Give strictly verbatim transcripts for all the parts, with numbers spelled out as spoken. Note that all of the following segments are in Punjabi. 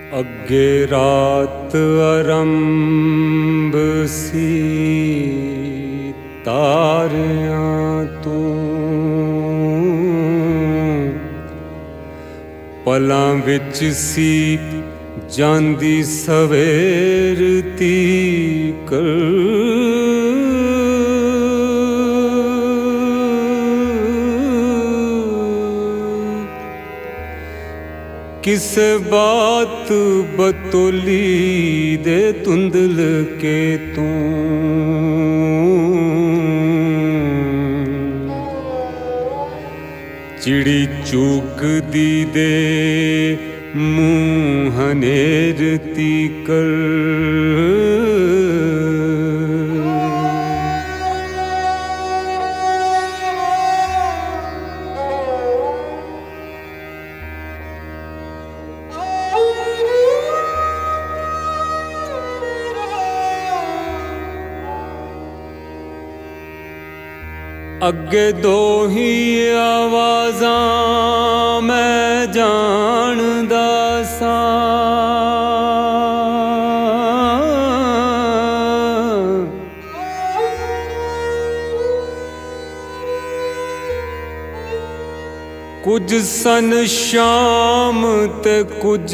अगे रात आरंभ सी तारियां तू पलां विच सी जांदी सवेर तीकर किसे बात बतौली दे तुंदल के तू चिड़ी चूक दी दे मुँह हनेर तीकर अगे दो ही आवाज़ां मैं जानदा सा कुछ सन शाम ते कुछ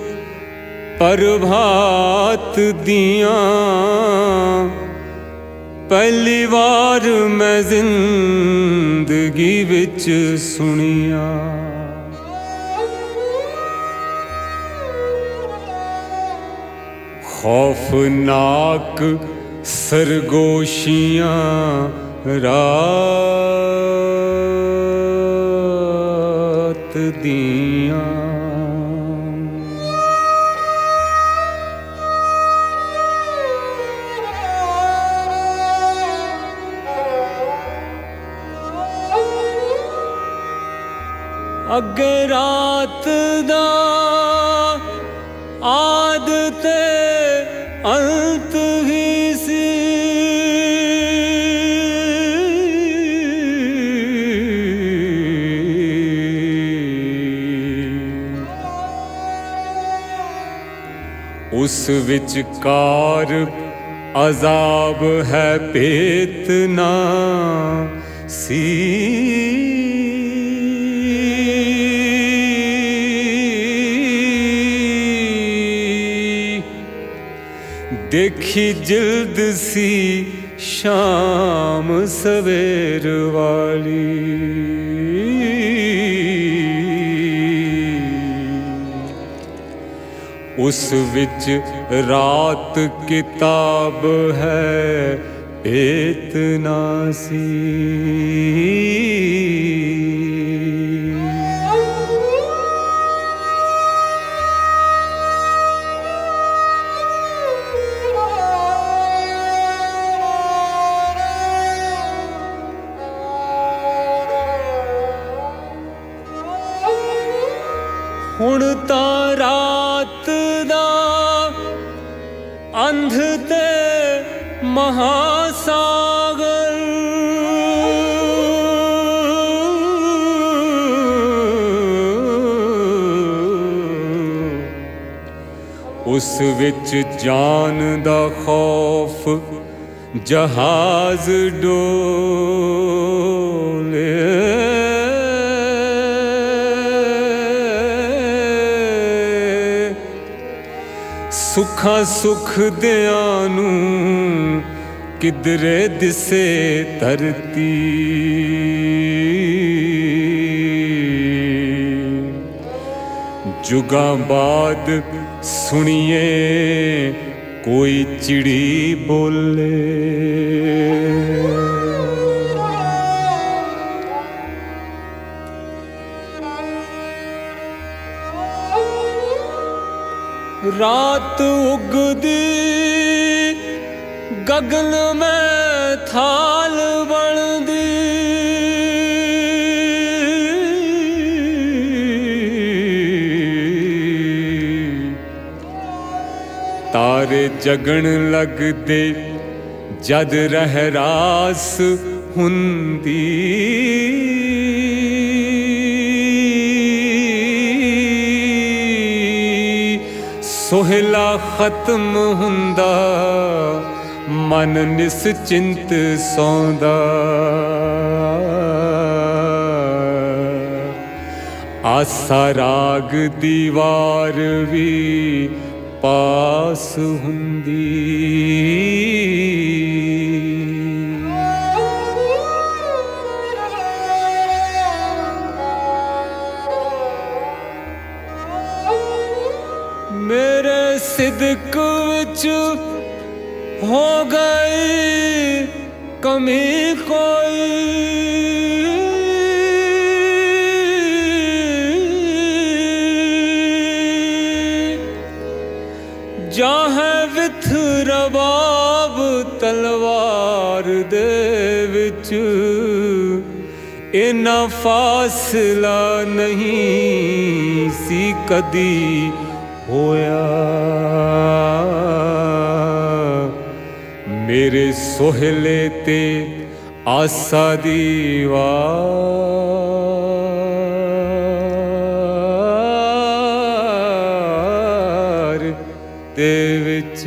प्रभात दियां पहली बार मैं जिंदगी विच सुनिया खौफनाक सरगोशियां रात दियां अगे रात दा आद ते अंत ही सी उस विचकार अजाब है पेतना सी देखी जिल्द सी शाम सवेर वाली उस विच रात किताब है पेतना सी हुण तां रात दा अंध ते महासागर उस विच जान दा खौफ जहाज डोले सुखा सुख दियां नू किधरे दिसे धरती जुगां बाद सुनिए कोई चिड़ी बोले रात उगदी गगन में थाल बनदी तारे जगन लगदे जद रहरास हुंदी सोहला खत्म हुंदा मन निश्चिंत सौंदा। आसा राग दीवार भी पास हुंदी। मेरे सिदक विच हो गई कमी कोई, जाहे विथ रबाब तलवार दे विच इना फासला नहीं सी कदी होया। मेरे सोहले ते आसा दीवार दे विच।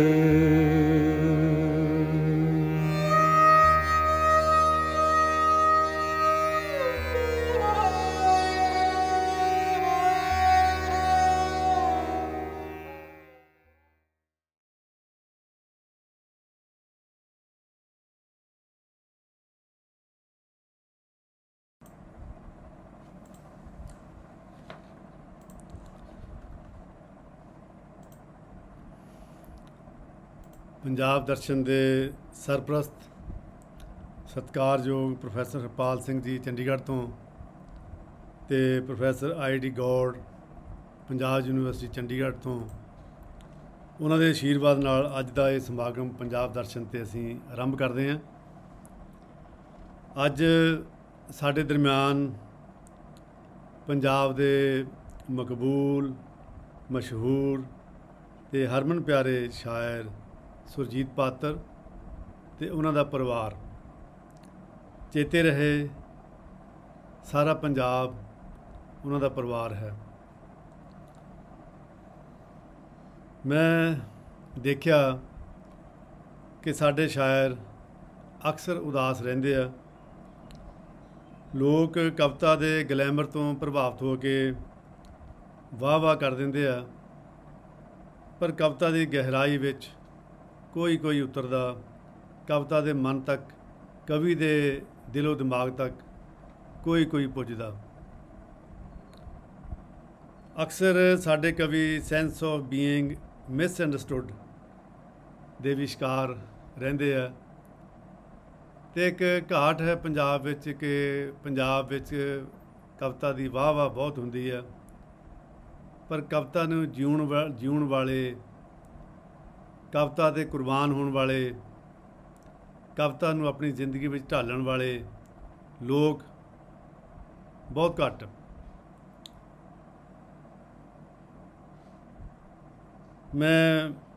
पंजाब दर्शन के सरप्रस्त सत्कारयोग प्रोफैसर हरपाल सिंह जी चंडीगढ़ तो ते professor I D Gaur Punjab university Chandigarh तो उन्हों के आशीर्वाद नाल अज का यह समागम पंजाब दर्शन ते असीं आरंभ करते हैं। अज साडे दरम्यान पंजाब के मकबूल मशहूर ते हरमन प्यारे शायर सुरजीत पात्र ते उन्हां दा परिवार। चेते रहे सारा पंजाब उन्हां दा परिवार है। मैं देखिया कि साडे शायर अक्सर उदास रहिंदे आ। लोग कविता के ग्लैमर तो प्रभावित हो के वाह वाह कर दिंदे आ, पर कविता की गहराई विच कोई कोई उतरदा, कविता के मन तक, कवि के दिलो दिमाग तक कोई कोई पुजदा। अक्सर साडे कवि सेंस ऑफ बीइंग मिसअंडरस्टूड दे विचकार रहिंदे आ। ते एक घाट है पंजाब विच कि पंजाब विच कविता की वाह वाह बहुत हुंदी है, पर कविता नूं जीउण वा जीउण वाले, कविता के कुर्बान होने वाले, कविता नूं अपनी जिंदगी में ढालण वाले लोग बहुत घट। मैं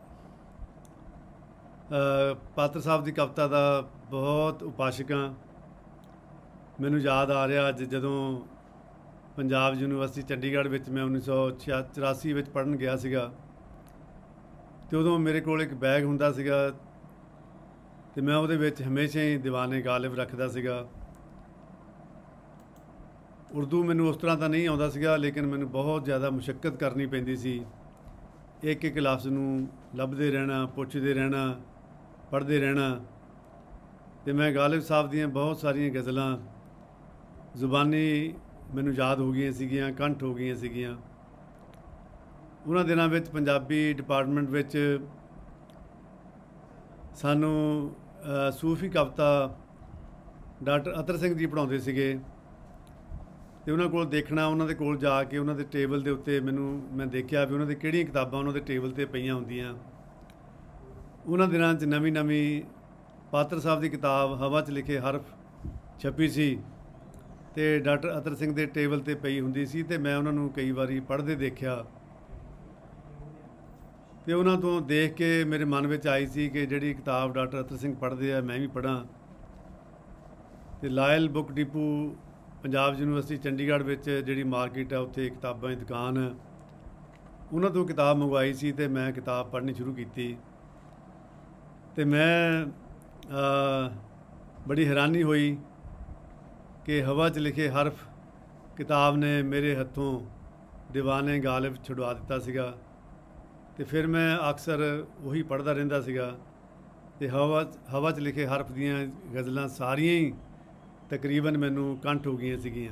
पात्र साहब की कविता का बहुत उपासक हाँ। मैनूं याद आ रहा अज जदों पंजाब यूनिवर्सिटी चंडीगढ़ विच मैं उन्नीस सौ छिया चौरासी विच पढ़न गया सीगा, तो उदों मेरे कोल एक बैग हुंदा सीगा ते मैं उहदे विच हमेशा ही दीवाने गालिब रखदा सीगा। उर्दू मैनूं उस तरह तो नहीं आउंदा सीगा, लेकिन मैनूं बहुत ज़्यादा मुशक्कत करनी पैंदी सी। एक एक लफ्ज़ नूं लभदे रहना, पुछदे रहना, पढ़दे रहना। ते मैं गालिब साहब दीयां बहुत सारियां गज़लां जुबानी मैनूं याद हो गई सीगियां, कंठ हो गई सीगियां। उन्हां दिनां विच पंजाबी डिपार्टमेंट विच सानू सूफी कविता डॉक्टर अतर सिंह जी पढ़ाउंदे सीगे। ते उन्हां कोल देखना, उन्हां दे कोल जाके उन्हां दे टेबल दे उत्ते मैनूं मैं देखिया भी उन्हां दे किहड़ियां किताबां उन्हां दे टेबल ते पईयां हुंदियां। उन्हां दिनां च नवीं नवीं पात्र साहब की किताब हवा च लिखे हरफ छपी सी ते डॉक्टर अतर सिंह दे टेबल ते पई हुंदी सी ते मैं उन्हां नूं कई वारी पढ़दे देखिया। तो उन्होंने तो देख के मेरे मन में आई सी कि जिहड़ी किताब डॉक्टर अतर सिंह पढ़ते हैं मैं भी पढ़ा। तो Lyall book depot Punjab university Chandigarh में जिहड़ी मार्केट है उत्थे किताबां की दुकान है, ਉਹਨਾਂ ਤੋਂ ਕਿਤਾਬ ਮੰਗਵਾਈ ਸੀ ਤੇ ਮੈਂ ਕਿਤਾਬ ਪੜ੍ਹਨੀ ਸ਼ੁਰੂ ਕੀਤੀ ਤੇ ਮੈਂ ਬੜੀ ਹੈਰਾਨੀ ਹੋਈ ਕਿ ਹਵਾ 'ਚ ਲਿਖੇ ਹਰਫ ਕਿਤਾਬ ਨੇ ਮੇਰੇ ਹੱਥੋਂ ਦੀਵਾਨੇ ਗਾਲਿਬ ਛੁਡਵਾ ਦਿੱਤਾ ਸੀਗਾ। ਤੇ ਫਿਰ ਮੈਂ ਅਕਸਰ ਉਹੀ ਪੜ੍ਹਦਾ ਰਹਿੰਦਾ ਸੀਗਾ ਤੇ ਹਵਾ ਹਵਾ 'ਚ ਲਿਖੇ ਹਰਫ ਦੀਆਂ ਗਜ਼ਲਾਂ ਸਾਰੀਆਂ ਹੀ ਤਕਰੀਬਨ ਮੈਨੂੰ ਕੰਠ ਹੋ ਗਈਆਂ ਸੀਗੀਆਂ।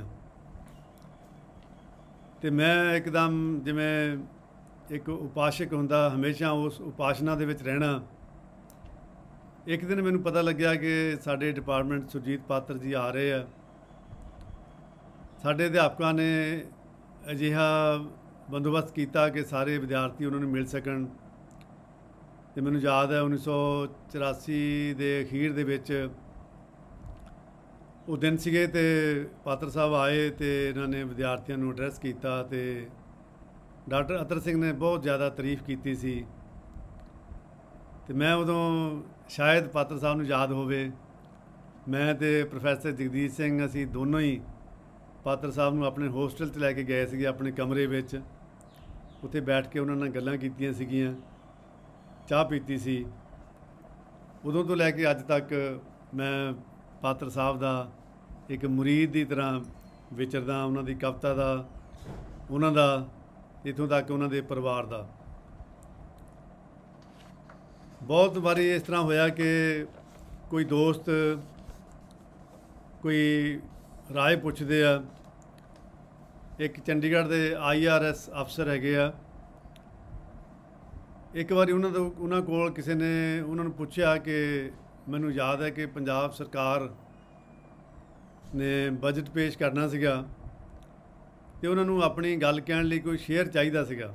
ਤੇ ਮੈਂ ਇੱਕਦਮ ਜਿਵੇਂ ਇੱਕ ਉਪਾਸ਼ਕ ਹੁੰਦਾ, ਹਮੇਸ਼ਾ ਉਸ ਉਪਾਸ਼ਨਾ ਦੇ ਵਿੱਚ ਰਹਿਣਾ। ਇੱਕ ਦਿਨ ਮੈਨੂੰ ਪਤਾ ਲੱਗਿਆ ਕਿ ਸਾਡੇ ਡਿਪਾਰਟਮੈਂਟ ਸੁਰਜੀਤ ਪਾਤਰ ਜੀ ਆ ਰਹੇ ਆ। ਸਾਡੇ ਅਧਿਆਪਕਾਂ ਨੇ ਅਜਿਹਾ ਬੰਦੋਬਸਤ ਕੀਤਾ ਕਿ ਸਾਰੇ ਵਿਦਿਆਰਥੀ ਉਹਨਾਂ ਨੂੰ ਮਿਲ ਸਕਣ। ਤੇ ਮੈਨੂੰ ਯਾਦ ਹੈ ਉੱਨੀ ਸੌ ਚੁਰਾਸੀ ਦੇ ਅਖੀਰ ਦੇ ਵਿੱਚ ਉਹ ਦਿਨ ਸੀਗੇ ਤੇ ਪਾਤਰ ਸਾਹਿਬ ਆਏ ਤੇ ਇਹਨਾਂ ਨੇ ਵਿਦਿਆਰਥੀਆਂ ਨੂੰ ਐਡਰੈਸ ਕੀਤਾ ਤੇ ਡਾਕਟਰ ਅਤਰ ਸਿੰਘ ਨੇ ਬਹੁਤ ਜ਼ਿਆਦਾ ਤਾਰੀਫ ਕੀਤੀ ਸੀ। ਤੇ ਮੈਂ ਉਦੋਂ ਸ਼ਾਇਦ ਪਾਤਰ ਸਾਹਿਬ ਨੂੰ ਯਾਦ ਹੋਵੇ, ਮੈਂ ਤੇ ਪ੍ਰੋਫੈਸਰ ਜਗਦੀਸ਼ ਸਿੰਘ ਅਸੀਂ ਦੋਨੋਂ ਹੀ ਪਾਤਰ ਸਾਹਿਬ ਨੂੰ ਆਪਣੇ ਹੋਸਟਲ 'ਚ ਲੈ ਕੇ ਗਏ ਸੀਗੇ, ਆਪਣੇ ਕਮਰੇ ਵਿੱਚ। ਉੱਥੇ ਬੈਠ ਕੇ ਉਹਨਾਂ ਨਾਲ ਗੱਲਾਂ ਕੀਤੀਆਂ ਸੀਗੀਆਂ, ਚਾਹ ਪੀਤੀ ਸੀ। ਉਦੋਂ ਤੋਂ ਲੈ ਕੇ ਅੱਜ ਤੱਕ ਮੈਂ ਪਾਤਰ ਸਾਹਿਬ ਦਾ ਇੱਕ ਮੁਰੀਦ ਦੀ ਤਰ੍ਹਾਂ ਵਿਚਰਦਾ, ਉਹਨਾਂ ਦੀ ਕਵਿਤਾ ਦਾ, ਉਹਨਾਂ ਦਾ, ਇੱਥੋਂ ਤੱਕ ਉਹਨਾਂ ਦੇ ਪਰਿਵਾਰ ਦਾ। ਬਹੁਤ ਵਾਰੀ ਇਸ ਤਰ੍ਹਾਂ ਹੋਇਆ ਕਿ ਕੋਈ ਦੋਸਤ ਕੋਈ ਰਾਏ ਪੁੱਛਦੇ ਆ। ਇੱਕ ਚੰਡੀਗੜ੍ਹ ਦੇ ਆਈ ਆਰ ਐਸ ਅਫਸਰ ਹੈਗੇ ਆ। ਇੱਕ ਵਾਰੀ ਉਹਨਾਂ ਤੋਂ ਉਹਨਾਂ ਕੋਲ ਕਿਸੇ ਨੇ ਉਹਨਾਂ ਨੂੰ ਪੁੱਛਿਆ ਕਿ ਮੈਨੂੰ ਯਾਦ ਹੈ ਕਿ ਪੰਜਾਬ ਸਰਕਾਰ ਨੇ ਬਜਟ ਪੇਸ਼ ਕਰਨਾ ਸੀਗਾ ਤੇ ਉਹਨਾਂ ਨੂੰ ਆਪਣੀ ਗੱਲ ਕਹਿਣ ਲਈ ਕੋਈ ਸ਼ੇਅਰ ਚਾਹੀਦਾ ਸੀਗਾ।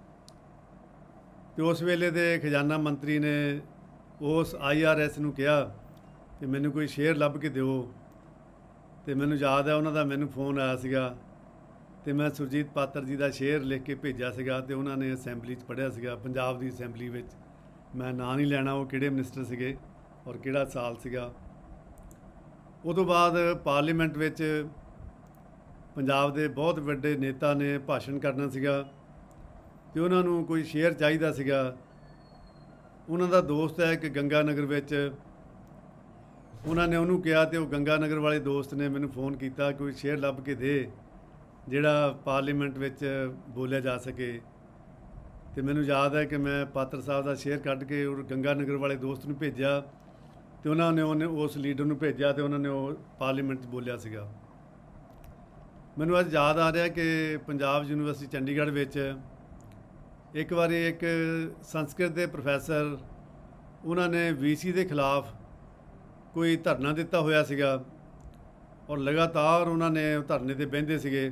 ਤੇ ਉਸ ਵੇਲੇ ਦੇ ਖਜ਼ਾਨਾ ਮੰਤਰੀ ਨੇ ਉਸ ਆਈ ਆਰ ਐਸ ਨੂੰ ਕਿਹਾ ਕਿ ਮੈਨੂੰ ਕੋਈ ਸ਼ੇਅਰ ਲੱਭ ਕੇ ਦਿਓ। ਤੇ ਮੈਨੂੰ ਯਾਦ ਹੈ ਉਹਨਾਂ ਦਾ ਮੈਨੂੰ ਫੋਨ ਆਇਆ ਸੀਗਾ ਤੇ ਮੈਂ ਸੁਰਜੀਤ ਪਾਤਰ ਜੀ ਦਾ ਸ਼ੇਅਰ ਲਿਖ ਕੇ ਭੇਜਿਆ ਸੀਗਾ ਤੇ ਉਹਨਾਂ ਨੇ ਅਸੈਂਬਲੀ 'ਚ ਪੜ੍ਹਿਆ ਸੀਗਾ, ਪੰਜਾਬ ਦੀ ਅਸੈਂਬਲੀ ਵਿੱਚ। ਮੈਂ ਨਾਂ ਨਹੀਂ ਲੈਣਾ ਉਹ ਕਿਹੜੇ ਮਿਨਿਸਟਰ ਸੀਗੇ ਔਰ ਕਿਹੜਾ ਸਾਲ ਸੀਗਾ। ਉਹ ਤੋਂ ਬਾਅਦ ਪਾਰਲੀਮੈਂਟ ਵਿੱਚ ਪੰਜਾਬ ਦੇ ਬਹੁਤ ਵੱਡੇ ਨੇਤਾ ਨੇ ਭਾਸ਼ਣ ਕਰਨਾ ਸੀਗਾ ਤੇ ਉਹਨਾਂ ਨੂੰ ਕੋਈ ਸ਼ੇਅਰ ਚਾਹੀਦਾ ਸੀਗਾ। ਉਹਨਾਂ ਦਾ ਦੋਸਤ ਹੈ ਕਿ ਗੰਗਾ ਨਗਰ ਵਿੱਚ, ਉਹਨਾਂ ਨੇ ਉਹਨੂੰ ਕਿਹਾ ਤੇ ਉਹ ਗੰਗਾ ਨਗਰ ਵਾਲੇ ਦੋਸਤ ਨੇ ਮੈਨੂੰ ਫੋਨ ਕੀਤਾ ਕੋਈ ਸ਼ੇਅਰ ਲੱਭ ਕੇ ਦੇ ਜਿਹੜਾ ਪਾਰਲੀਮੈਂਟ ਵਿੱਚ ਬੋਲਿਆ ਜਾ ਸਕੇ। ਤੇ ਮੈਨੂੰ ਯਾਦ ਹੈ ਕਿ ਮੈਂ ਪਾਤਰ ਸਾਹਿਬ ਦਾ ਸ਼ੇਅਰ ਕੱਢ ਕੇ ਉਹ ਗੰਗਾ ਨਗਰ ਵਾਲੇ ਦੋਸਤ ਨੂੰ ਭੇਜਿਆ ਤੇ ਉਹਨਾਂ ਨੇ ਉਹਨੇ ਉਸ ਲੀਡਰ ਨੂੰ ਭੇਜਿਆ ਤੇ ਉਹਨਾਂ ਨੇ ਉਹ ਪਾਰਲੀਮੈਂਟ 'ਚ ਬੋਲਿਆ ਸੀਗਾ। ਮੈਨੂੰ ਅੱਜ ਯਾਦ ਆ ਰਿਹਾ ਕਿ ਪੰਜਾਬ ਯੂਨੀਵਰਸਿਟੀ ਚੰਡੀਗੜ੍ਹ ਵਿੱਚ ਇੱਕ ਵਾਰੀ ਇੱਕ ਸੰਸਕ੍ਰਿਤ ਦੇ ਪ੍ਰੋਫੈਸਰ, ਉਹਨਾਂ ਨੇ ਵੀ ਸੀ ਦੇ ਖਿਲਾਫ ਕੋਈ ਧਰਨਾ ਦਿੱਤਾ ਹੋਇਆ ਸੀਗਾ ਔਰ ਲਗਾਤਾਰ ਉਹਨਾਂ ਨੇ ਉਹ ਧਰਨੇ 'ਤੇ ਬਹਿੰਦੇ ਸੀਗੇ।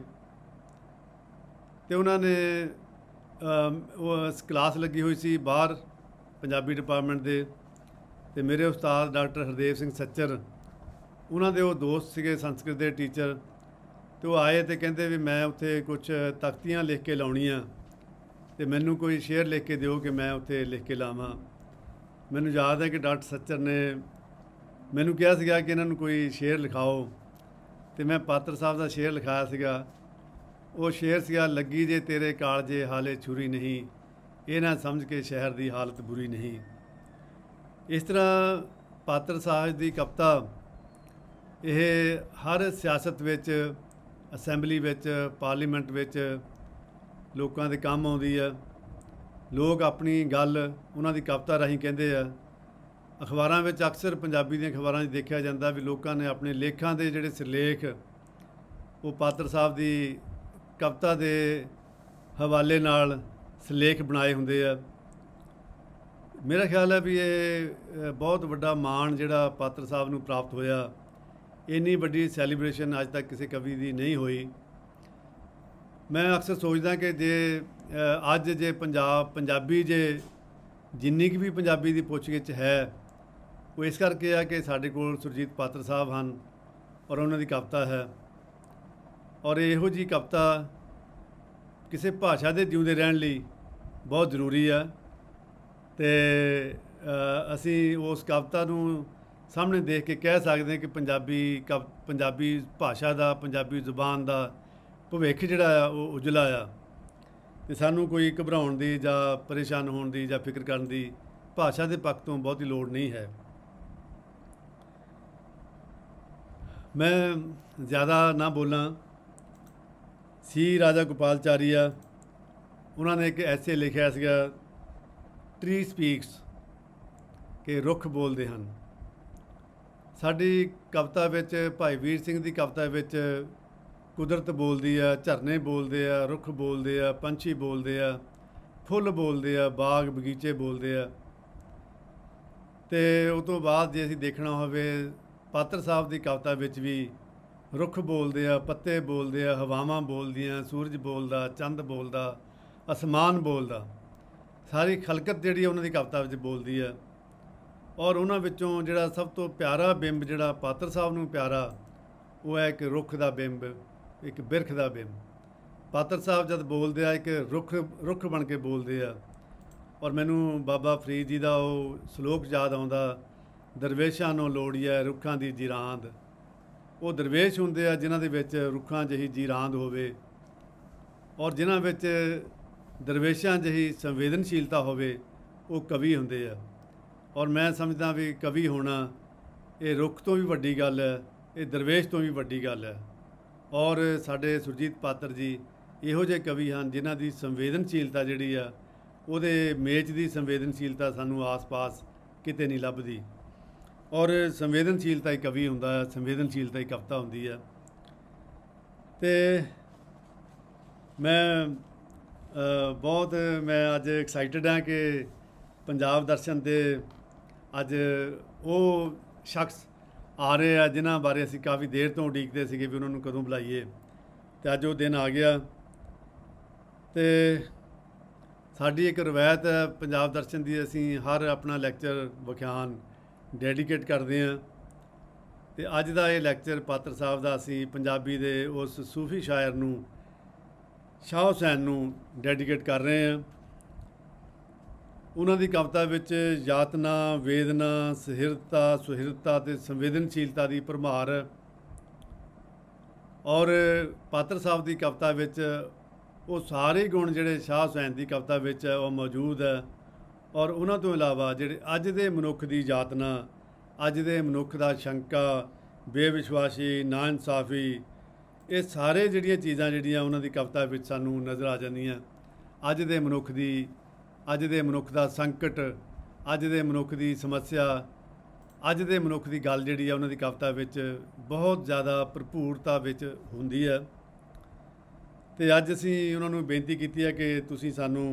ਤੇ ਉਹਨਾਂ ਨੇ ਉਹ ਕਲਾਸ ਲੱਗੀ ਹੋਈ ਸੀ ਬਾਹਰ ਪੰਜਾਬੀ ਡਿਪਾਰਟਮੈਂਟ ਦੇ ਤੇ ਮੇਰੇ ਉਸਤਾਦ ਡਾਕਟਰ ਹਰਦੇਵ ਸਿੰਘ ਸੱਚਰ, ਉਹਨਾਂ ਦੇ ਉਹ ਦੋਸਤ ਸੀਗੇ ਸੰਸਕ੍ਰਿਤ ਦੇ ਟੀਚਰ। ਤੇ ਉਹ ਆਏ ਤੇ ਕਹਿੰਦੇ ਵੀ ਮੈਂ ਉੱਥੇ ਕੁਝ ਤਖਤੀਆਂ ਲਿਖ ਕੇ ਲਾਉਣੀਆਂ ਤੇ ਮੈਨੂੰ ਕੋਈ ਸ਼ੇਅਰ ਲਿਖ ਕੇ ਦਿਓ ਕਿ ਮੈਂ ਉੱਥੇ ਲਿਖ ਕੇ ਲਾਵਾਂ। ਮੈਨੂੰ ਯਾਦ ਹੈ ਕਿ ਡਾਕਟਰ ਸੱਚਰ ਨੇ ਮੈਨੂੰ ਕਿਹਾ ਸੀਗਾ ਕਿ ਇਹਨਾਂ ਨੂੰ ਕੋਈ ਸ਼ੇਅਰ ਲਿਖਾਓ ਤੇ ਮੈਂ ਪਾਤਰ ਸਾਹਿਬ ਦਾ ਸ਼ੇਅਰ ਲਿਖਾਇਆ ਸੀਗਾ। ਉਹ ਸ਼ੇਅਰ ਸੀਗਾ, ਲੱਗੀ ਜੇ ਤੇਰੇ ਕਾਲਜੇ ਹਾਲੇ ਛੁਰੀ ਨਹੀਂ, ਇਹ ਨਾ ਸਮਝ ਕੇ ਸ਼ਹਿਰ ਦੀ ਹਾਲਤ ਬੁਰੀ ਨਹੀਂ। ਇਸ ਤਰ੍ਹਾਂ ਪਾਤਰ ਸਾਹਿਬ ਦੀ ਕਵਿਤਾ ਇਹ ਹਰ ਸਿਆਸਤ ਵਿੱਚ, ਅਸੈਂਬਲੀ ਵਿੱਚ, ਪਾਰਲੀਮੈਂਟ ਵਿੱਚ ਲੋਕਾਂ ਦੇ ਕੰਮ ਆਉਂਦੀ ਆ। ਲੋਕ ਆਪਣੀ ਗੱਲ ਉਹਨਾਂ ਦੀ ਕਵਿਤਾ ਰਾਹੀਂ ਕਹਿੰਦੇ ਆ। ਅਖਬਾਰਾਂ ਵਿੱਚ ਅਕਸਰ ਪੰਜਾਬੀ ਦੀਆਂ ਅਖਬਾਰਾਂ 'ਚ ਦੇਖਿਆ ਜਾਂਦਾ ਵੀ ਲੋਕਾਂ ਨੇ ਆਪਣੇ ਲੇਖਾਂ ਦੇ ਜਿਹੜੇ ਸਿਰਲੇਖ ਉਹ ਪਾਤਰ ਸਾਹਿਬ ਦੀ ਕਵਿਤਾ ਦੇ ਹਵਾਲੇ ਨਾਲ ਸਿਰਲੇਖ ਬਣਾਏ ਹੁੰਦੇ ਆ। ਮੇਰਾ ਖਿਆਲ ਹੈ ਵੀ ਇਹ ਬਹੁਤ ਵੱਡਾ ਮਾਣ ਜਿਹੜਾ ਪਾਤਰ ਸਾਹਿਬ ਨੂੰ ਪ੍ਰਾਪਤ ਹੋਇਆ। ਇੰਨੀ ਵੱਡੀ ਸੈਲੀਬ੍ਰੇਸ਼ਨ ਅੱਜ ਤੱਕ ਕਿਸੇ ਕਵੀ ਦੀ ਨਹੀਂ ਹੋਈ। ਮੈਂ ਅਕਸਰ ਸੋਚਦਾ ਕਿ ਜੇ ਅੱਜ ਜੇ ਪੰਜਾਬ ਪੰਜਾਬੀ ਜੇ ਜਿੰਨੀ ਕੁ ਵੀ ਪੰਜਾਬੀ ਦੀ ਪੁੱਛਗਿੱਛ ਹੈ ਉਹ ਇਸ ਕਰਕੇ ਆ ਕਿ ਸਾਡੇ ਕੋਲ ਸੁਰਜੀਤ ਪਾਤਰ ਸਾਹਿਬ ਹਨ ਔਰ ਉਹਨਾਂ ਦੀ ਕਵਿਤਾ ਹੈ। ਔਰ ਇਹੋ ਜਿਹੀ ਕਵਿਤਾ ਕਿਸੇ ਭਾਸ਼ਾ ਦੇ ਜਿਉਂਦੇ ਰਹਿਣ ਲਈ ਬਹੁਤ ਜ਼ਰੂਰੀ ਆ। ਤੇ ਅਸੀਂ ਉਸ ਕਵਿਤਾ ਨੂੰ ਸਾਹਮਣੇ ਦੇਖ ਕੇ ਕਹਿ ਸਕਦੇ ਹਾਂ ਕਿ ਪੰਜਾਬੀ ਕਵ ਪੰਜਾਬੀ ਭਾਸ਼ਾ ਦਾ, ਪੰਜਾਬੀ ਜ਼ੁਬਾਨ ਦਾ ਭਵਿੱਖ ਜਿਹੜਾ ਆ ਉਹ ਉਜਲਾ ਆ। ਤੇ ਸਾਨੂੰ ਕੋਈ ਘਬਰਾਉਣ ਦੀ ਜਾਂ ਪਰੇਸ਼ਾਨ ਹੋਣ ਦੀ ਜਾਂ ਫਿਕਰ ਕਰਨ ਦੀ ਭਾਸ਼ਾ ਦੇ ਪੱਖ ਤੋਂ ਬਹੁਤੀ ਲੋੜ ਨਹੀਂ ਹੈ। ਮੈਂ ਜ਼ਿਆਦਾ ਨਾ ਬੋਲਾਂ। ਸੀ ਰਾਜਾ ਗੋਪਾਲਚਾਰੀਆ ਉਹਨਾਂ ਨੇ ਇੱਕ ਐਸੇ ਲਿਖਿਆ ਸੀਗਾ, ਟਰੀ ਸਪੀਕਸ, ਕਿ ਰੁੱਖ ਬੋਲਦੇ ਹਨ। ਸਾਡੀ ਕਵਿਤਾ ਵਿੱਚ, ਭਾਈ ਵੀਰ ਸਿੰਘ ਦੀ ਕਵਿਤਾ ਵਿੱਚ ਕੁਦਰਤ ਬੋਲਦੀ ਆ, ਝਰਨੇ ਬੋਲਦੇ ਆ, ਰੁੱਖ ਬੋਲਦੇ ਆ, ਪੰਛੀ ਬੋਲਦੇ ਆ, ਫੁੱਲ ਬੋਲਦੇ ਆ, ਬਾਗ ਬਗੀਚੇ ਬੋਲਦੇ ਆ। ਅਤੇ ਉਹ ਤੋਂ ਬਾਅਦ ਜੇ ਅਸੀਂ ਦੇਖਣਾ ਹੋਵੇ, ਪਾਤਰ ਸਾਹਿਬ ਦੀ ਕਵਿਤਾ ਵਿੱਚ ਵੀ ਰੁੱਖ ਬੋਲਦੇ ਆ, ਪੱਤੇ ਬੋਲਦੇ ਆ, ਹਵਾਵਾਂ ਬੋਲਦੀਆਂ, ਸੂਰਜ ਬੋਲਦਾ, ਚੰਦ ਬੋਲਦਾ, ਅਸਮਾਨ ਬੋਲਦਾ। ਸਾਰੀ ਖਲਕਤ ਜਿਹੜੀ ਉਹਨਾਂ ਦੀ ਕਵਿਤਾ ਵਿੱਚ ਬੋਲਦੀ ਆ। ਔਰ ਉਹਨਾਂ ਵਿੱਚੋਂ ਜਿਹੜਾ ਸਭ ਤੋਂ ਪਿਆਰਾ ਬਿੰਬ ਜਿਹੜਾ ਪਾਤਰ ਸਾਹਿਬ ਨੂੰ ਪਿਆਰਾ, ਉਹ ਹੈ ਇੱਕ ਰੁੱਖ ਦਾ ਬਿੰਬ, ਇੱਕ ਬਿਰਖ ਦਾ ਬਿੰਬ। ਪਾਤਰ ਸਾਹਿਬ ਜਦ ਬੋਲਦੇ ਆ, ਇੱਕ ਰੁੱਖ ਰੁੱਖ ਬਣ ਕੇ ਬੋਲਦੇ ਆ। ਔਰ ਮੈਨੂੰ ਬਾਬਾ ਫਰੀਦ ਜੀ ਦਾ ਉਹ ਸਲੋਕ ਯਾਦ ਆਉਂਦਾ, ਦਰਵੇਸ਼ਾਂ ਨੂੰ ਲੋੜੀ ਹੈ ਰੁੱਖਾਂ ਦੀ ਜੀਰਾਂਦ। ਉਹ ਦਰਵੇਸ਼ ਹੁੰਦੇ ਆ ਜਿਨ੍ਹਾਂ ਦੇ ਵਿੱਚ ਰੁੱਖਾਂ ਜਿਹੀ ਜੀਰਾਂਦ ਹੋਵੇ, ਔਰ ਜਿਨ੍ਹਾਂ ਵਿੱਚ ਦਰਵੇਸ਼ਾਂ ਜਿਹੀ ਸੰਵੇਦਨਸ਼ੀਲਤਾ ਹੋਵੇ, ਉਹ ਕਵੀ ਹੁੰਦੇ ਆ। ਔਰ ਮੈਂ ਸਮਝਦਾ ਵੀ ਕਵੀ ਹੋਣਾ ਇਹ ਰੁੱਖ ਤੋਂ ਵੀ ਵੱਡੀ ਗੱਲ ਹੈ, ਇਹ ਦਰਵੇਸ਼ ਤੋਂ ਵੀ ਵੱਡੀ ਗੱਲ ਹੈ। ਔਰ ਸਾਡੇ ਸੁਰਜੀਤ ਪਾਤਰ ਜੀ ਇਹੋ ਜਿਹੇ ਕਵੀ ਹਨ ਜਿਨ੍ਹਾਂ ਦੀ ਸੰਵੇਦਨਸ਼ੀਲਤਾ ਜਿਹੜੀ ਆ, ਉਹਦੇ ਮੇਚ ਦੀ ਸੰਵੇਦਨਸ਼ੀਲਤਾ ਸਾਨੂੰ ਆਸ-ਪਾਸ ਕਿਤੇ ਨਹੀਂ ਲੱਭਦੀ। ਔਰ ਸੰਵੇਦਨਸ਼ੀਲਤਾ ਹੀ ਕਵੀ ਹੁੰਦਾ ਹੈ, ਸੰਵੇਦਨਸ਼ੀਲਤਾ ਹੀ ਕਵਿਤਾ ਹੁੰਦੀ ਹੈ। ਅਤੇ ਮੈਂ ਬਹੁਤ ਮੈਂ ਅੱਜ ਐਕਸਾਈਟਡ ਹਾਂ ਕਿ ਪੰਜਾਬ ਦਰਸ਼ਨ ਦੇ ਅੱਜ ਉਹ ਸ਼ਖਸ ਆ ਰਹੇ ਆ ਜਿਨ੍ਹਾਂ ਬਾਰੇ ਅਸੀਂ ਕਾਫੀ ਦੇਰ ਤੋਂ ਉਡੀਕਦੇ ਸੀਗੇ ਵੀ ਉਹਨਾਂ ਨੂੰ ਕਦੋਂ ਬੁਲਾਈਏ, ਅਤੇ ਅੱਜ ਉਹ ਦਿਨ ਆ ਗਿਆ। ਅਤੇ ਸਾਡੀ ਇੱਕ ਰਵਾਇਤ ਹੈ ਪੰਜਾਬ ਦਰਸ਼ਨ ਦੀ, ਅਸੀਂ ਹਰ ਆਪਣਾ ਲੈਕਚਰ ਵਿਖਿਆਨ ਡੈਡੀਕੇਟ ਕਰਦੇ ਹਾਂ। ਅਤੇ ਅੱਜ ਦਾ ਇਹ ਲੈਕਚਰ ਪਾਤਰ ਸਾਹਿਬ ਦਾ ਅਸੀਂ ਪੰਜਾਬੀ ਦੇ ਉਸ ਸੂਫੀ ਸ਼ਾਇਰ ਨੂੰ, ਸ਼ਾਹ ਹੁਸੈਨ ਨੂੰ ਡੈਡੀਕੇਟ ਕਰ ਰਹੇ ਹਾਂ। ਉਹਨਾਂ ਦੀ ਕਵਿਤਾ ਵਿੱਚ ਯਾਤਨਾ, ਵੇਦਨਾ, ਸਹਿਰਤਾ, ਸੁਹਿਰਤਾ ਅਤੇ ਸੰਵੇਦਨਸ਼ੀਲਤਾ ਦੀ ਭਰਮਾਰ। ਔਰ ਪਾਤਰ ਸਾਹਿਬ ਦੀ ਕਵਿਤਾ ਵਿੱਚ ਉਹ ਸਾਰੇ ਗੁਣ ਜਿਹੜੇ ਸ਼ਾਹ ਹੁਸੈਨ ਦੀ ਕਵਿਤਾ ਵਿੱਚ ਹੈ ਉਹ ਮੌਜੂਦ ਹੈ। ਔਰ ਉਹਨਾਂ ਤੋਂ ਇਲਾਵਾ ਜਿਹੜੇ ਅੱਜ ਦੇ ਮਨੁੱਖ ਦੀ ਯਾਤਨਾ, ਅੱਜ ਦੇ ਮਨੁੱਖ ਦਾ ਸ਼ੰਕਾ, ਬੇਵਿਸ਼ਵਾਸੀ, ਨਾਇਨਸਾਫੀ, ਇਹ ਸਾਰੇ ਜਿਹੜੀਆਂ ਚੀਜ਼ਾਂ ਜਿਹੜੀਆਂ ਉਹਨਾਂ ਦੀ ਕਵਿਤਾ ਵਿੱਚ ਸਾਨੂੰ ਨਜ਼ਰ ਆ ਜਾਂਦੀਆਂ। ਅੱਜ ਦੇ ਮਨੁੱਖ ਦੀ, ਅੱਜ ਦੇ ਮਨੁੱਖ ਦਾ ਸੰਕਟ, ਅੱਜ ਦੇ ਮਨੁੱਖ ਦੀ ਸਮੱਸਿਆ, ਅੱਜ ਦੇ ਮਨੁੱਖ ਦੀ ਗੱਲ ਜਿਹੜੀ ਆ ਉਹਨਾਂ ਦੀ ਕਵਿਤਾ ਵਿੱਚ ਬਹੁਤ ਜ਼ਿਆਦਾ ਭਰਪੂਰਤਾ ਵਿੱਚ ਹੁੰਦੀ ਹੈ। ਅਤੇ ਅੱਜ ਅਸੀਂ ਉਹਨਾਂ ਨੂੰ ਬੇਨਤੀ ਕੀਤੀ ਹੈ ਕਿ ਤੁਸੀਂ ਸਾਨੂੰ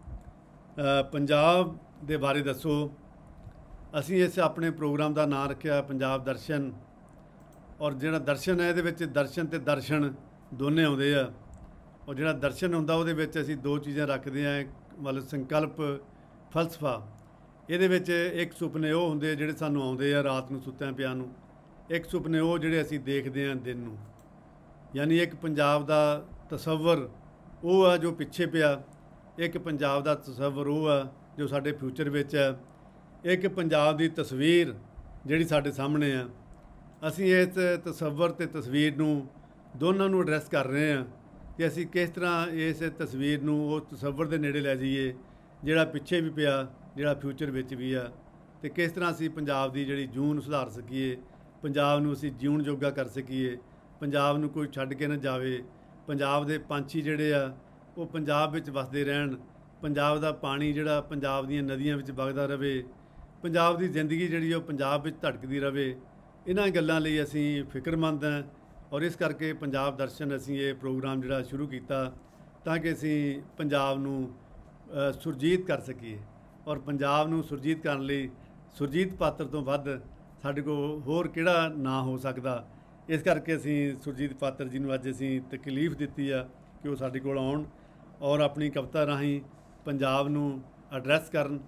ਪੰਜਾਬ ਦੇ ਬਾਰੇ ਦੱਸੋ। ਅਸੀਂ ਇਸ ਆਪਣੇ ਪ੍ਰੋਗਰਾਮ ਦਾ ਨਾਂ ਰੱਖਿਆ ਪੰਜਾਬ ਦਰਸ਼ਨ। ਔਰ ਜਿਹੜਾ ਦਰਸ਼ਨ ਹੈ ਇਹਦੇ ਵਿੱਚ ਦਰਸ਼ਨ ਅਤੇ ਦਰਸ਼ਨ ਦੋਨੇ ਆਉਂਦੇ ਆ। ਔਰ ਜਿਹੜਾ ਦਰਸ਼ਨ ਹੁੰਦਾ ਉਹਦੇ ਵਿੱਚ ਅਸੀਂ ਦੋ ਚੀਜ਼ਾਂ ਰੱਖਦੇ ਹਾਂ, ਮਤਲਬ ਸੰਕਲਪ, ਫਲਸਫਾ। ਇਹਦੇ ਵਿੱਚ ਇੱਕ ਸੁਪਨੇ ਉਹ ਹੁੰਦੇ ਜਿਹੜੇ ਸਾਨੂੰ ਆਉਂਦੇ ਆ ਰਾਤ ਨੂੰ ਸੁੱਤਿਆਂ ਪਿਆਂ ਨੂੰ, ਇੱਕ ਸੁਪਨੇ ਉਹ ਜਿਹੜੇ ਅਸੀਂ ਦੇਖਦੇ ਹਾਂ ਦਿਨ ਨੂੰ। ਯਾਨੀ ਇੱਕ ਪੰਜਾਬ ਦਾ ਤਸੱਵਰ ਉਹ ਆ ਜੋ ਪਿੱਛੇ ਪਿਆ, ਇੱਕ ਪੰਜਾਬ ਦਾ ਤਸੱਵਰ ਉਹ ਆ ਜੋ ਸਾਡੇ ਫਿਊਚਰ ਵਿੱਚ ਹੈ, ਇੱਕ ਪੰਜਾਬ ਦੀ ਤਸਵੀਰ ਜਿਹੜੀ ਸਾਡੇ ਸਾਹਮਣੇ ਆ। ਅਸੀਂ ਇਸ ਤਸੱਵਰ ਅਤੇ ਤਸਵੀਰ ਨੂੰ ਦੋਨਾਂ ਨੂੰ ਐਡਰੈਸ ਕਰ ਰਹੇ ਹਾਂ ਕਿ ਅਸੀਂ ਕਿਸ ਤਰ੍ਹਾਂ ਇਸ ਤਸਵੀਰ ਨੂੰ ਉਹ ਤਸੱਵਰ ਦੇ ਨੇੜੇ ਲੈ ਜਾਈਏ ਜਿਹੜਾ ਪਿੱਛੇ ਵੀ ਪਿਆ, ਜਿਹੜਾ ਫਿਊਚਰ ਵਿੱਚ ਵੀ ਆ, ਅਤੇ ਕਿਸ ਤਰ੍ਹਾਂ ਅਸੀਂ ਪੰਜਾਬ ਦੀ ਜਿਹੜੀ ਜੂਨ ਨੂੰ ਸੁਧਾਰ ਸਕੀਏ, ਪੰਜਾਬ ਨੂੰ ਅਸੀਂ ਜਿਉਣ ਜੋਗਾ ਕਰ ਸਕੀਏ, ਪੰਜਾਬ ਨੂੰ ਕੋਈ ਛੱਡ ਕੇ ਨਾ ਜਾਵੇ, ਪੰਜਾਬ ਦੇ ਪੰਛੀ ਜਿਹੜੇ ਆ ਉਹ ਪੰਜਾਬ ਵਿੱਚ ਵਸਦੇ ਰਹਿਣ, ਪੰਜਾਬ ਦਾ ਪਾਣੀ ਜਿਹੜਾ ਪੰਜਾਬ ਦੀਆਂ ਨਦੀਆਂ ਵਿੱਚ ਵਗਦਾ ਰਹੇ, ਪੰਜਾਬ ਦੀ ਜ਼ਿੰਦਗੀ ਜਿਹੜੀ ਉਹ ਪੰਜਾਬ ਵਿੱਚ ਧੜਕਦੀ ਰਹੇ। ਇਹਨਾਂ ਗੱਲਾਂ ਲਈ ਅਸੀਂ ਫਿਕਰਮੰਦ ਹਾਂ। ਔਰ ਇਸ ਕਰਕੇ ਪੰਜਾਬ ਦਰਸ਼ਨ ਅਸੀਂ ਇਹ ਪ੍ਰੋਗਰਾਮ ਜਿਹੜਾ ਸ਼ੁਰੂ ਕੀਤਾ ਤਾਂ ਕਿ ਅਸੀਂ ਪੰਜਾਬ ਨੂੰ ਸੁਰਜੀਤ ਕਰ ਸਕੀਏ। ਔਰ ਪੰਜਾਬ ਨੂੰ ਸੁਰਜੀਤ ਕਰਨ ਲਈ ਸੁਰਜੀਤ ਪਾਤਰ ਤੋਂ ਵੱਧ ਸਾਡੇ ਕੋਲ ਹੋਰ ਕਿਹੜਾ ਨਾਂ ਹੋ ਸਕਦਾ। ਇਸ ਕਰਕੇ ਅਸੀਂ ਸੁਰਜੀਤ ਪਾਤਰ ਜੀ ਨੂੰ ਅੱਜ ਅਸੀਂ ਤਕਲੀਫ ਦਿੱਤੀ ਆ ਕਿ ਉਹ ਸਾਡੇ ਕੋਲ ਆਉਣ ਔਰ ਆਪਣੀ ਕਵਿਤਾ ਰਾਹੀਂ ਪੰਜਾਬ ਨੂੰ ਐਡਰੈਸ ਕਰਨ।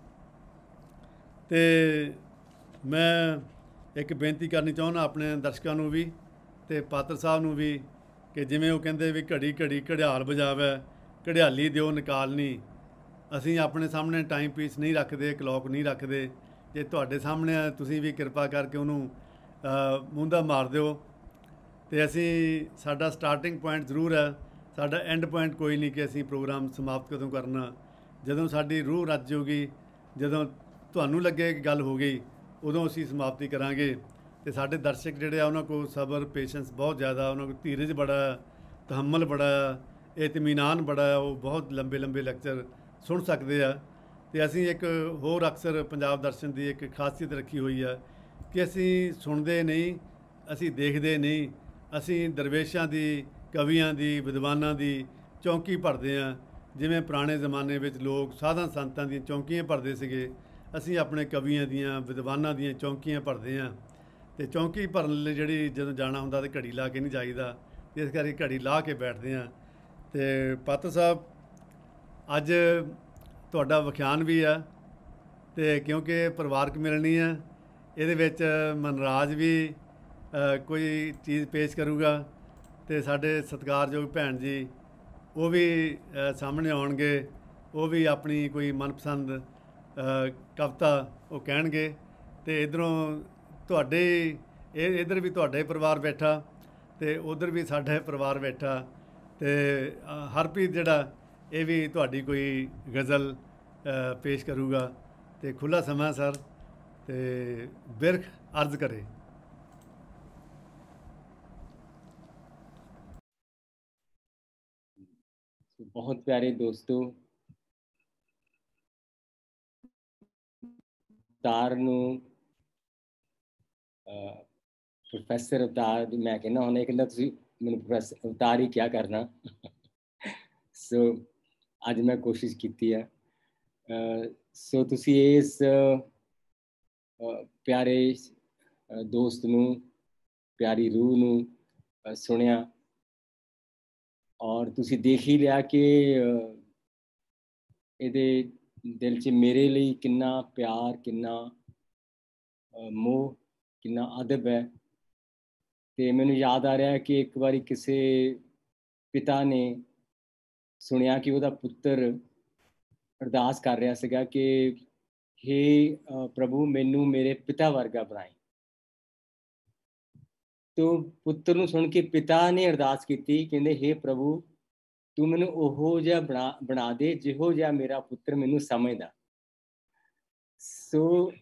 ਅਤੇ ਮੈਂ ਇੱਕ ਬੇਨਤੀ ਕਰਨੀ ਚਾਹੁੰਦਾ ਆਪਣੇ ਦਰਸ਼ਕਾਂ ਨੂੰ ਵੀ ਅਤੇ ਪਾਤਰ ਸਾਹਿਬ ਨੂੰ ਵੀ ਕਿ ਜਿਵੇਂ ਉਹ ਕਹਿੰਦੇ ਵੀ ਘੜੀ ਘੜੀ ਘੜਿਆਲ ਵਜਾਵੇ, ਘੜਿਆਲੀ ਦਿਓ ਨਿਕਾਲਣੀ। ਅਸੀਂ ਆਪਣੇ ਸਾਹਮਣੇ ਟਾਈਮ ਪੀਸ ਨਹੀਂ ਰੱਖਦੇ, ਕਲੌਕ ਨਹੀਂ ਰੱਖਦੇ। ਜੇ ਤੁਹਾਡੇ ਸਾਹਮਣੇ ਤੁਸੀਂ ਵੀ ਕਿਰਪਾ ਕਰਕੇ ਉਹਨੂੰ ਮੂੰਹ ਦਾ ਮਾਰ ਦਿਓ। ਅਤੇ ਅਸੀਂ ਸਾਡਾ ਸਟਾਰਟਿੰਗ ਪੁਆਇੰਟ ਜ਼ਰੂਰ ਹੈ ਸਾਡਾ ਐਂਡ ਪੁਆਇੰਟ ਕੋਈ ਨਹੀਂ ਕਿ ਅਸੀਂ ਪ੍ਰੋਗਰਾਮ ਸਮਾਪਤ ਕਦੋਂ ਕਰਨਾ। ਜਦੋਂ ਸਾਡੀ ਰੂਹ ਰੱਜ ਜਾਊਗੀ, ਜਦੋਂ ਤੁਹਾਨੂੰ ਲੱਗੇ ਕਿ ਗੱਲ ਹੋ ਗਈ, ਉਦੋਂ ਅਸੀਂ ਸਮਾਪਤੀ ਕਰਾਂਗੇ। ਤੇ ਸਾਡੇ ਦਰਸ਼ਕ ਜਿਹੜੇ ਆ ਉਹਨਾਂ ਕੋਲ ਸਬਰ ਪੇਸ਼ੈਂਸ ਬਹੁਤ ਜ਼ਿਆਦਾ, ਉਹਨਾਂ ਕੋਲ ਧੀਰਜ ਬੜਾ, ਤਹੰਮਲ ਬੜਾ, ਇਤਮੀਨਾਨ ਬੜਾ, ਉਹ ਬਹੁਤ ਲੰਬੇ ਲੰਬੇ ਲੈਕਚਰ ਸੁਣ ਸਕਦੇ ਆ। ਤੇ ਅਸੀਂ ਇੱਕ ਹੋਰ ਅਕਸਰ ਪੰਜਾਬ ਦਰਸ਼ਨ ਦੀ ਇੱਕ ਖਾਸੀਅਤ ਰੱਖੀ ਹੋਈ ਆ ਕਿ ਅਸੀਂ ਸੁਣਦੇ ਨਹੀਂ, ਅਸੀਂ ਦੇਖਦੇ ਨਹੀਂ, ਅਸੀਂ ਦਰਵੇਸ਼ਾਂ ਦੀ, ਕਵੀਆਂ ਦੀ, ਵਿਦਵਾਨਾਂ ਦੀ ਚੌਂਕੀ ਭਰਦੇ ਹਾਂ। ਜਿਵੇਂ ਪੁਰਾਣੇ ਜ਼ਮਾਨੇ ਵਿੱਚ ਲੋਕ ਸਾਧਾਂ ਸੰਤਾਂ ਦੀਆਂ ਚੌਂਕੀਆਂ ਭਰਦੇ ਸੀਗੇ, ਅਸੀਂ ਆਪਣੇ ਕਵੀਆਂ ਦੀਆਂ, ਵਿਦਵਾਨਾਂ ਦੀਆਂ ਚੌਂਕੀਆਂ ਭਰਦੇ ਹਾਂ। ਤੇ ਚੌਂਕੀ ਭਰਨ ਲਈ ਜਿਹੜੀ ਜਦੋਂ ਜਾਣਾ ਹੁੰਦਾ ਤਾਂ ਘੜੀ ਲਾ ਕੇ ਨਹੀਂ ਜਾਈਦਾ, ਇਸ ਕਰਕੇ ਘੜੀ ਲਾ ਕੇ ਬੈਠਦੇ ਹਾਂ। ਤੇ ਪਾਤਰ ਸਾਹਿਬ, ਅੱਜ ਤੁਹਾਡਾ ਵਿਖਿਆਨ ਵੀ ਆ, ਤੇ ਕਿਉਂਕਿ ਪਰਿਵਾਰਕ ਮਿਲਣੀ ਆ, ਇਹਦੇ ਵਿੱਚ ਮਨਰਾਜ ਵੀ ਅ, ਕੋਈ ਚੀਜ਼ ਪੇਸ਼ ਕਰੂਗਾ, ਤੇ ਸਾਡੇ ਸਤਿਕਾਰਯੋਗ ਭੈਣ ਜੀ ਉਹ ਵੀ ਅ, ਸਾਹਮਣੇ ਆਉਣਗੇ, ਉਹ ਵੀ ਆਪਣੀ ਕੋਈ ਮਨਪਸੰਦ ਅ, ਕਵਿਤਾ ਉਹ ਕਹਿਣਗੇ। ਤੇ ਇੱਧਰੋਂ ਤੁਹਾਡੇ ਇਹ ਇੱਧਰ ਵੀ ਤੁਹਾਡਾ ਹੀ ਪਰਿਵਾਰ ਬੈਠਾ, ਤੇ ਉੱਧਰ ਵੀ ਸਾਡਾ ਪਰਿਵਾਰ ਬੈਠਾ, ਤੇ ਅ, ਹਰਪ੍ਰੀਤ ਜਿਹੜਾ ਇਹ ਵੀ ਤੁਹਾਡੀ ਕੋਈ ਗਜ਼ਲ ਅ, ਪੇਸ਼ ਕਰੂਗਾ। ਤੇ ਖੁੱਲ੍ਹਾ ਸਮਾਂ ਸਰ, ਤੇ ਬਿਰਖ ਅਰਜ਼ ਕਰੇ। बहुत प्यारे दोस्तों, अवतार नू प्रोफैसर अवतार मैं कहना होना, कहना तुसी मैनू प्रोफैसर अवतार ही क्या करना। सो अज मैं कोशिश की है। सो तुसी इस प्यारे दोस्त नू, प्यारी रूह नू सुनिया, और तुसी देख ही लिया कि ਇਹਦੇ ਦਿਲ 'ਚ ਮੇਰੇ ਲਈ ਕਿੰਨਾ ਪਿਆਰ, ਕਿੰਨਾ ਮੋਹ, ਕਿੰਨਾ ਅਦਬ ਹੈ। ਤੇ ਮੈਨੂੰ ਯਾਦ ਆ ਰਿਹਾ ਕਿ ਇੱਕ ਵਾਰੀ ਕਿਸੇ ਪਿਤਾ ਨੇ ਸੁਣਿਆ ਕਿ ਉਹਦਾ ਪੁੱਤਰ ਅਰਦਾਸ ਕਰ ਰਿਹਾ ਸੀਗਾ ਕਿ ਹੇ ਪ੍ਰਭੂ ਮੈਨੂੰ ਮੇਰੇ ਪਿਤਾ ਵਰਗਾ ਬਣਾਈ। ਤੋ ਪੁੱਤਰ ਨੂੰ ਸੁਣ ਕੇ ਪਿਤਾ ਨੇ ਅਰਦਾਸ ਕੀਤੀ, ਕਹਿੰਦੇ ਹੇ ਪ੍ਰਭੂ ਤੂੰ ਮੈਨੂੰ ਉਹੋ ਜਿਹਾ ਬਣਾ ਬਣਾ ਦੇ ਜਿਹੋ ਜਿਹਾ ਮੇਰਾ ਪੁੱਤਰ ਮੈਨੂੰ ਸਮਝਦਾ। ਸੋ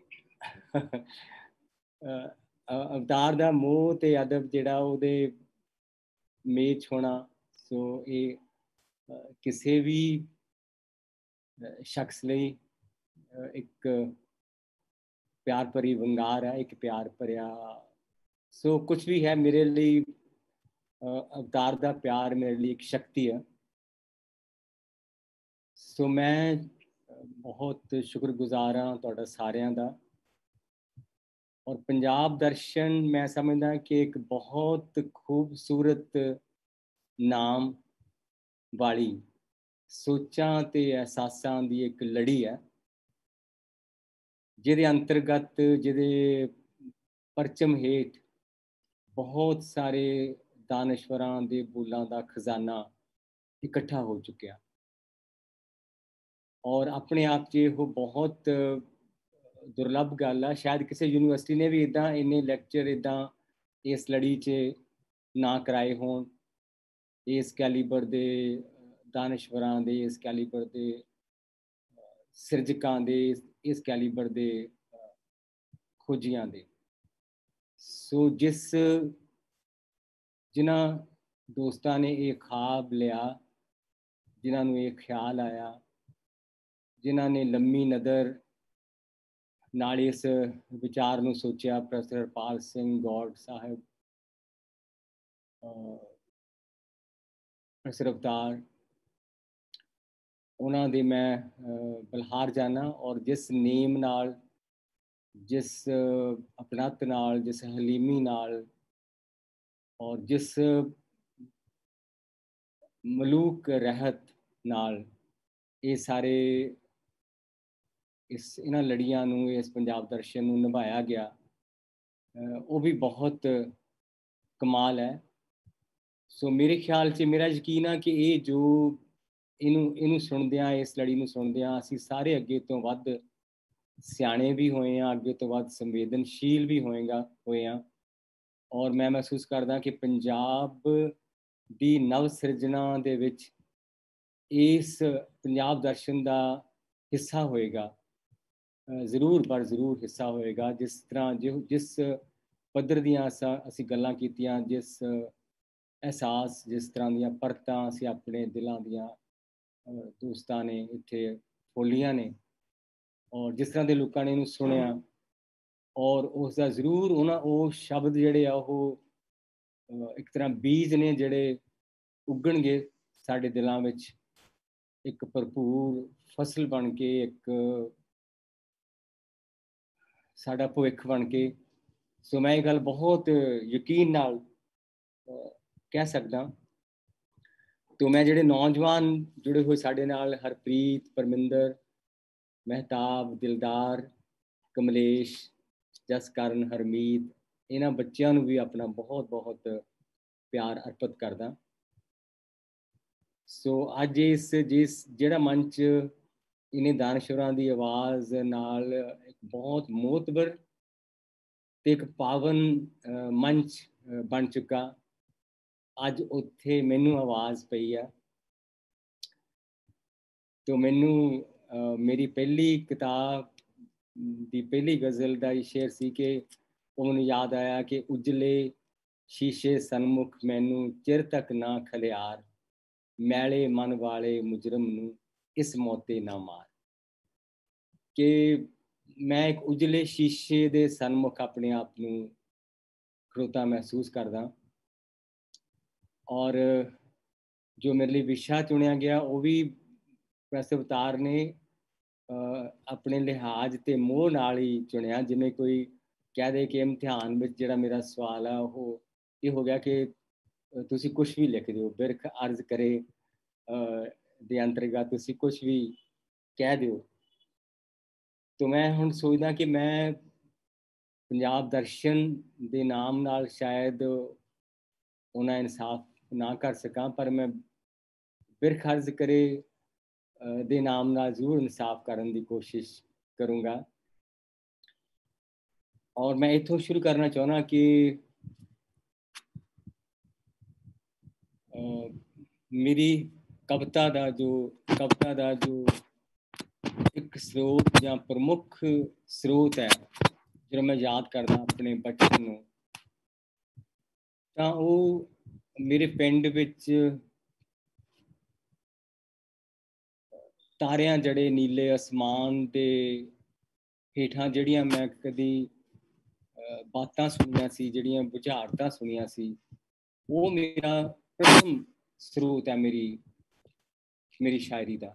ਅਵਤਾਰ ਦਾ ਮੋਹ ਤੇ ਅਦਬ ਜਿਹੜਾ ਉਹਦੇ ਮੇਚ ਹੋਣਾ, ਸੋ ਇਹ ਕਿਸੇ ਵੀ ਸ਼ਖਸ ਲਈ ਇੱਕ ਪਿਆਰ ਭਰੀ ਵੰਗਾਰ ਹੈ, ਇੱਕ ਪਿਆਰ ਭਰਿਆ। ਸੋ ਕੁਛ ਵੀ ਹੈ ਮੇਰੇ ਲਈ, ਅਵਤਾਰ ਦਾ ਪਿਆਰ ਮੇਰੇ ਲਈ ਇੱਕ ਸ਼ਕਤੀ ਹੈ। ਸੋ ਮੈਂ ਬਹੁਤ ਸ਼ੁਕਰਗੁਜ਼ਾਰ ਹਾਂ ਤੁਹਾਡਾ ਸਾਰਿਆਂ ਦਾ। ਔਰ ਪੰਜਾਬ ਦਰਸ਼ਨ ਮੈਂ ਸਮਝਦਾ ਕਿ ਇੱਕ ਬਹੁਤ ਖੂਬਸੂਰਤ ਨਾਮ ਵਾਲੀ ਸੋਚਾਂ ਤੇ ਅਹਿਸਾਸਾਂ ਦੀ ਇੱਕ ਲੜੀ ਹੈ, ਜਿਹਦੇ ਅੰਤਰਗਤ, ਜਿਹਦੇ ਪਰਚਮ ਹੇਠ ਬਹੁਤ ਸਾਰੇ ਦਾਨਸ਼ਵਰਾਂ ਦੇ ਬੋਲਾਂ ਦਾ ਖਜ਼ਾਨਾ ਇਕੱਠਾ ਹੋ ਚੁੱਕਿਆ। ਔਰ ਆਪਣੇ ਆਪ 'ਚ ਉਹ ਬਹੁਤ ਦੁਰਲੱਭ ਗੱਲ ਆ। ਸ਼ਾਇਦ ਕਿਸੇ ਯੂਨੀਵਰਸਿਟੀ ਨੇ ਵੀ ਇੱਦਾਂ ਇੰਨੇ ਲੈਕਚਰ ਇੱਦਾਂ ਇਸ ਲੜੀ 'ਚ ਨਾ ਕਰਾਏ ਹੋਣ, ਇਸ ਕੈਲੀਬਰ ਦੇ ਦਾਨਸ਼ਵਰਾਂ ਦੇ, ਇਸ ਕੈਲੀਬਰ ਦੇ ਸਿਰਜਕਾਂ ਦੇ, ਇਸ ਕੈਲੀਬਰ ਦੇ ਖੋਜੀਆਂ ਦੇ। ਸੋ ਜਿਸ ਜਿਨ੍ਹਾਂ ਦੋਸਤਾਂ ਨੇ ਇਹ ਖਾਬ ਲਿਆ, ਜਿਨ੍ਹਾਂ ਨੂੰ ਇਹ ਖਿਆਲ ਆਇਆ, ਜਿਨ੍ਹਾਂ ਨੇ ਲੰਮੀ ਨਜ਼ਰ ਨਾਲ ਇਸ ਵਿਚਾਰ ਨੂੰ ਸੋਚਿਆ, ਪ੍ਰੋਫੈਸਰ ਹਰਪਾਲ ਸਿੰਘ ਗੌਡ ਸਾਹਿਬ, ਪ੍ਰੋਫੈਸਰ ਅਵਤਾਰ, ਉਹਨਾਂ ਦੇ ਮੈਂ ਬਲਹਾਰ ਜਾਣਾ। ਔਰ ਜਿਸ ਨੇਮ ਨਾਲ, ਜਿਸ ਅਪਣੱਤ ਨਾਲ, ਜਿਸ ਹਲੀਮੀ ਨਾਲ, ਔਰ ਜਿਸ ਮਲੂਕ ਰਹਿਤ ਨਾਲ ਇਹ ਸਾਰੇ ਇਸ ਇਹਨਾਂ ਲੜੀਆਂ ਨੂੰ, ਇਸ ਪੰਜਾਬ ਦਰਸ਼ਨ ਨੂੰ ਨਿਭਾਇਆ ਗਿਆ, ਉਹ ਵੀ ਬਹੁਤ ਕਮਾਲ ਹੈ। ਸੋ ਮੇਰੇ ਖਿਆਲ 'ਚ, ਮੇਰਾ ਯਕੀਨ ਆ ਕਿ ਇਹ ਜੋ ਇਹਨੂੰ ਇਹਨੂੰ ਸੁਣਦਿਆਂ, ਇਸ ਲੜੀ ਨੂੰ ਸੁਣਦਿਆਂ ਅਸੀਂ ਸਾਰੇ ਅੱਗੇ ਤੋਂ ਵੱਧ ਸਿਆਣੇ ਵੀ ਹੋਏ ਹਾਂ, ਅੱਗੇ ਤੋਂ ਵੱਧ ਸੰਵੇਦਨਸ਼ੀਲ ਵੀ ਹੋਏਗਾ ਹੋਏ ਹਾਂ। ਔਰ ਮੈਂ ਮਹਿਸੂਸ ਕਰਦਾ ਕਿ ਪੰਜਾਬ ਦੀ ਨਵ ਸਿਰਜਣਾ ਦੇ ਵਿੱਚ ਇਸ ਪੰਜਾਬ ਦਰਸ਼ਨ ਦਾ ਹਿੱਸਾ ਹੋਏਗਾ, ਜ਼ਰੂਰ ਪਰ ਜ਼ਰੂਰ ਹਿੱਸਾ ਹੋਏਗਾ। ਜਿਸ ਤਰ੍ਹਾਂ ਜੋ ਜਿਸ ਪੱਧਰ ਦੀਆਂ ਅਸਾਂ ਅਸੀਂ ਗੱਲਾਂ ਕੀਤੀਆਂ, ਜਿਸ ਅਹਿਸਾਸ, ਜਿਸ ਤਰ੍ਹਾਂ ਦੀਆਂ ਪਰਤਾਂ ਅਸੀਂ ਆਪਣੇ ਦਿਲਾਂ ਦੀਆਂ ਦੋਸਤਾਂ ਨੇ ਇੱਥੇ ਫੋਲੀਆਂ ਨੇ, ਔਰ ਜਿਸ ਤਰ੍ਹਾਂ ਦੇ ਲੋਕਾਂ ਨੇ ਇਹਨੂੰ ਸੁਣਿਆ, ਔਰ ਉਸ ਦਾ ਜ਼ਰੂਰ ਉਹਨਾਂ ਉਹ ਸ਼ਬਦ ਜਿਹੜੇ ਆ ਉਹ ਇੱਕ ਤਰ੍ਹਾਂ ਬੀਜ ਨੇ ਜਿਹੜੇ ਉੱਗਣਗੇ ਸਾਡੇ ਦਿਲਾਂ ਵਿੱਚ, ਇੱਕ ਭਰਪੂਰ ਫਸਲ ਬਣ ਕੇ, ਇੱਕ ਸਾਡਾ ਭਵਿੱਖ ਬਣ ਕੇ। ਸੋ ਮੈਂ ਇਹ ਗੱਲ ਬਹੁਤ ਯਕੀਨ ਨਾਲ ਕਹਿ ਸਕਦਾ। ਤੋ ਮੈਂ ਜਿਹੜੇ ਨੌਜਵਾਨ ਜੁੜੇ ਹੋਏ ਸਾਡੇ ਨਾਲ, ਹਰਪ੍ਰੀਤ, ਪਰਮਿੰਦਰ, ਮਹਿਤਾਬ, ਦਿਲਦਾਰ, ਕਮਲੇਸ਼, ਜਸਕਰਨ, ਹਰਮੀਤ, ਇਹਨਾਂ ਬੱਚਿਆਂ ਨੂੰ ਵੀ ਆਪਣਾ ਬਹੁਤ ਬਹੁਤ ਪਿਆਰ ਅਰਪਿਤ ਕਰਦਾ। ਸੋ ਅੱਜ ਇਸ ਜਿਸ ਜਿਹੜਾ ਮੰਚ ਇਹਨੇ ਦਾਨਸ਼ਵਰਾਂ ਦੀ ਆਵਾਜ਼ ਨਾਲ ਇੱਕ ਬਹੁਤ ਮੋਤਬਰ ਤੇ ਇੱਕ ਪਾਵਨ ਮੰਚ ਬਣ ਚੁੱਕਾ, ਅੱਜ ਉੱਥੇ ਮੈਨੂੰ ਆਵਾਜ਼ ਪਈ ਆ। ਤੋ ਮੈਨੂੰ ਮੇਰੀ ਪਹਿਲੀ ਕਿਤਾਬ ਦੀ ਪਹਿਲੀ ਗਜ਼ਲ ਦਾ ਇਹ ਸ਼ੇਰ ਸੀ ਕਿ ਉਹ ਮੈਨੂੰ ਯਾਦ ਆਇਆ ਕਿ ਉਜਲੇ ਸ਼ੀਸ਼ੇ ਸਨਮੁਖ ਮੈਨੂੰ ਚਿਰ ਤੱਕ ਨਾ ਖਲਿਆਰ, ਮੈਲੇ ਮਨ ਵਾਲੇ ਮੁਜਰਮ ਨੂੰ ਇਸ ਮੌਤੇ ਨਾ ਮਾਰ। ਕਿ ਮੈਂ ਇੱਕ ਉਜਲੇ ਸ਼ੀਸ਼ੇ ਦੇ ਸਨਮੁਖ ਆਪਣੇ ਆਪ ਨੂੰ ਖੜੋਤਾ ਮਹਿਸੂਸ ਕਰਦਾ, ਔਰ ਜੋ ਮੇਰੇ ਲਈ ਵਿਸ਼ਾ ਚੁਣਿਆ ਗਿਆ ਉਹ ਵੀ ਪ੍ਰੋਫੈਸਰ ਅਵਤਾਰ ਨੇ ਆਪਣੇ ਲਿਹਾਜ਼ ਤੇ ਮੋਹ ਨਾਲ ਹੀ ਚੁਣਿਆ। ਜਿਵੇਂ ਕੋਈ ਕਹਿ ਦੇ ਕਿ ਇਮਤਿਹਾਨ ਵਿੱਚ ਜਿਹੜਾ ਮੇਰਾ ਸਵਾਲ ਆ ਉਹ ਇਹ ਹੋ ਗਿਆ ਕਿ ਤੁਸੀਂ ਕੁਛ ਵੀ ਲਿਖ ਦਿਓ, ਬਿਰਖ ਅਰਜ਼ ਕਰੇ ਦੇ ਅੰਤਰਗਤ ਤੁਸੀਂ ਕੁਛ ਵੀ ਕਹਿ ਦਿਓ। ਤੋ ਮੈਂ ਹੁਣ ਸੋਚਦਾ ਕਿ ਮੈਂ ਪੰਜਾਬ ਦਰਸ਼ਨ ਦੇ ਨਾਮ ਨਾਲ ਸ਼ਾਇਦ ਉਹਨਾਂ ਇਨਸਾਫ ਨਾ ਕਰ ਸਕਾਂ, ਪਰ ਮੈਂ ਬਿਰਖ ਅਰਜ਼ ਕਰੇ ਦੇ ਨਾਮ ਨਾਲ ਜ਼ਰੂਰ ਇਨਸਾਫ ਕਰਨ ਦੀ ਕੋਸ਼ਿਸ਼ ਕਰੂੰਗਾ। ਔਰ ਮੈਂ ਇੱਥੋਂ ਸ਼ੁਰੂ ਕਰਨਾ ਚਾਹੁੰਦਾ ਕਿ ਮੇਰੀ ਕਵਿਤਾ ਦਾ ਜੋ ਕਵਿਤਾ ਦਾ ਜੋ ਇੱਕ ਸਰੋਤ ਜਾਂ ਪ੍ਰਮੁੱਖ ਸਰੋਤ ਹੈ ਜਿਹੜਾ ਮੈਂ ਯਾਦ ਕਰਦਾ ਆਪਣੇ ਬਚਪਨ ਨੂੰ, ਤਾਂ ਉਹ ਮੇਰੇ ਪਿੰਡ ਵਿੱਚ ਤਾਰਿਆਂ ਜੜੇ ਨੀਲੇ ਅਸਮਾਨ ਦੇ ਹੇਠਾਂ ਜਿਹੜੀਆਂ ਮੈਂ ਕਦੀ ਬਾਤਾਂ ਸੁਣੀਆਂ ਸੀ, ਜਿਹੜੀਆਂ ਬੁਝਾਰਤਾਂ ਸੁਣੀਆਂ ਸੀ, ਉਹ ਮੇਰਾ ਪ੍ਰਥਮ ਸਰੋਤ ਹੈ ਮੇਰੀ ਮੇਰੀ ਸ਼ਾਇਰੀ ਦਾ।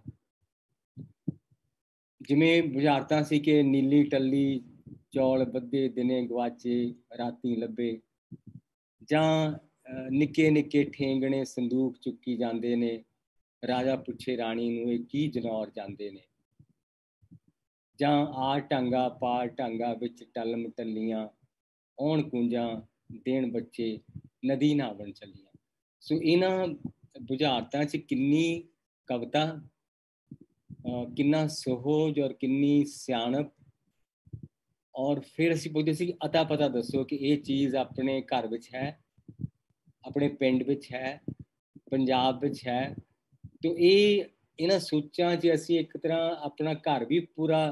ਜਿਵੇਂ ਬੁਝਾਰਤਾਂ ਸੀ ਕਿ ਨੀਲੀ ਟੱਲੀ ਚੌਲ ਬੱਧੇ ਦਿਨੇ ਗਵਾਚੇ ਰਾਤੀ ਲੱਭੇ, ਜਾਂ ਨਿੱਕੇ ਨਿੱਕੇ ਠੇਂਗਣੇ ਸੰਦੂਕ ਚੁੱਕੀ ਜਾਂਦੇ ਨੇ, ਰਾਜਾ ਪੁੱਛੇ ਰਾਣੀ ਨੂੰ ਇਹ ਕੀ ਜਨੌਰ ਜਾਂਦੇ ਨੇ, ਜਾਂ ਆ ਢਾਂਗਾ ਪਾ ਢਾਂਗਾ ਵਿੱਚ ਟਲਮ ਟੱਲੀਆਂ, ਆਉਣ ਕੁੰਜਾਂ ਦੇਣ ਬੱਚੇ ਨਦੀ ਨਾ ਬਣ ਚੱਲੀਆਂ। ਸੋ ਇਹਨਾਂ ਬੁਝਾਰਤਾਂ 'ਚ ਕਿੰਨੀ ਕਵਿਤਾ, ਕਿੰਨਾ ਸੁਹਜ ਔਰ ਕਿੰਨੀ ਸਿਆਣਪ। ਔਰ ਫਿਰ ਅਸੀਂ ਪੁੱਛਦੇ ਸੀ ਅਤਾ ਪਤਾ ਦੱਸੋ ਕਿ ਇਹ ਚੀਜ਼ ਆਪਣੇ ਘਰ ਵਿੱਚ ਹੈ, ਆਪਣੇ ਪਿੰਡ ਵਿੱਚ ਹੈ, ਪੰਜਾਬ ਵਿੱਚ ਹੈ। ਤੋ ਇਹ ਇਹਨਾਂ ਸੋਚਾਂ 'ਚ ਅਸੀਂ ਇੱਕ ਤਰ੍ਹਾਂ ਆਪਣਾ ਘਰ ਵੀ ਪੂਰਾ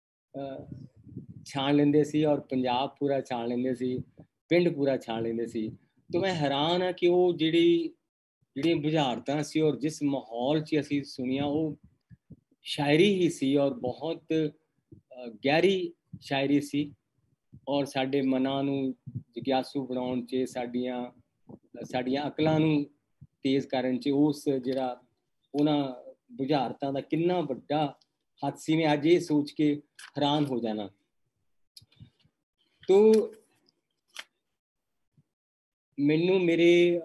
ਛਾਣ ਲੈਂਦੇ ਸੀ, ਔਰ ਪੰਜਾਬ ਪੂਰਾ ਛਾਣ ਲੈਂਦੇ ਸੀ, ਪਿੰਡ ਪੂਰਾ ਛਾਣ ਲੈਂਦੇ ਸੀ। ਤੋ ਮੈਂ ਹੈਰਾਨ ਹਾਂ ਕਿ ਉਹ ਜਿਹੜੀ ਜਿਹੜੀਆਂ ਬੁਝਾਰਤਾਂ ਸੀ ਔਰ ਜਿਸ ਮਾਹੌਲ 'ਚ ਅਸੀਂ ਸੁਣੀਆਂ, ਉਹ ਸ਼ਾਇਰੀ ਹੀ ਸੀ ਔਰ ਬਹੁਤ ਗਹਿਰੀ ਸ਼ਾਇਰੀ ਸੀ, ਔਰ ਸਾਡੇ ਮਨਾਂ ਨੂੰ ਜਿਗਿਆਸੂ ਬਣਾਉਣ 'ਚ, ਸਾਡੀਆਂ ਸਾਡੀਆਂ ਅਕਲਾਂ ਨੂੰ ਤੇਜ਼ ਕਰਨ 'ਚ ਉਸ ਜਿਹੜਾ ਉਹਨਾਂ ਬੁਝਾਰਤਾਂ ਦਾ ਕਿੰਨਾ ਵੱਡਾ ਹੱਥ ਸੀ, ਮੈਂ ਅੱਜ ਇਹ ਸੋਚ ਕੇ ਹੈਰਾਨ ਹੋ ਜਾਣਾ। ਤੋ ਮੈਨੂੰ ਮੇਰੇ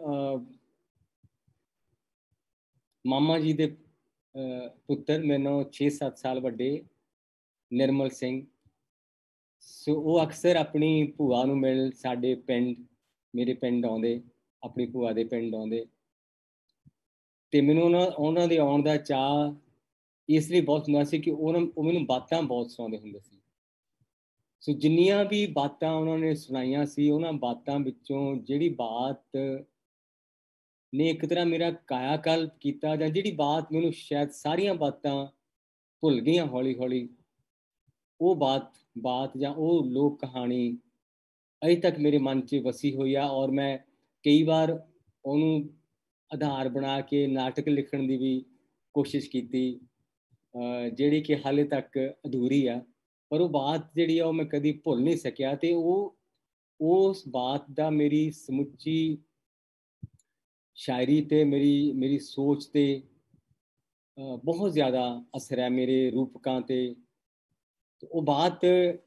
ਮਾਮਾ ਜੀ ਦੇ ਪੁੱਤਰ, ਮੈਨੂੰ ਛੇ ਸੱਤ ਸਾਲ ਵੱਡੇ, ਨਿਰਮਲ ਸਿੰਘ, ਸੋ ਉਹ ਅਕਸਰ ਆਪਣੀ ਭੂਆ ਨੂੰ ਮਿਲ ਸਾਡੇ ਪਿੰਡ ਮੇਰੇ ਪਿੰਡ ਆਉਂਦੇ, ਆਪਣੀ ਭੂਆ ਦੇ ਪਿੰਡ ਆਉਂਦੇ, ਤੇ ਮੈਨੂੰ ਉਹਨਾਂ ਉਹਨਾਂ ਦੇ ਆਉਣ ਦਾ ਚਾਅ ਇਸ ਲਈ ਬਹੁਤ ਹੁੰਦਾ ਸੀ ਕਿ ਉਹਨਾਂ ਉਹ ਮੈਨੂੰ ਬਾਤਾਂ ਬਹੁਤ ਸੁਣਾਉਂਦੇ ਹੁੰਦੇ ਸੀ। ਸੋ ਜਿੰਨੀਆਂ ਵੀ ਬਾਤਾਂ ਉਹਨਾਂ ਨੇ ਸੁਣਾਈਆਂ ਸੀ, ਉਹਨਾਂ ਬਾਤਾਂ ਵਿੱਚੋਂ ਜਿਹੜੀ ਬਾਤ ने एक तरह मेरा कायाकल्प किया, जां जिहड़ी बात मैनूं शायद सारियां बातां भुल गईयां हौली हौली, वो बात बात जां वो लोक कहानी अजे तक मेरे मन च वसी हुई आ। और मैं कई बार ਉਹਨੂੰ आधार बना के नाटक लिखण ਦੀ भी कोशिश की, ਜਿਹੜੀ कि हाले तक अधूरी आ, पर वो बात ਜਿਹੜੀ आ मैं कभी भुल नहीं सकिया। ते वो उस बात ਦਾ मेरी समुची शायरी ते मेरी मेरी सोच ते बहुत ज़्यादा असर है, मेरे रूपकां ते। वो बात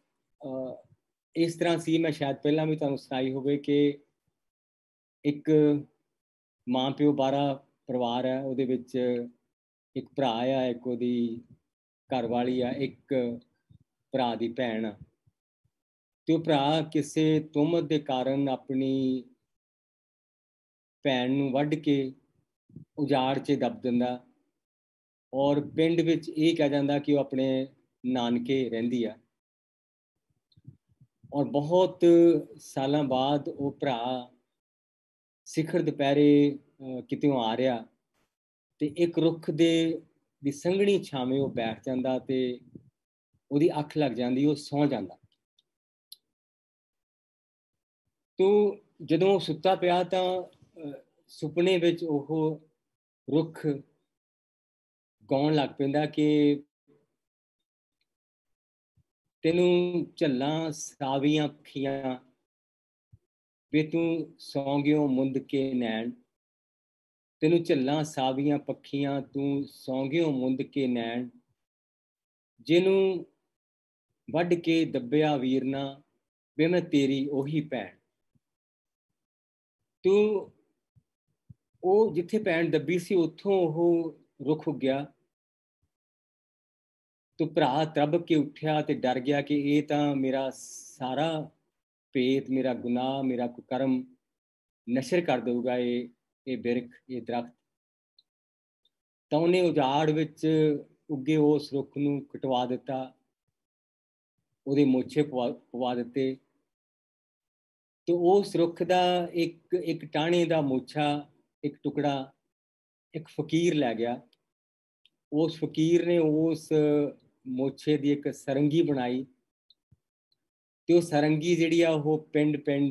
इस तरह सी, मैं शायद पहला भी तुहानूं सुनाई होवे कि एक माँ प्यो बारा परिवार है, ਉਹਦੇ ਵਿੱਚ एक भरा आ, एक ਉਹਦੀ घरवाली आ, एक भरा ਦੀ ਭੈਣ ਆ। ਤੇ ਉਹ ਭਰਾ ਕਿਸੇ ਤੁਹਮਤ ਦੇ ਕਾਰਨ ਆਪਣੀ ਭੈਣ ਨੂੰ ਵੱਢ ਕੇ ਉਜਾੜ 'ਚ ਦੱਬ ਦਿੰਦਾ, ਔਰ ਪਿੰਡ ਵਿੱਚ ਇਹ ਕਿਹਾ ਜਾਂਦਾ ਕਿ ਉਹ ਆਪਣੇ ਨਾਨਕੇ ਰਹਿੰਦੀ ਆ। ਔਰ ਬਹੁਤ ਸਾਲਾਂ ਬਾਅਦ ਉਹ ਭਰਾ ਸਿਖਰ ਦੁਪਹਿਰੇ ਕਿਤਿਓਂ ਆ ਰਿਹਾ ਤੇ ਇੱਕ ਰੁੱਖ ਦੇ ਦੀ ਸੰਘਣੀ ਛਾਵੇਂ ਉਹ ਬੈਠ ਜਾਂਦਾ ਤੇ ਉਹਦੀ ਅੱਖ ਲੱਗ ਜਾਂਦੀ, ਉਹ ਸੌਂ ਜਾਂਦਾ। ਤੋ ਜਦੋਂ ਉਹ ਸੁੱਤਾ ਪਿਆ ਤਾਂ ਸੁਪਨੇ ਵਿੱਚ ਉਹ ਰੁੱਖ ਗਾਉਣ ਲੱਗ ਪੈਂਦਾ ਕਿ ਤੈਨੂੰ ਝੱਲਾਂ ਸਾਵੀਆਂ ਅੱਖੀਆਂ ਵੇ ਤੂੰ ਸੌਂ ਗਿਓ ਮੁੰਦ ਕੇ ਨੈਣ, ਤੈਨੂੰ ਝੱਲਾਂ ਸਾਵੀਆਂ ਪੱਖੀਆਂ ਤੂੰ ਸੌਂ ਗਿਓ ਮੁੰਦ ਕੇ ਨੈਣ, ਜਿਹਨੂੰ ਵੱਢ ਕੇ ਦੱਬਿਆ ਵੀਰਨਾ ਵੇ ਮੈਂ ਤੇਰੀ ਉਹੀ ਭੈਣ। ਤੂੰ ਉਹ ਜਿੱਥੇ ਭੈਣ ਦੱਬੀ ਸੀ ਉੱਥੋਂ ਉਹ ਰੁੱਖ ਉੱਗਿਆ। ਤੋ ਭਰਾ ਤਰਬ ਕੇ ਉੱਠਿਆ ਤੇ ਡਰ ਗਿਆ ਕਿ ਇਹ ਤਾਂ ਮੇਰਾ ਸਾਰਾ ਭੇਤ, ਮੇਰਾ ਗੁਨਾਹ, ਮੇਰਾ ਕੁਕਰਮ ਨਸ਼ਰ ਕਰ ਦੇਊਗਾ ਇਹ ਇਹ ਬਿਰਖ, ਇਹ ਦਰਖਤ। ਤਾਂ ਉਹਨੇ ਉਜਾੜ ਵਿੱਚ ਉੱਗੇ ਉਸ ਰੁੱਖ ਨੂੰ ਕਟਵਾ ਦਿੱਤਾ, ਉਹਦੇ ਮੋਛੇ ਪਵਾ ਪਵਾ ਦਿੱਤੇ। ਤੇ ਉਸ ਰੁੱਖ ਦਾ ਇੱਕ ਇੱਕ ਟਾਹਣੇ ਦਾ ਮੋਛਾ, ਇੱਕ ਟੁਕੜਾ ਇੱਕ ਫਕੀਰ ਲੈ ਗਿਆ। ਉਸ ਫਕੀਰ ਨੇ ਉਸ ਮੋਛੇ ਦੀ ਇੱਕ ਸਰੰਗੀ ਬਣਾਈ ਤੇ ਉਹ ਸਰੰਗੀ ਜਿਹੜੀ ਆ ਉਹ ਪਿੰਡ ਪਿੰਡ,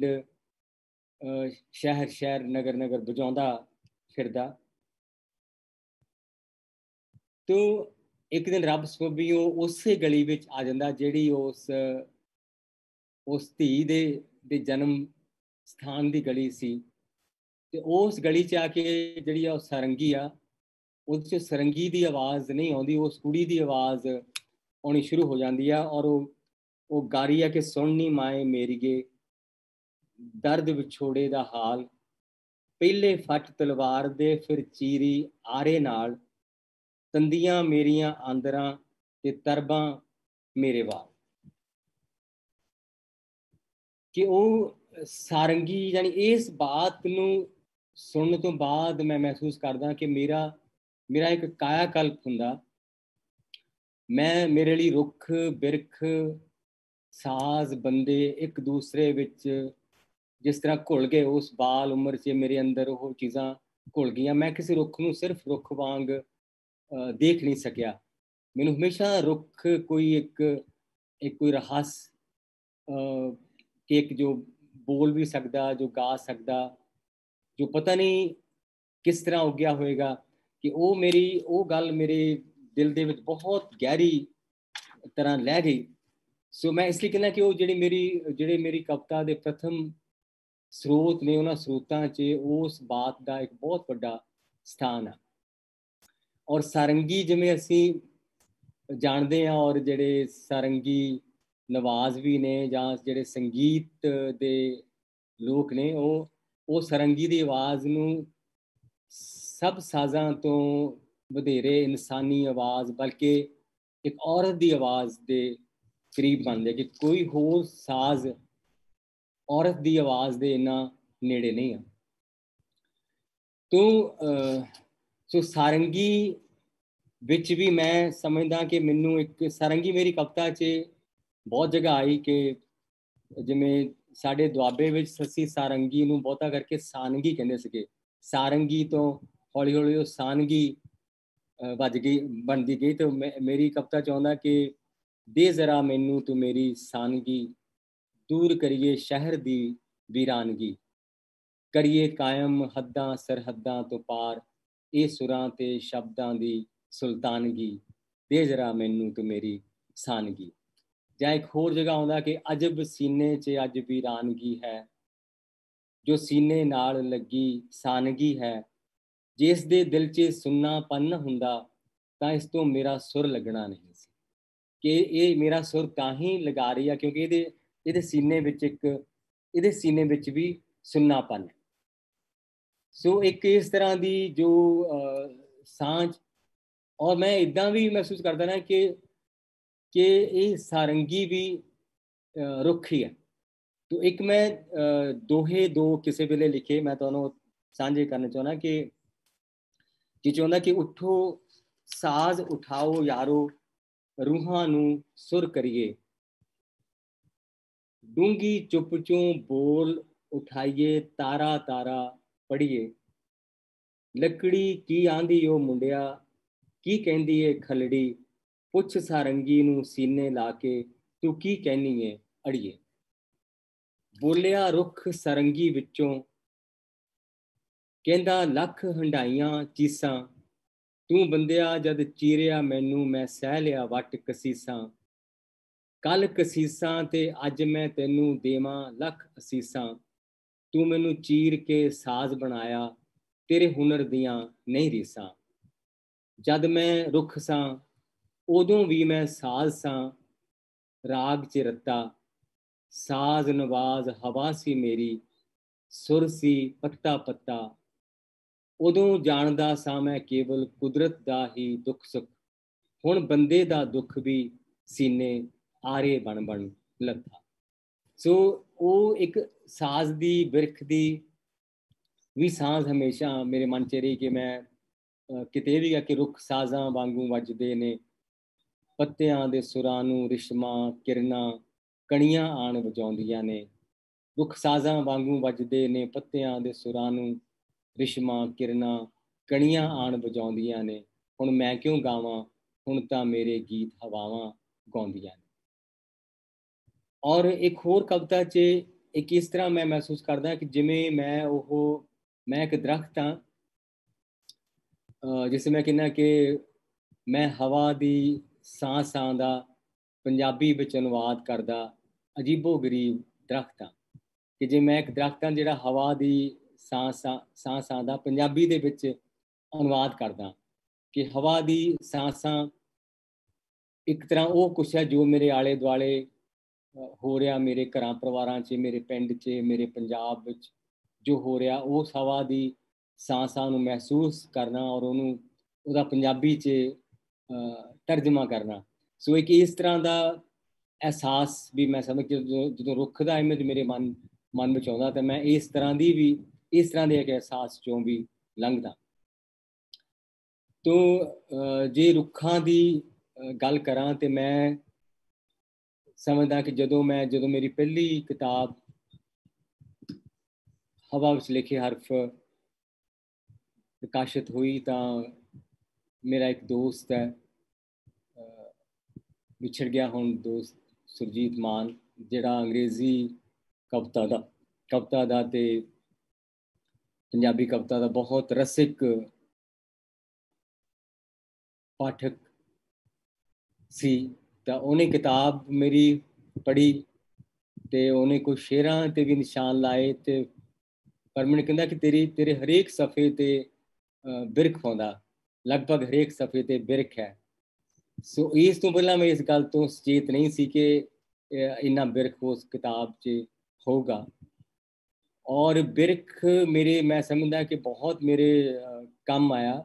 ਸ਼ਹਿਰ ਸ਼ਹਿਰ, ਨਗਰ ਨਗਰ ਵਜਾਉਂਦਾ ਫਿਰਦਾ। ਤੋ ਇੱਕ ਦਿਨ ਰੱਬ ਸਬੱਬੀਓ ਉਸੇ ਗਲੀ ਵਿੱਚ ਆ ਜਾਂਦਾ ਜਿਹੜੀ ਉਸ ਉਸ ਧੀ ਦੇ ਦੇ ਜਨਮ ਸਥਾਨ ਦੀ ਗਲੀ ਸੀ। ਤੇ ਉਸ ਗਲੀ 'ਚ ਆ ਕੇ ਜਿਹੜੀ ਆ ਉਹ ਸਰੰਗੀ ਆ, ਉਹਦੇ 'ਚ ਸਰੰਗੀ ਦੀ ਆਵਾਜ਼ ਨਹੀਂ ਆਉਂਦੀ, ਉਸ ਕੁੜੀ ਦੀ ਆਵਾਜ਼ ਆਉਣੀ ਸ਼ੁਰੂ ਹੋ ਜਾਂਦੀ ਆ। ਔਰ ਉਹ ਉਹ ਗਾਰੀ ਆ ਕਿ ਸੁਣਨੀ ਮਾਏ ਮੇਰੀਏ ਦਰਦ ਵਿਛੋੜੇ ਦਾ ਹਾਲ, ਪਹਿਲੇ ਫੱਟ ਤਲਵਾਰ ਦੇ ਫਿਰ ਚੀਰੀ ਆਰੇ ਨਾਲ, ਤੰਦੀਆਂ ਮੇਰੀਆਂ ਆਂਦਰਾਂ ਤੇ ਤਰਬਾਂ ਮੇਰੇ ਵਾਲ। ਕਿ ਉਹ ਸਾਰੰਗੀ ਯਾਨੀ ਇਸ ਬਾਤ ਨੂੰ ਸੁਣਨ ਤੋਂ ਬਾਅਦ ਮੈਂ ਮਹਿਸੂਸ ਕਰਦਾ ਕਿ ਮੇਰਾ ਮੇਰਾ ਇੱਕ ਕਾਇਆ ਕਲਪ ਹੁੰਦਾ। ਮੈਂ ਮੇਰੇ ਲਈ ਰੁੱਖ ਬਿਰਖ ਸਾਜ਼ ਬੰਦੇ ਇੱਕ ਦੂਸਰੇ ਵਿੱਚ ਜਿਸ ਤਰ੍ਹਾਂ ਘੁਲ ਗਏ, ਉਸ ਬਾਲ ਉਮਰ 'ਚ ਮੇਰੇ ਅੰਦਰ ਉਹ ਚੀਜ਼ਾਂ ਘੁਲ ਗਈਆਂ। ਮੈਂ ਕਿਸੇ ਰੁੱਖ ਨੂੰ ਸਿਰਫ ਰੁੱਖ ਵਾਂਗ ਦੇਖ ਨਹੀਂ ਸਕਿਆ। ਮੈਨੂੰ ਹਮੇਸ਼ਾ ਰੁੱਖ ਕੋਈ ਇੱਕ ਇੱਕ ਕੋਈ ਰਹੱਸ, ਕਿ ਇੱਕ ਜੋ ਬੋਲ ਵੀ ਸਕਦਾ, ਜੋ ਗਾ ਸਕਦਾ, ਜੋ ਪਤਾ ਨਹੀਂ ਕਿਸ ਤਰ੍ਹਾਂ ਉੱਗਿਆ ਹੋਏਗਾ, ਕਿ ਉਹ ਮੇਰੀ ਉਹ ਗੱਲ ਮੇਰੇ ਦਿਲ ਦੇ ਵਿੱਚ ਬਹੁਤ ਗਹਿਰੀ ਤਰ੍ਹਾਂ ਲੈ ਗਈ। ਸੋ ਮੈਂ ਇਸ ਲਈ ਕਹਿੰਦਾ ਕਿ ਉਹ ਜਿਹੜੀ ਮੇਰੀ ਜਿਹੜੇ ਮੇਰੀ ਕਵਿਤਾ ਦੇ ਪ੍ਰਥਮ ਸਰੋਤ ਨੇ, ਉਹਨਾਂ ਸਰੋਤਾਂ 'ਚ ਉਸ ਬਾਤ ਦਾ ਇੱਕ ਬਹੁਤ ਵੱਡਾ ਸਥਾਨ ਆ। ਔਰ ਸਾਰੰਗੀ ਜਿਵੇਂ ਅਸੀਂ ਜਾਣਦੇ ਹਾਂ, ਔਰ ਜਿਹੜੇ ਸਾਰੰਗੀ ਨਵਾਜ਼ ਵੀ ਨੇ ਜਾਂ ਜਿਹੜੇ ਸੰਗੀਤ ਦੇ ਲੋਕ ਨੇ, ਉਹ ਉਹ ਸਾਰੰਗੀ ਦੀ ਆਵਾਜ਼ ਨੂੰ ਸਭ ਸਾਜ਼ਾਂ ਤੋਂ ਵਧੇਰੇ ਇਨਸਾਨੀ ਆਵਾਜ਼, ਬਲਕਿ ਇੱਕ ਔਰਤ ਦੀ ਆਵਾਜ਼ ਦੇ ਕਰੀਬ ਮੰਨਦੇ ਕਿ ਕੋਈ ਹੋਰ ਸਾਜ਼ ਔਰਤ ਦੀ ਆਵਾਜ਼ ਦੇ ਇੰਨਾ ਨੇੜੇ ਨਹੀਂ ਆ। ਤੋ ਸੋ ਸਾਰੰਗੀ ਵਿੱਚ ਵੀ ਮੈਂ ਸਮਝਦਾ ਕਿ ਮੈਨੂੰ ਇੱਕ ਸਾਰੰਗੀ ਮੇਰੀ ਕਵਿਤਾ 'ਚ ਬਹੁਤ ਜਗ੍ਹਾ ਆਈ ਕਿ ਜਿਵੇਂ ਸਾਡੇ ਦੁਆਬੇ ਵਿੱਚ ਅਸੀਂ ਸਾਰੰਗੀ ਨੂੰ ਬਹੁਤਾ ਕਰਕੇ ਸਾਨਗੀ ਕਹਿੰਦੇ ਸੀਗੇ, सारंगी तो हौली हौली वो सानगी ਵੱਜ ਗਈ ਬਣਦੀ ਗਈ। तो मेरी कविता चाਹੁੰਦਾ कि दे जरा मैनू तू मेरी सानगी, दूर करिए शहर दी वीरानगी, करिए कायम हद्दां सरहद्दां तो पार, ਇਹ ਸੁਰਾਂ ਤੇ ਸ਼ਬਦਾਂ ਦੀ ਸੁਲਤਾਨਗੀ, ਦੇ ਜਰਾ ਮੈਨੂੰ ਤੂੰ ਮੇਰੀ ਸਾਨਗੀ। ਜਾਂ ਇੱਕ ਹੋਰ ਜਗ੍ਹਾ ਆਉਂਦਾ ਕਿ ਅਜਬ ਸੀਨੇ 'ਚ ਅੱਜ ਵੀਰਾਨਗੀ ਹੈ, ਜੋ ਸੀਨੇ ਨਾਲ ਲੱਗੀ ਸਾਨਗੀ ਹੈ, ਜਿਸ ਦੇ ਦਿਲ 'ਚ ਸੁੰਨਾਪਨ ਹੁੰਦਾ ਤਾਂ ਇਸ ਤੋਂ ਮੇਰਾ ਸੁਰ ਲੱਗਣਾ ਨਹੀਂ ਸੀ। ਕਿ ਇਹ ਮੇਰਾ ਸੁਰ ਤਾਂ ਹੀ ਲਗਾ ਰਹੀ ਆ ਕਿਉਂਕਿ ਇਹਦੇ ਇਹਦੇ ਸੀਨੇ ਵਿੱਚ ਇੱਕ ਇਹਦੇ ਸੀਨੇ ਵਿੱਚ ਵੀ ਸੁੰਨਾਪਨ ਹੈ। ਸੋ ਇੱਕ ਇਸ ਤਰ੍ਹਾਂ ਦੀ ਜੋ ਸਾਂਝ, ਔਰ ਮੈਂ ਇੱਦਾਂ ਵੀ ਮਹਿਸੂਸ ਕਰਦਾ ਨਾ ਕਿ ਕਿ ਇਹ ਸਾਰੰਗੀ ਵੀ ਰੁੱਖ ਹੀ ਹੈ। ਤੋ ਇੱਕ ਮੈਂ ਦੋਹੇ ਦੋ ਕਿਸੇ ਵੇਲੇ ਲਿਖੇ, ਮੈਂ ਤੁਹਾਨੂੰ ਸਾਂਝੇ ਕਰਨਾ ਚਾਹੁੰਦਾ ਕਿ ਜੀ ਚਾਹੁੰਦਾ ਕਿ ਉੱਠੋ ਸਾਜ਼ ਉਠਾਓ ਯਾਰੋ, ਰੂਹਾਂ ਨੂੰ ਸੁਰ ਕਰੀਏ, ਡੂੰਗੀ ਚੁੱਪ ਚੋਂ ਬੋਲ ਉਠਾਈਏ, ਤਾਰਾ ਤਾਰਾ ਪੜੀਏ, ਲੱਕੜੀ ਕੀ ਆਂਦੀ ਓ ਮੁੰਡਿਆ, ਕੀ ਕਹਿੰਦੀ ਏ ਖਲੜੀ, ਪੁੱਛ ਸਾਰੰਗੀ ਨੂੰ ਸੀਨੇ ਲਾ ਕੇ, ਤੂੰ ਕੀ ਕਹਿਨੀ ਏ ਅੜੀਏ। ਬੋਲਿਆ ਰੁੱਖ ਸਾਰੰਗੀ ਵਿੱਚੋਂ, ਕਹਿੰਦਾ ਲੱਖ ਹੰਡਾਈਆਂ ਚੀਸਾਂ, ਤੂੰ ਬੰਦਿਆ ਜਦ ਚੀਰਿਆ ਮੈਨੂੰ, ਮੈਂ ਸਹਿ ਲਿਆ ਵੱਟ ਕਸੀਸਾਂ, ਕੱਲ ਕਸੀਸਾਂ ਤੇ ਅੱਜ ਮੈਂ ਤੈਨੂੰ ਦੇਵਾਂ ਲੱਖ ਅਸੀਸਾਂ, ਤੂੰ ਮੈਨੂੰ ਚੀਰ ਕੇ ਸਾਜ਼ ਬਣਾਇਆ, ਤੇਰੇ ਹੁਨਰ ਦੀਆਂ ਨਹੀਂ ਰੀਸਾਂ। ਜਦ ਮੈਂ ਰੁੱਖ ਸਾਂ ਉਦੋਂ ਵੀ ਮੈਂ ਸਾਜ਼ ਸਾਂ, ਰਾਗ 'ਚ ਰੱਤਾ ਸਾਜ਼ ਨਵਾਜ਼ ਹਵਾ ਸੀ ਮੇਰੀ, ਸੁਰ ਸੀ ਪੱਤਾ ਪੱਤਾ, ਉਦੋਂ ਜਾਣਦਾ ਸਾਂ ਮੈਂ ਕੇਵਲ ਕੁਦਰਤ ਦਾ ਹੀ ਦੁੱਖ ਸੁੱਖ, ਹੁਣ ਬੰਦੇ ਦਾ ਦੁੱਖ ਵੀ ਸੀਨੇ ਆਰੇ ਬਣ ਬਣ ਲੱਥਾ। ਸੋ ਉਹ ਇੱਕ ਸਾਜ਼ ਦੀ ਬਿਰਖ ਦੀ ਵੀ ਸਾਂਝ ਹਮੇਸ਼ਾ ਮੇਰੇ ਮਨ 'ਚ ਰਹੀ ਕਿ ਮੈਂ ਕਿਤੇ ਵੀ ਗਿਆ ਕਿ ਰੁੱਖ ਸਾਜ਼ਾਂ ਵਾਂਗੂ ਵੱਜਦੇ ਨੇ, ਪੱਤਿਆਂ ਦੇ ਸੁਰਾਂ ਨੂੰ ਰਿਸ਼ਮਾਂ ਕਿਰਨਾਂ ਕਣੀਆਂ ਆਣ ਵਜਾਉਂਦੀਆਂ ਨੇ, ਰੁੱਖ ਸਾਜ਼ਾਂ ਵਾਂਗੂ ਵੱਜਦੇ ਨੇ, ਪੱਤਿਆਂ ਦੇ ਸੁਰਾਂ ਨੂੰ ਰਿਸ਼ਮਾਂ ਕਿਰਨਾਂ ਕਣੀਆਂ ਆਣ ਵਜਾਉਂਦੀਆਂ ਨੇ, ਹੁਣ ਮੈਂ ਕਿਉਂ ਗਾਵਾਂ, ਹੁਣ ਤਾਂ ਮੇਰੇ ਗੀਤ ਹਵਾਵਾਂ ਗਾਉਂਦੀਆਂ ਨੇ। ਔਰ ਇੱਕ ਹੋਰ ਕਵਿਤਾ 'ਚ ਇੱਕ ਇਸ ਤਰ੍ਹਾਂ ਮੈਂ ਮਹਿਸੂਸ ਕਰਦਾ ਕਿ ਜਿਵੇਂ ਮੈਂ ਉਹ ਮੈਂ ਇੱਕ ਦਰਖਤ ਹਾਂ, ਜਿਸ ਮੈਂ ਕਹਿੰਦਾ ਕਿ ਮੈਂ ਹਵਾ ਦੀ ਸਾਹ ਸਾਹ ਦਾ ਪੰਜਾਬੀ ਵਿੱਚ ਅਨੁਵਾਦ ਕਰਦਾ ਅਜੀਬੋ ਗਰੀਬ ਦਰਖਤ ਹਾਂ। ਕਿ ਜੇ ਮੈਂ ਇੱਕ ਦਰਖਤ ਹਾਂ ਜਿਹੜਾ ਹਵਾ ਦੀ ਸਾਹ ਸਾਹ ਸਾਹ ਸਾਹ ਦਾ ਪੰਜਾਬੀ ਦੇ ਵਿੱਚ ਅਨੁਵਾਦ ਕਰਦਾ, ਕਿ ਹਵਾ ਦੀ ਸਾਹ ਸਾਹ ਇੱਕ ਤਰ੍ਹਾਂ ਉਹ ਕੁਛ ਹੈ ਜੋ ਮੇਰੇ ਆਲੇ ਦੁਆਲੇ ਹੋ ਰਿਹਾ, ਮੇਰੇ ਘਰਾਂ ਪਰਿਵਾਰਾਂ 'ਚ, ਮੇਰੇ ਪਿੰਡ 'ਚ, ਮੇਰੇ ਪੰਜਾਬ ਵਿੱਚ ਜੋ ਹੋ ਰਿਹਾ, ਉਸ ਹਵਾ ਦੀ ਸਾਹ ਸਾਹ ਨੂੰ ਮਹਿਸੂਸ ਕਰਨਾ ਔਰ ਉਹਨੂੰ ਉਹਦਾ ਪੰਜਾਬੀ 'ਚ ਤਰਜਮਾ ਕਰਨਾ। ਸੋ ਇੱਕ ਇਸ ਤਰ੍ਹਾਂ ਦਾ ਅਹਿਸਾਸ ਵੀ ਮੈਂ ਸਮਝ ਕੇ ਜਦੋਂ ਜਦੋਂ ਰੁੱਖ ਦਾ ਇਮੇਜ ਮੇਰੇ ਮਨ ਮਨ ਵਿੱਚ ਆਉਂਦਾ ਤਾਂ ਮੈਂ ਇਸ ਤਰ੍ਹਾਂ ਦੀ ਵੀ ਇਸ ਤਰ੍ਹਾਂ ਦੇ ਇੱਕ ਅਹਿਸਾਸ 'ਚੋਂ ਵੀ ਲੰਘਦਾ। ਤੋ ਜੇ ਰੁੱਖਾਂ ਦੀ ਗੱਲ ਕਰਾਂ ਤੇ ਮੈਂ ਸਮਝਦਾ ਕਿ ਜਦੋਂ ਮੈਂ ਜਦੋਂ ਮੇਰੀ ਪਹਿਲੀ ਕਿਤਾਬ ਹਵਾ ਵਿੱਚ ਲਿਖੇ ਹਰਫ ਪ੍ਰਕਾਸ਼ਿਤ ਹੋਈ ਤਾਂ ਮੇਰਾ ਇੱਕ ਦੋਸਤ ਹੈ, ਵਿਛੜ ਗਿਆ ਹੁਣ ਦੋਸਤ, ਸੁਰਜੀਤ ਮਾਨ, ਜਿਹੜਾ ਅੰਗਰੇਜ਼ੀ ਕਵਿਤਾ ਦਾ ਕਵਿਤਾ ਦਾ ਤੇ ਪੰਜਾਬੀ ਕਵਿਤਾ ਦਾ ਬਹੁਤ ਰਸਿਕ ਪਾਠਕ ਸੀ। ਤਾਂ ਉਹਨੇ ਕਿਤਾਬ ਮੇਰੀ ਪੜ੍ਹੀ ਤੇ ਉਹਨੇ ਕੁਝ ਸ਼ੇਰਾਂ ਤੇ ਵੀ ਨਿਸ਼ਾਨ ਲਾਏ, ਤੇ ਪਰ ਮੈਨੂੰ ਕਹਿੰਦਾ ਕਿ ਤੇਰੀ ਤੇਰੇ ਹਰੇਕ ਸਫ਼ੇ ਤੇ ਬਿਰਖ ਆਉਂਦਾ, ਲਗਭਗ ਹਰੇਕ ਸਫ਼ੇ ਤੇ ਬਿਰਖ ਹੈ। ਸੋ ਇਸ ਤੋਂ ਪਹਿਲਾਂ ਮੈਂ ਇਸ ਗੱਲ ਤੋਂ ਸੁਚੇਤ ਨਹੀਂ ਸੀ ਕਿ ਇੰਨਾ ਬਿਰਖ ਉਸ ਕਿਤਾਬ 'ਚ ਹੋਊਗਾ। ਔਰ ਬਿਰਖ ਮੇਰੇ ਮੈਂ ਸਮਝਦਾ ਕਿ ਬਹੁਤ ਮੇਰੇ ਕੰਮ ਆਇਆ।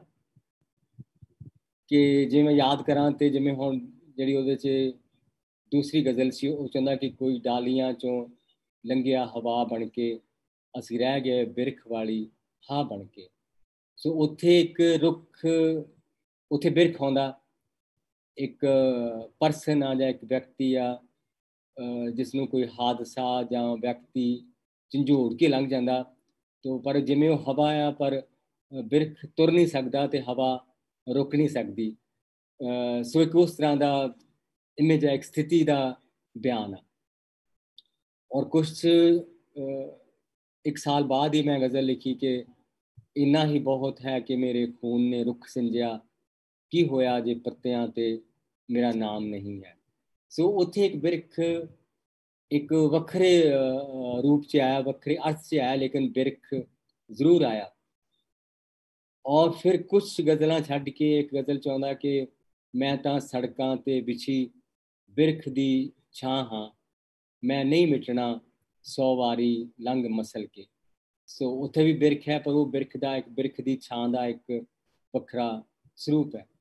ਕਿ ਜੇ ਮੈਂ ਯਾਦ ਕਰਾਂ ਤੇ ਜਿਵੇਂ ਹੁਣ ਜਿਹੜੀ ਉਹਦੇ 'ਚ ਦੂਸਰੀ ਗਜ਼ਲ ਸੀ, ਉਹ ਚਾਹੁੰਦਾ ਕਿ ਕੋਈ ਡਾਲੀਆਂ 'ਚੋਂ ਲੰਘਿਆ ਹਵਾ ਬਣ ਕੇ, ਅਸੀਂ ਰਹਿ ਗਏ ਬਿਰਖ ਵਾਲੀ ਹਾਂ ਬਣ ਕੇ। ਸੋ ਉੱਥੇ ਇੱਕ ਰੁੱਖ, ਉੱਥੇ ਬਿਰਖ ਆਉਂਦਾ, ਇੱਕ ਪਰਸਨ ਆ ਜਾਂ ਇੱਕ ਵਿਅਕਤੀ ਆ ਜਿਸ ਨੂੰ ਕੋਈ ਹਾਦਸਾ ਜਾਂ ਵਿਅਕਤੀ ਝੰਜੋੜ ਕੇ ਲੰਘ ਜਾਂਦਾ, तो पर जिमें वो हवा आ, पर बिरख तुर नहीं सकता तो हवा रुक नहीं सकती। सो एक उस तरह का इमेज है, एक स्थिति का बयान है। और कुछ एक साल बाद ही मैं गज़ल लिखी कि इन्ना ही बहुत है कि मेरे खून ने रुख सिंजिया, की होया जे पत्तियां ते मेरा नाम नहीं है। सो उत्थे एक बिरख एक वखरे रूप च आया, वखरे अर्थ च आया, लेकिन बिरख जरूर आया। और फिर कुछ गज़लां छड्ड के एक गज़ल चाहुंदा कि मैं तां सड़कां ते बिछी बिरख दी छां हां, मैं नहीं मिटना सौ वारी लंघ मसल के। सो उत्थे भी बिरख है, पर वो बिरख दा एक बिरख दी छां दा एक वखरा स्वरूप है।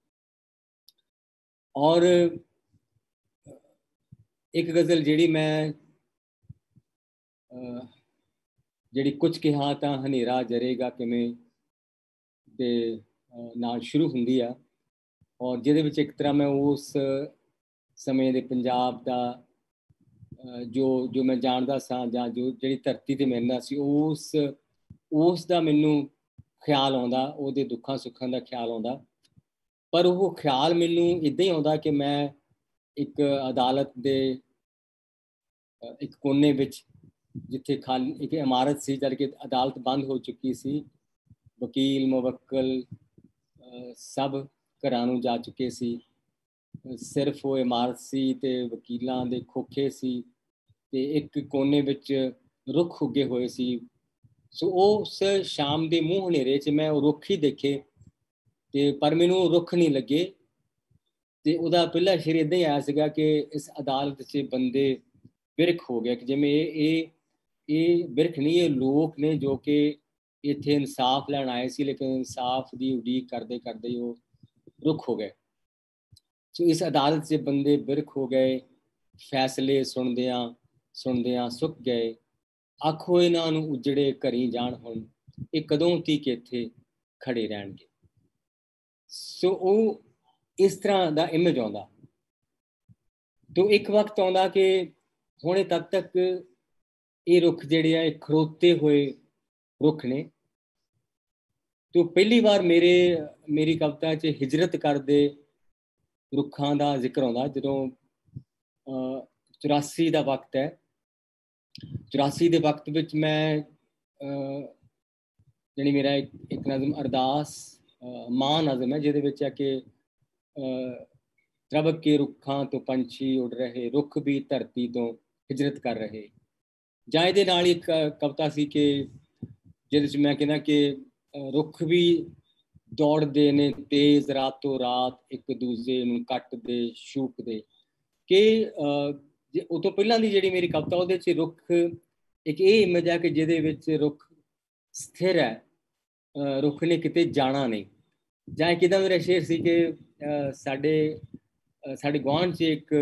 और एक गज़ल जिहड़ी मैं जिहड़ी कुछ कहा तां हनेरा जरेगा किवें दे नाल शुरू हुंदी आ, और जिहदे विच एक तरह मैं उस समय दे पंजाब दा जो जो मैं जानदा सां जां जो जिहड़ी धरती ते मिलदा सी उस उस दा मैनूं ख्याल आउंदा, ਉਹਦੇ दुखां सुखां दा ख्याल आउंदा। पर ਉਹ ख्याल मैनूं इदां ही आउंदा कि मैं एक अदालत दे एक कोने विच जिथे खाली एक इमारत सी, जबकि अदालत बंद हो चुकी सी, वकील मुवक्किल सब घरां नूं जा चुके सी, सिर्फ वो इमारत सी ते वकीलां दे खोखे सी ते एक कोने विच रुख उगे होए सी। सो उस शाम दे मूँह हनेरे च मैं रुख ही देखे ते पर मैनूं रुख नहीं लगे। ते ਉਹਦਾ ਪਹਿਲਾ ਸ਼ੇਰ इदां ही आया सीगा कि इस अदालत च बंदे बिरख हो गया, कि जिवें ਇਹ ਇਹ बिरख नहीं, ये लोग ने जो कि इत्थे इंसाफ लैण आए सी, लेकिन इंसाफ की उड़ीक करते करते ही वो रुख हो गए। सो इस अदालत से बंदे बिरख हो गए, फैसले सुनदियां सुनदियां सुक गए, आखो इन्हां नूं उजड़े घरी जाण हुण, ये कदों तक इत्थे खड़े रहणगे। सो वो इस तरह का इमेज आउंदा। तो एक वक्त आउंदा कि हुणे तक तक ये रुख जिहड़े आ खड़ोते हुए रुख ने। तो पहली बार मेरे मेरी कविता च हिजरत करदे रुखां दा जिक्र आउंदा जदों चौरासी का वक्त है। चौरासी के वक्त विच मैं जानी मेरा एक, एक नज़म अरदास मां नज़म है, जिहदे विच है कि रब के रुखां तो पंछी उड़ रहे, रुख भी धरती तो हिजरत कर रहे। जां इहदे नाल एक कविता सी कि जिहदे च मैं कहना कि रुख भी दौड़दे ने तेज रातों रात, एक दूजे नूं कट्टदे शूकदे। कि उस तो पहलां दी जिहड़ी मेरी कविता ਉਹਦੇ ਚ रुख एक ये इमेज है कि जिहदे विच रुख स्थिर है, रुख ने किते जाना नहीं। जां एक इदां मेरा शेर सी कि साडे साडे गुआंढ च एक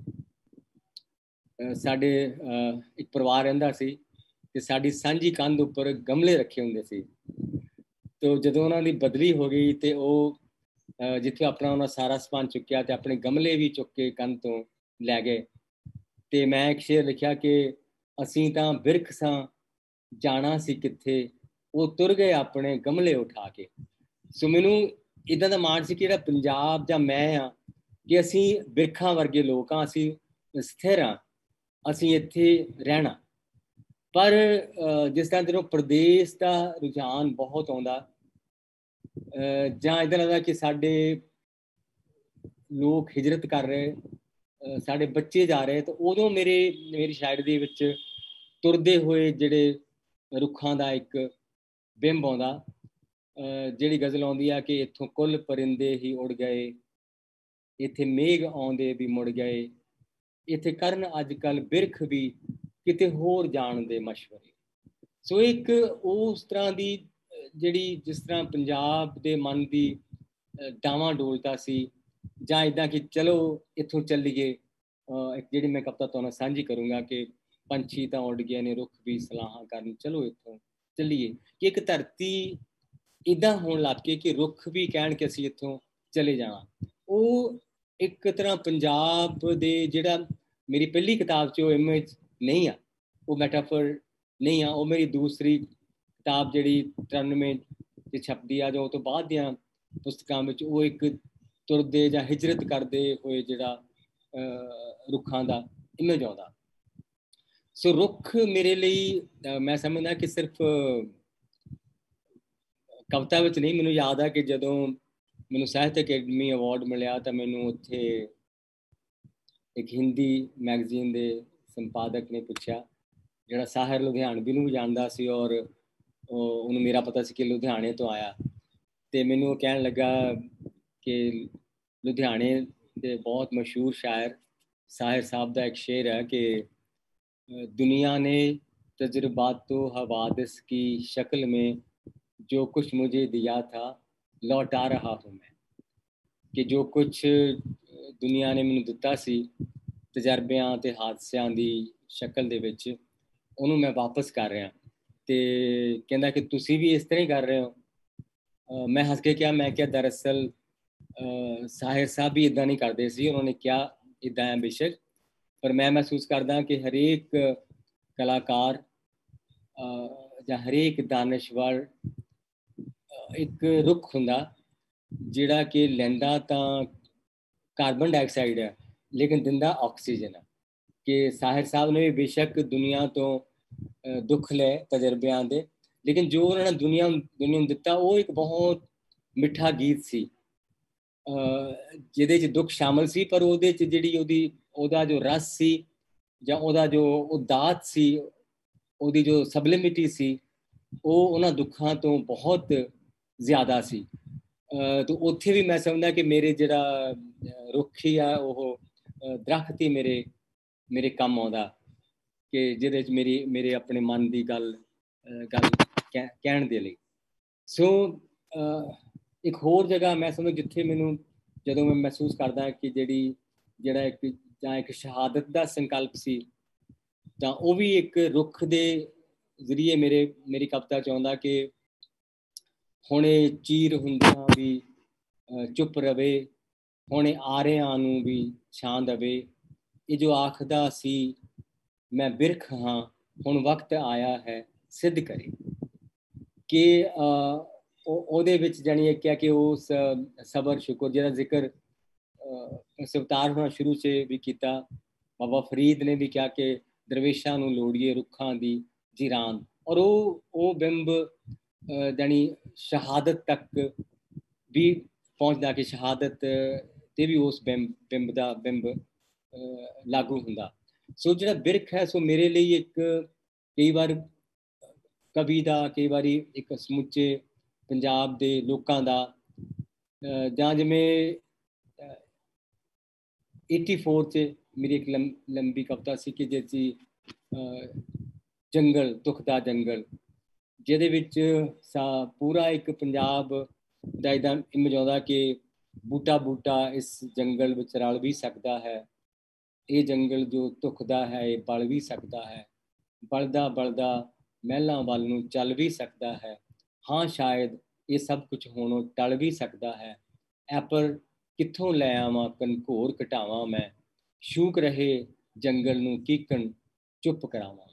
साडे एक परिवार रहिंदा सी ते साडी सांझी कंध उपर गमले रखे हुंदे सी। तो जदों उन्हां दी बदली हो गई ते ਉਹ जिथे अपना उन्हां सारा समान चुक्या ते अपने गमले भी चुक के कंध तो लै गए। ते मैं एक शेर लिखिया कि असीं तां बिरख सां जाना सी किथे, वो तुर गए अपने गमले उठा के। सो मैनूं इदां दा माण सी कि जिहड़ा पंजाब जां मैं आ कि असीं बिरखां वर्गे लोक हाँ, असीं स्थिर हाँ, असीं इत्थे रहना। पर जिस तरह जदों प्रदेश का रुझान बहुत आउंदा जां इदां लगदा कि साडे लोग हिजरत कर रहे, साडे बच्चे जा रहे, तो उदों मेरे मेरी शायरी दे विच तुरदे होए जिहड़े रुखां दा एक बिंब आउंदा। जिहड़ी गज़ल आउंदी आ कि इत्थों कुल परिंदे ही उड़ गए, इत्थे मेघ आउंदे भी मुड़ गए, इत्थे करन अजकल बिरख भी किते होर जाण दे मशवरे। सो एक उस तरह दी जिहड़ी जिस तरह पंजाब दे मन दी डावाडोलता सी, जां इदां कि चलो इत्थों चलीए। एक जिहड़ी मैं कविता तुहानूं सांझी करूँगा कि पंछी तां उड़ गए ने, रुख भी सलाहां करन, चलो इत्थों चलीए। कि एक धरती इदां होण लग के कि रुख भी कहण कि असीं इत्थों चले जाना। वो एक तरह पंजाब दे जिहड़ा मेरी पहली किताब च वो इमेज नहीं आ, वो मैटाफर नहीं आ, वो मेरी दूसरी किताब जिहड़ी तिरानवे च छपदी आ, जो उस तो बाद दियां पुस्तकां विच वो एक तुरदे जां हिजरत करदे होए जिहड़ा रुखां दा इमेज आउंदा। सो रुख मेरे लिए मैं समझदा कि सिर्फ कविता विच नहीं, मैनूं याद आ कि जदों मैनूं ਸਾਹਿਤ ਅਕੈਡਮੀ ਅਵਾਰਡ ਮਿਲਿਆ ਤਾਂ ਮੈਨੂੰ ਉੱਥੇ ਇੱਕ ਹਿੰਦੀ ਮੈਗਜ਼ੀਨ ਦੇ ਸੰਪਾਦਕ ਨੇ ਪੁੱਛਿਆ, ਜਿਹੜਾ ਸਾਹਿਰ ਲੁਧਿਆਣਵੀ ਨੂੰ ਵੀ ਜਾਣਦਾ ਸੀ ਔਰ ਉਹਨੂੰ ਮੇਰਾ ਪਤਾ ਸੀ ਕਿ ਲੁਧਿਆਣੇ ਤੋਂ ਆਇਆ, ਤੇ ਮੈਨੂੰ ਉਹ ਕਹਿਣ ਲੱਗਾ ਕਿ ਲੁਧਿਆਣੇ ਦੇ ਬਹੁਤ ਮਸ਼ਹੂਰ ਸ਼ਾਇਰ ਸਾਹਿਰ ਸਾਹਿਬ ਦਾ ਇੱਕ ਸ਼ੇਰ ਹੈ ਕਿ दुनिया ने तजुर्बात तो हवादिस की शक्ल में जो कुछ मुझे दिया था लौटा रहा हूँ मैं, कि जो कुछ दुनिया ने मैनू दिता सी तजर्बियां ते हादसियां दी शक्ल दे विच ਉਹਨੂੰ मैं वापस कर रहा। तो कहता कि तुसी भी इस तरह ही कर रहे हो। uh, मैं हंस के क्या मैं क्या दरअसल uh, साहिर साहब भी इदा नहीं करते सी, उन्होंने क्या इदा है बेशक, पर मैं महसूस करदा कि हरेक कलाकार ਜਾਂ ਹਰੇਕ ਦਾਨਿਸ਼ਵਰ ਇੱਕ ਰੁੱਖ ਹੁੰਦਾ ਜਿਹੜਾ ਕਿ ਲੈਂਦਾ ਤਾਂ ਕਾਰਬਨ ਡਾਈਆਕਸਾਈਡ ਹੈ ਲੇਕਿਨ ਦਿੰਦਾ ਆਕਸੀਜਨ ਹੈ। ਕਿ ਸਾਹਿਰ ਸਾਹਿਬ ਨੇ ਬੇਸ਼ੱਕ ਦੁਨੀਆ ਤੋਂ ਦੁੱਖ ਲਏ ਤਜਰਬਿਆਂ ਦੇ, ਲੇਕਿਨ ਜੋ ਉਹਨਾਂ ਨੇ ਦੁਨੀਆ ਦੁਨੀਆ ਨੂੰ ਦਿੱਤਾ ਉਹ ਇੱਕ ਬਹੁਤ ਮਿੱਠਾ ਗੀਤ ਸੀ ਜਿਹਦੇ 'ਚ ਦੁੱਖ ਸ਼ਾਮਲ ਸੀ, ਪਰ ਉਹਦੇ 'ਚ ਜਿਹੜੀ ਉਹਦੀ ਉਹਦਾ ਜੋ ਰਸ ਸੀ ਜਾਂ ਉਹਦਾ ਜੋ ਉਦਾਤ ਸੀ, ਉਹਦੀ ਜੋ ਸਬਲਿਮਿਟੀ ਸੀ, ਉਹ ਉਹਨਾਂ ਦੁੱਖਾਂ ਤੋਂ ਬਹੁਤ ਜ਼ਿਆਦਾ ਸੀ। ਤਾਂ ਉੱਥੇ ਵੀ ਮੈਂ ਸਮਝਦਾ ਕਿ ਮੇਰੇ ਜਿਹੜਾ ਰੁੱਖ ਹੀ ਆ ਉਹ ਦਰਖਤ ਹੀ ਮੇਰੇ ਮੇਰੇ ਕੰਮ ਆਉਂਦਾ ਕਿ ਜਿਹਦੇ 'ਚ ਮੇਰੀ ਮੇਰੇ ਆਪਣੇ ਮਨ ਦੀ ਗੱਲ ਗੱਲ ਕਹਿਣ ਦੇ ਲਈ। ਸੋ ਇੱਕ ਹੋਰ ਜਗ੍ਹਾ ਮੈਂ ਸਮਝ ਜਿੱਥੇ ਮੈਨੂੰ ਜਦੋਂ ਮੈਂ ਮਹਿਸੂਸ ਕਰਦਾ ਕਿ ਜਿਹੜੀ ਜਿਹੜਾ ਇੱਕ ਜਾਂ ਇੱਕ ਸ਼ਹਾਦਤ ਦਾ ਸੰਕਲਪ ਸੀ ਤਾਂ ਉਹ ਵੀ ਇੱਕ ਰੁੱਖ ਦੇ ਜ਼ਰੀਏ ਮੇਰੇ ਮੇਰੀ ਕਵਿਤਾ 'ਚ ਆਉਂਦਾ ਕਿ ਹੁਣੇ ਚੀਰ ਹੁੰਦਿਆਂ ਵੀ ਚੁੱਪ ਰਵੇ, ਹੁਣੇ ਆਰਿਆਂ ਨੂੰ ਵੀ ਛਾਂ ਦਵੇ, ਇਹ ਜੋ ਆਖਦਾ ਸੀ ਮੈਂ ਬਿਰਖ ਹਾਂ ਹੁਣ ਵਕਤ ਆਇਆ ਹੈ ਸਿੱਧ ਕਰੇ। ਕਿ ਉਹਦੇ ਵਿੱਚ ਜਾਣੀ ਇਹ ਕਿਹਾ ਕਿ ਉਸ ਸਬਰ ਸ਼ੁਕਰ ਜਿਹੜਾ ਜ਼ਿਕਰ ਸਵਤਾਰ ਹੋਣਾ ਸ਼ੁਰੂ 'ਚ ਵੀ ਕੀਤਾ, ਬਾਬਾ ਫਰੀਦ ਨੇ ਵੀ ਕਿਹਾ ਕਿ ਦਰਵੇਸ਼ਾਂ ਨੂੰ ਲੋੜੀਏ ਰੁੱਖਾਂ ਦੀ ਜੀਰਾਨ, ਔਰ ਉਹ ਉਹ ਬਿੰਬ ਜਾਣੀ ਸ਼ਹਾਦਤ ਤੱਕ ਵੀ ਪਹੁੰਚਦਾ ਕਿ ਸ਼ਹਾਦਤ ਤੇ ਵੀ ਉਸ ਬਿੰਬ ਬਿੰਬ ਦਾ ਬਿੰਬ ਲਾਗੂ ਹੁੰਦਾ। ਸੋ ਜਿਹੜਾ ਬਿਰਖ ਹੈ ਸੋ ਮੇਰੇ ਲਈ ਇੱਕ ਕਈ ਵਾਰ ਕਵੀ ਦਾ, ਕਈ ਵਾਰੀ ਇੱਕ ਸਮੁੱਚੇ ਪੰਜਾਬ ਦੇ ਲੋਕਾਂ ਦਾ, ਜਾਂ ਜਿਵੇਂ ਏਟੀ ਫੋਰ 'ਚ ਮੇਰੀ ਇੱਕ ਲੰ ਲੰਬੀ ਕਵਿਤਾ ਸੀ ਕਿ ਜਿਹਦੇ 'ਚ ਜੰਗਲ ਦੁੱਖ ਦਾ ਜੰਗਲ, ਜਿਹਦੇ ਵਿੱਚ ਸਾ ਪੂਰਾ ਇੱਕ ਪੰਜਾਬ ਦਾ ਇੱਦਾਂ ਇਮੇਜ ਆਉਂਦਾ ਕਿ ਬੂਟਾ ਬੂਟਾ ਇਸ ਜੰਗਲ ਵਿੱਚ ਰਲ ਵੀ ਸਕਦਾ ਹੈ, ਇਹ ਜੰਗਲ ਜੋ ਧੁਖਦਾ ਹੈ ਇਹ ਬਲ ਵੀ ਸਕਦਾ ਹੈ, ਬਲਦਾ ਬਲਦਾ ਮਹਿਲਾਂ ਵੱਲ ਨੂੰ ਚੱਲ ਵੀ ਸਕਦਾ ਹੈ, ਹਾਂ ਸ਼ਾਇਦ ਇਹ ਸਭ ਕੁਝ ਹੋਣੋਂ ਟਲ ਵੀ ਸਕਦਾ ਹੈ, ਐਪਰ ਕਿੱਥੋਂ ਲੈ ਆਵਾਂ ਕਨਘੋਰ ਘਟਾਵਾਂ ਮੈਂ, ਸ਼ੂਕ ਰਹੇ ਜੰਗਲ ਨੂੰ ਕੀਕਣ ਚੁੱਪ ਕਰਾਵਾਂ।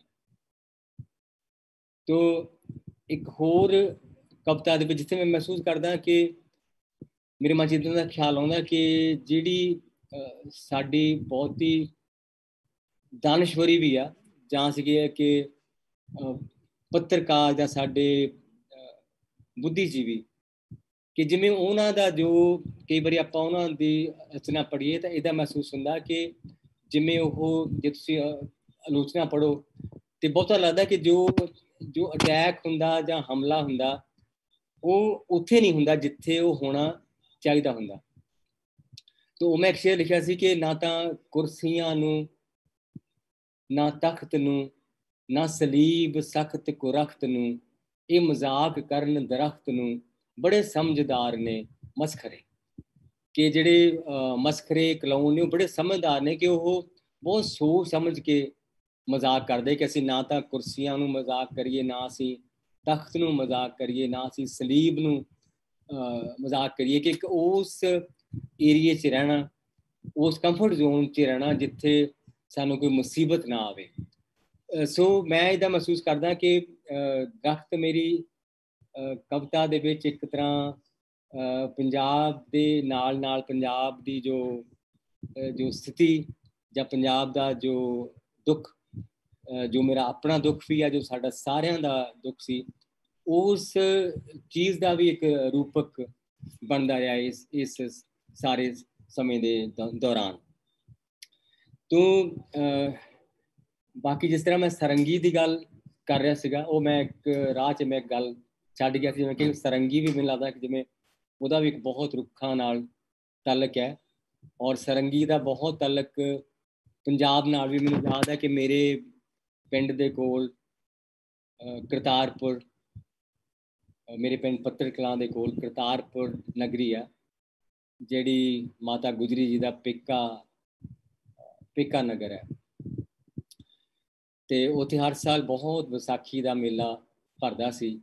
ਤੋ ਇੱਕ ਹੋਰ ਕਵਿਤਾ ਦੇ ਵਿੱਚ ਜਿੱਥੇ ਮੈਂ ਮਹਿਸੂਸ ਕਰਦਾ ਕਿ ਮੇਰੇ ਮਨ 'ਚ ਇੱਦਾਂ ਦਾ ਖਿਆਲ ਆਉਂਦਾ ਕਿ ਜਿਹੜੀ ਸਾਡੀ ਬਹੁਤੀ ਦਾਨਸ਼ਵਰੀ ਵੀ ਆ ਜਾਂ ਸੀਗੀ ਕਿ ਪੱਤਰਕਾਰ ਜਾਂ ਸਾਡੇ ਬੁੱਧੀਜੀਵੀ, ਕਿ ਜਿਵੇਂ ਉਹਨਾਂ ਦਾ ਜੋ ਕਈ ਵਾਰੀ ਆਪਾਂ ਉਹਨਾਂ ਦੀ ਰਚਨਾ ਪੜ੍ਹੀਏ ਤਾਂ ਇਹਦਾ ਮਹਿਸੂਸ ਹੁੰਦਾ ਕਿ ਜਿਵੇਂ ਉਹ ਜੇ ਤੁਸੀਂ ਆਲੋਚਨਾ ਪੜ੍ਹੋ ਤਾਂ ਬਹੁਤਾ ਲੱਗਦਾ ਕਿ ਜੋ ਜੋ ਅਟੈਕ ਹੁੰਦਾ ਜਾਂ ਹਮਲਾ ਹੁੰਦਾ ਉਹ ਉੱਥੇ ਨਹੀਂ ਹੁੰਦਾ ਜਿੱਥੇ ਉਹ ਹੋਣਾ ਚਾਹੀਦਾ ਹੁੰਦਾ। ਤਾਂ ਉਹ ਮੈਂ ਇੱਕ ਸ਼ੇਰ ਲਿਖਿਆ ਸੀ ਕਿ ਨਾ ਤਾਂ ਕੁਰਸੀਆਂ ਨੂੰ, ਨਾ ਤਖਤ ਨੂੰ, ਨਾ ਸਲੀਬ ਸਖਤ ਕੁਰਖਤ ਨੂੰ, ਇਹ ਮਜ਼ਾਕ ਕਰਨ ਦਰਖਤ ਨੂੰ, ਬੜੇ ਸਮਝਦਾਰ ਨੇ ਮਸਖਰੇ। ਕਿ ਜਿਹੜੇ ਮਸਖਰੇ ਕਲਾਉਣ ਨੇ ਉਹ ਬੜੇ ਸਮਝਦਾਰ ਨੇ ਕਿ ਉਹ ਬਹੁਤ ਸੋਚ ਸਮਝ ਕੇ ਮਜ਼ਾਕ ਕਰਦੇ ਕਿ ਅਸੀਂ ਨਾ ਤਾਂ ਕੁਰਸੀਆਂ ਨੂੰ ਮਜ਼ਾਕ ਕਰੀਏ, ਨਾ ਅਸੀਂ ਤਖਤ ਨੂੰ ਮਜ਼ਾਕ ਕਰੀਏ, ਨਾ ਅਸੀਂ ਸਲੀਬ ਨੂੰ ਮਜ਼ਾਕ ਕਰੀਏ, ਕਿ ਇੱਕ ਉਸ ਏਰੀਏ 'ਚ ਰਹਿਣਾ, ਉਸ ਕੰਫਰਟ ਜ਼ੋਨ 'ਚ ਰਹਿਣਾ ਜਿੱਥੇ ਸਾਨੂੰ ਕੋਈ ਮੁਸੀਬਤ ਨਾ ਆਵੇ। ਸੋ ਮੈਂ ਇਹਦਾ ਮਹਿਸੂਸ ਕਰਦਾ ਕਿ ਦਰਖਤ ਮੇਰੀ ਕਵਿਤਾ ਦੇ ਵਿੱਚ ਇੱਕ ਤਰ੍ਹਾਂ ਪੰਜਾਬ ਦੇ ਨਾਲ ਨਾਲ ਪੰਜਾਬ ਦੀ ਜੋ ਜੋ ਸਥਿਤੀ ਜਾਂ ਪੰਜਾਬ ਦਾ ਜੋ ਦੁੱਖ, ਜੋ ਮੇਰਾ ਆਪਣਾ ਦੁੱਖ ਵੀ ਆ, ਜੋ ਸਾਡਾ ਸਾਰਿਆਂ ਦਾ ਦੁੱਖ ਸੀ, ਉਸ ਚੀਜ਼ ਦਾ ਵੀ ਇੱਕ ਰੂਪਕ ਬਣਦਾ ਰਿਹਾ ਇਸ ਇਸ ਸਾਰੇ ਸਮੇਂ ਦੇ ਦੌਰਾਨ। ਤੋਂ ਬਾਕੀ ਜਿਸ ਤਰ੍ਹਾਂ ਮੈਂ ਸਰੰਗੀ ਦੀ ਗੱਲ ਕਰ ਰਿਹਾ ਸੀਗਾ, ਉਹ ਮੈਂ ਇੱਕ ਰਾਹ 'ਚ ਮੈਂ ਇੱਕ ਗੱਲ ਛੱਡ ਗਿਆ ਸੀ, ਜਿਵੇਂ ਕਿ ਸਰੰਗੀ ਵੀ ਮੈਨੂੰ ਲੱਗਦਾ ਕਿ ਜਿਵੇਂ ਉਹਦਾ ਵੀ ਇੱਕ ਬਹੁਤ ਰੁੱਖਾਂ ਨਾਲ ਤਾਲਕ ਹੈ, ਔਰ ਸਰੰਗੀ ਦਾ ਬਹੁਤ ਤਾਲਕ ਪੰਜਾਬ ਨਾਲ ਵੀ। ਮੈਨੂੰ ਯਾਦ ਹੈ ਕਿ ਮੇਰੇ ਪਿੰਡ ਦੇ ਕੋਲ ਕਰਤਾਰਪੁਰ, ਮੇਰੇ ਪਿੰਡ ਪੱਤਰ ਕਲਾਂ ਦੇ ਕੋਲ ਕਰਤਾਰਪੁਰ ਨਗਰੀ ਆ, ਜਿਹੜੀ ਮਾਤਾ ਗੁਜਰੀ ਜੀ ਦਾ ਪੇਕਾ ਪੇਕਾ ਨਗਰ ਹੈ। ਤੇ ਉੱਥੇ ਹਰ ਸਾਲ ਬਹੁਤ ਵਿਸਾਖੀ ਦਾ ਮੇਲਾ ਭਰਦਾ ਸੀ,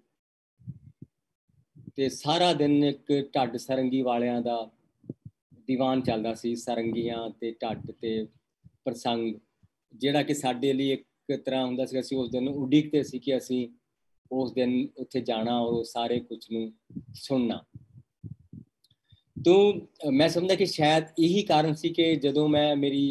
ਤੇ ਸਾਰਾ ਦਿਨ ਇੱਕ ਢੱਡ ਸਰੰਗੀ ਵਾਲਿਆਂ ਦਾ ਦੀਵਾਨ ਚੱਲਦਾ ਸੀ, ਸਰੰਗੀਆਂ ਤੇ ਢੱਡ ਤੇ ਪ੍ਰਸੰਗ, ਜਿਹੜਾ ਕਿ ਸਾਡੇ ਲਈ ਇੱਕ ਤਰ੍ਹਾਂ ਹੁੰਦਾ ਸੀ। ਅਸੀਂ ਉਸ ਦਿਨ ਉਡੀਕਦੇ ਸੀ ਕਿ ਅਸੀਂ ਉਸ ਦਿਨ ਉੱਥੇ ਜਾਣਾ ਔਰ ਉਹ ਸਾਰੇ ਕੁਝ ਨੂੰ ਸੁਣਨਾ। ਤੋਂ ਮੈਂ ਸਮਝਦਾ ਕਿ ਸ਼ਾਇਦ ਇਹੀ ਕਾਰਨ ਸੀ ਕਿ ਜਦੋਂ ਮੈਂ ਮੇਰੀ